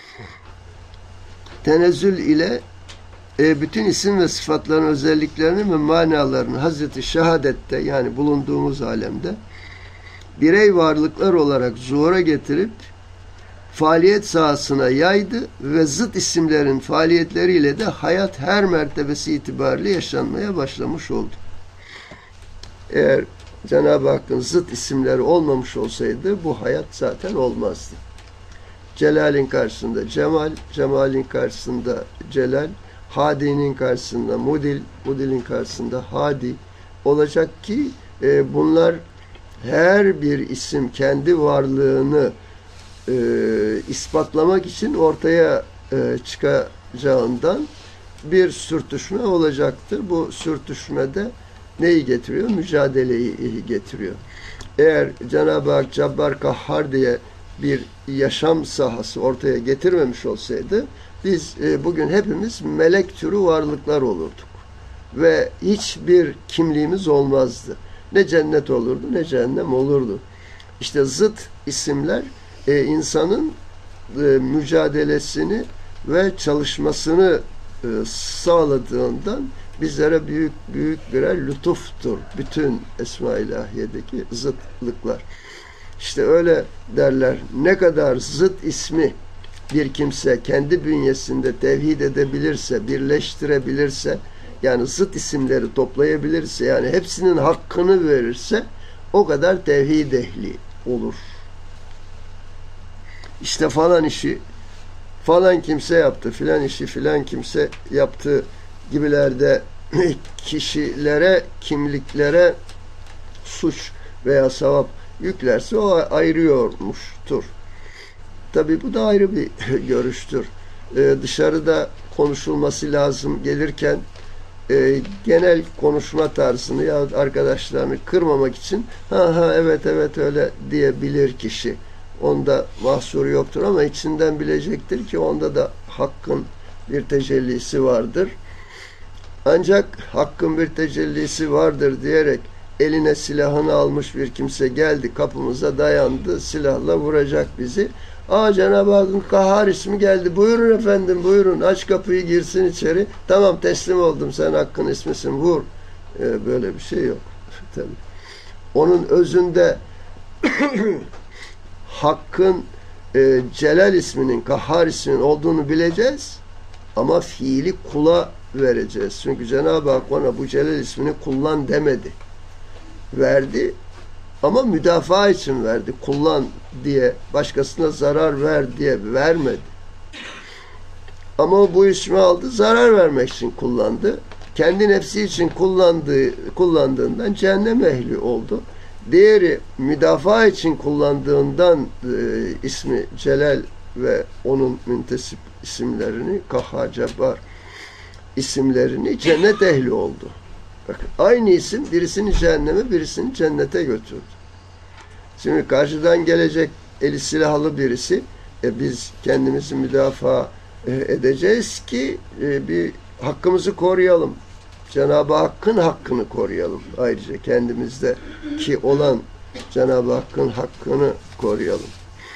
tenezzül ile bütün isim ve sıfatların özelliklerini ve manalarını Hazreti Şehadet'te, yani bulunduğumuz alemde birey varlıklar olarak zuhura getirip faaliyet sahasına yaydı ve zıt isimlerin faaliyetleriyle de hayat her mertebesi itibariyle yaşanmaya başlamış oldu. Eğer Cenab-ı Hakk'ın zıt isimleri olmamış olsaydı bu hayat zaten olmazdı. Celal'in karşısında Cemal, Cemal'in karşısında Celal, Hadi'nin karşısında Mudil, Mudil'in karşısında Hadi olacak ki bunlar her bir isim kendi varlığını ispatlamak için ortaya çıkacağından bir sürtüşme olacaktır. Bu sürtüşmede neyi getiriyor? Mücadeleyi getiriyor. Eğer Cenab-ı Hak Cabbar Kahhar diye bir yaşam sahası ortaya getirmemiş olsaydı biz bugün hepimiz melek türü varlıklar olurduk. Ve hiçbir kimliğimiz olmazdı. Ne cennet olurdu ne cehennem olurdu. İşte zıt isimler insanın mücadelesini ve çalışmasını sağladığından bizlere büyük büyük birer lütuftur. Bütün Esma-i İlahiye'deki zıtlıklar. İşte öyle derler. Ne kadar zıt ismi bir kimse kendi bünyesinde tevhid edebilirse, birleştirebilirse, yani zıt isimleri toplayabilirse, yani hepsinin hakkını verirse o kadar tevhid ehli olur. İşte falan işi falan kimse yaptı, filan işi filan kimse yaptı gibilerde kişilere, kimliklere suç veya sevap yüklerse o ayırıyormuştur. Tabii bu da ayrı bir görüştür. Dışarıda konuşulması lazım gelirken genel konuşma tarzını ya arkadaşlarını kırmamak için evet öyle diyebilir kişi. Onda mahsuru yoktur ama içinden bilecektir ki onda da hakkın bir tecellisi vardır. Ancak hakkın bir tecellisi vardır diyerek eline silahını almış bir kimse geldi, kapımıza dayandı, silahla vuracak bizi. Cenab-ı Hakk'ın Kahhar ismi geldi. Buyurun efendim, buyurun. Aç kapıyı, girsin içeri. Tamam, teslim oldum. Sen Hakk'ın ismisin. Vur. Böyle bir şey yok. Tabii. Onun özünde Hakk'ın Celal isminin, Kahhar isminin olduğunu bileceğiz. Ama fiili kula vereceğiz. Çünkü Cenab-ı Hak ona bu Celal ismini kullan demedi. Verdi. Ama müdafaa için verdi. Kullan diye, başkasına zarar ver diye vermedi. Ama o bu ismi aldı, zarar vermek için kullandı. Kendi nefsi için kullandığından cehennem ehli oldu. Diğeri müdafaa için kullandığından ismi Celal ve onun müntesip isimlerini, Kahhar, Cabbar isimlerini cennet ehli oldu. Bakın, aynı isim birisini cehenneme, birisini cennete götürdü. Şimdi karşıdan gelecek eli silahlı birisi, biz kendimizi müdafaa edeceğiz ki bir hakkımızı koruyalım. Cenab-ı Hakk'ın hakkını koruyalım. Ayrıca kendimizdeki olan Cenab-ı Hakk'ın hakkını koruyalım.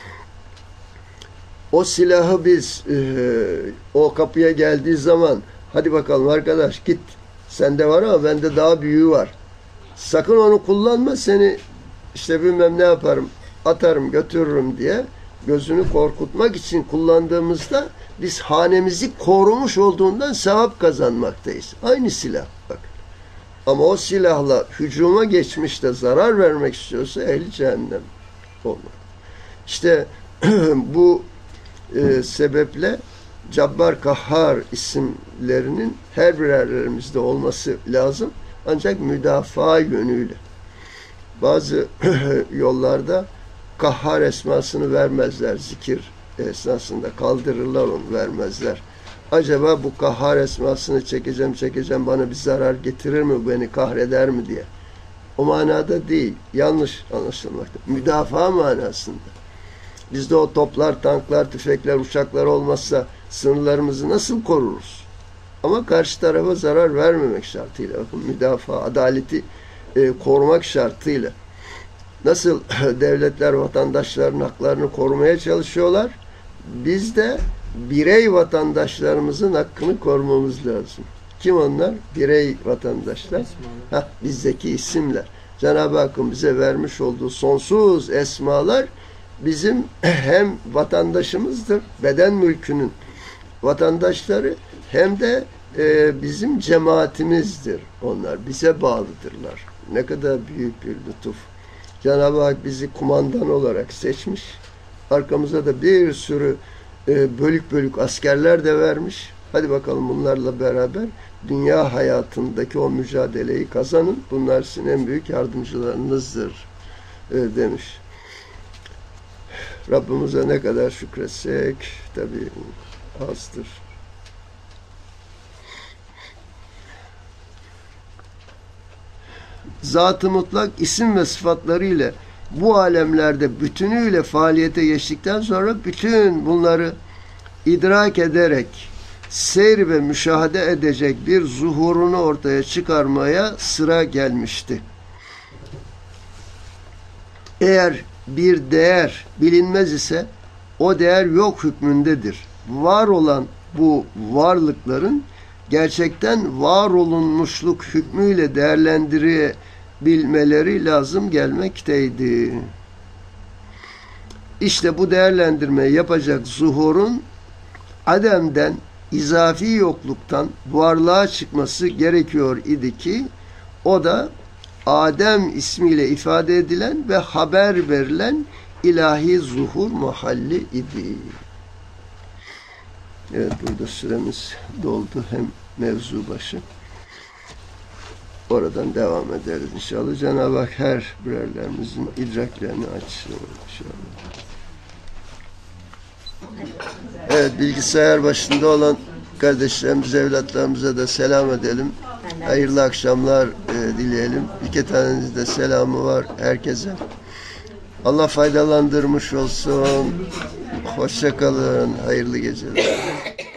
O silahı biz o kapıya geldiği zaman hadi bakalım arkadaş git, sende var ama bende daha büyüğü var. Sakın onu kullanma, seni işte bilmem ne yaparım, atarım, götürürüm diye gözünü korkutmak için kullandığımızda biz hanemizi korumuş olduğundan sevap kazanmaktayız. Aynı silah bak. Ama o silahla hücuma geçmiş de zarar vermek istiyorsa ehli cehennem olmak. İşte bu sebeple Cabbar, Kahhar isimlerinin her birerlerimizde olması lazım. Ancak müdafaa yönüyle. Bazı yollarda Kahhar esmasını vermezler. Zikir esnasında kaldırırlar onu, vermezler. Acaba bu Kahhar esmasını çekeceğim bana bir zarar getirir mi, beni kahreder mi diye. O manada değil. Yanlış anlaşılmakta. Müdafaa manasında. Bizde o toplar, tanklar, tüfekler, uçaklar olmazsa sınırlarımızı nasıl koruruz? Ama karşı tarafa zarar vermemek şartıyla. Bakın müdafaa, adaleti korumak şartıyla. Nasıl devletler vatandaşların haklarını korumaya çalışıyorlar, biz de birey vatandaşlarımızın hakkını korumamız lazım. Kim onlar? Birey vatandaşlar. Bizdeki isimler. Cenab-ı Hakk'ın bize vermiş olduğu sonsuz esmalar bizim hem vatandaşımızdır, beden mülkünün vatandaşları, hem de bizim cemaatimizdir onlar. Bize bağlıdırlar. Ne kadar büyük bir lütuf. Cenab-ı Hak bizi kumandan olarak seçmiş. Arkamıza da bir sürü bölük bölük askerler de vermiş. Hadi bakalım bunlarla beraber dünya hayatındaki o mücadeleyi kazanın. Bunlar sizin en büyük yardımcılarınızdır demiş. Rabbimize ne kadar şükretsek tabii azdır. Zat-ı mutlak isim ve sıfatları ile bu alemlerde bütünüyle faaliyete geçtikten sonra bütün bunları idrak ederek seyir ve müşahede edecek bir zuhurunu ortaya çıkarmaya sıra gelmişti. Eğer bir değer bilinmez ise o değer yok hükmündedir. Var olan bu varlıkların gerçekten var olunmuşluk hükmüyle değerlendirebilmeleri lazım gelmekteydi. İşte bu değerlendirmeyi yapacak zuhurun ademden, izafi yokluktan varlığa çıkması gerekiyor idi ki o da Adem ismiyle ifade edilen ve haber verilen ilahi zuhur mahalli idi. Evet, burada süremiz doldu. Hem mevzu başı. Oradan devam ederiz inşallah. Cenab-ı Hak her birerlerimizin idraklerini açsın inşallah. Evet, bilgisayar başında olan kardeşlerimize, evlatlarımıza da selam edelim. Hayırlı akşamlar dileyelim. İki taneniz de selamı var herkese. Allah faydalandırmış olsun. Hoşça kalın. Hayırlı geceler.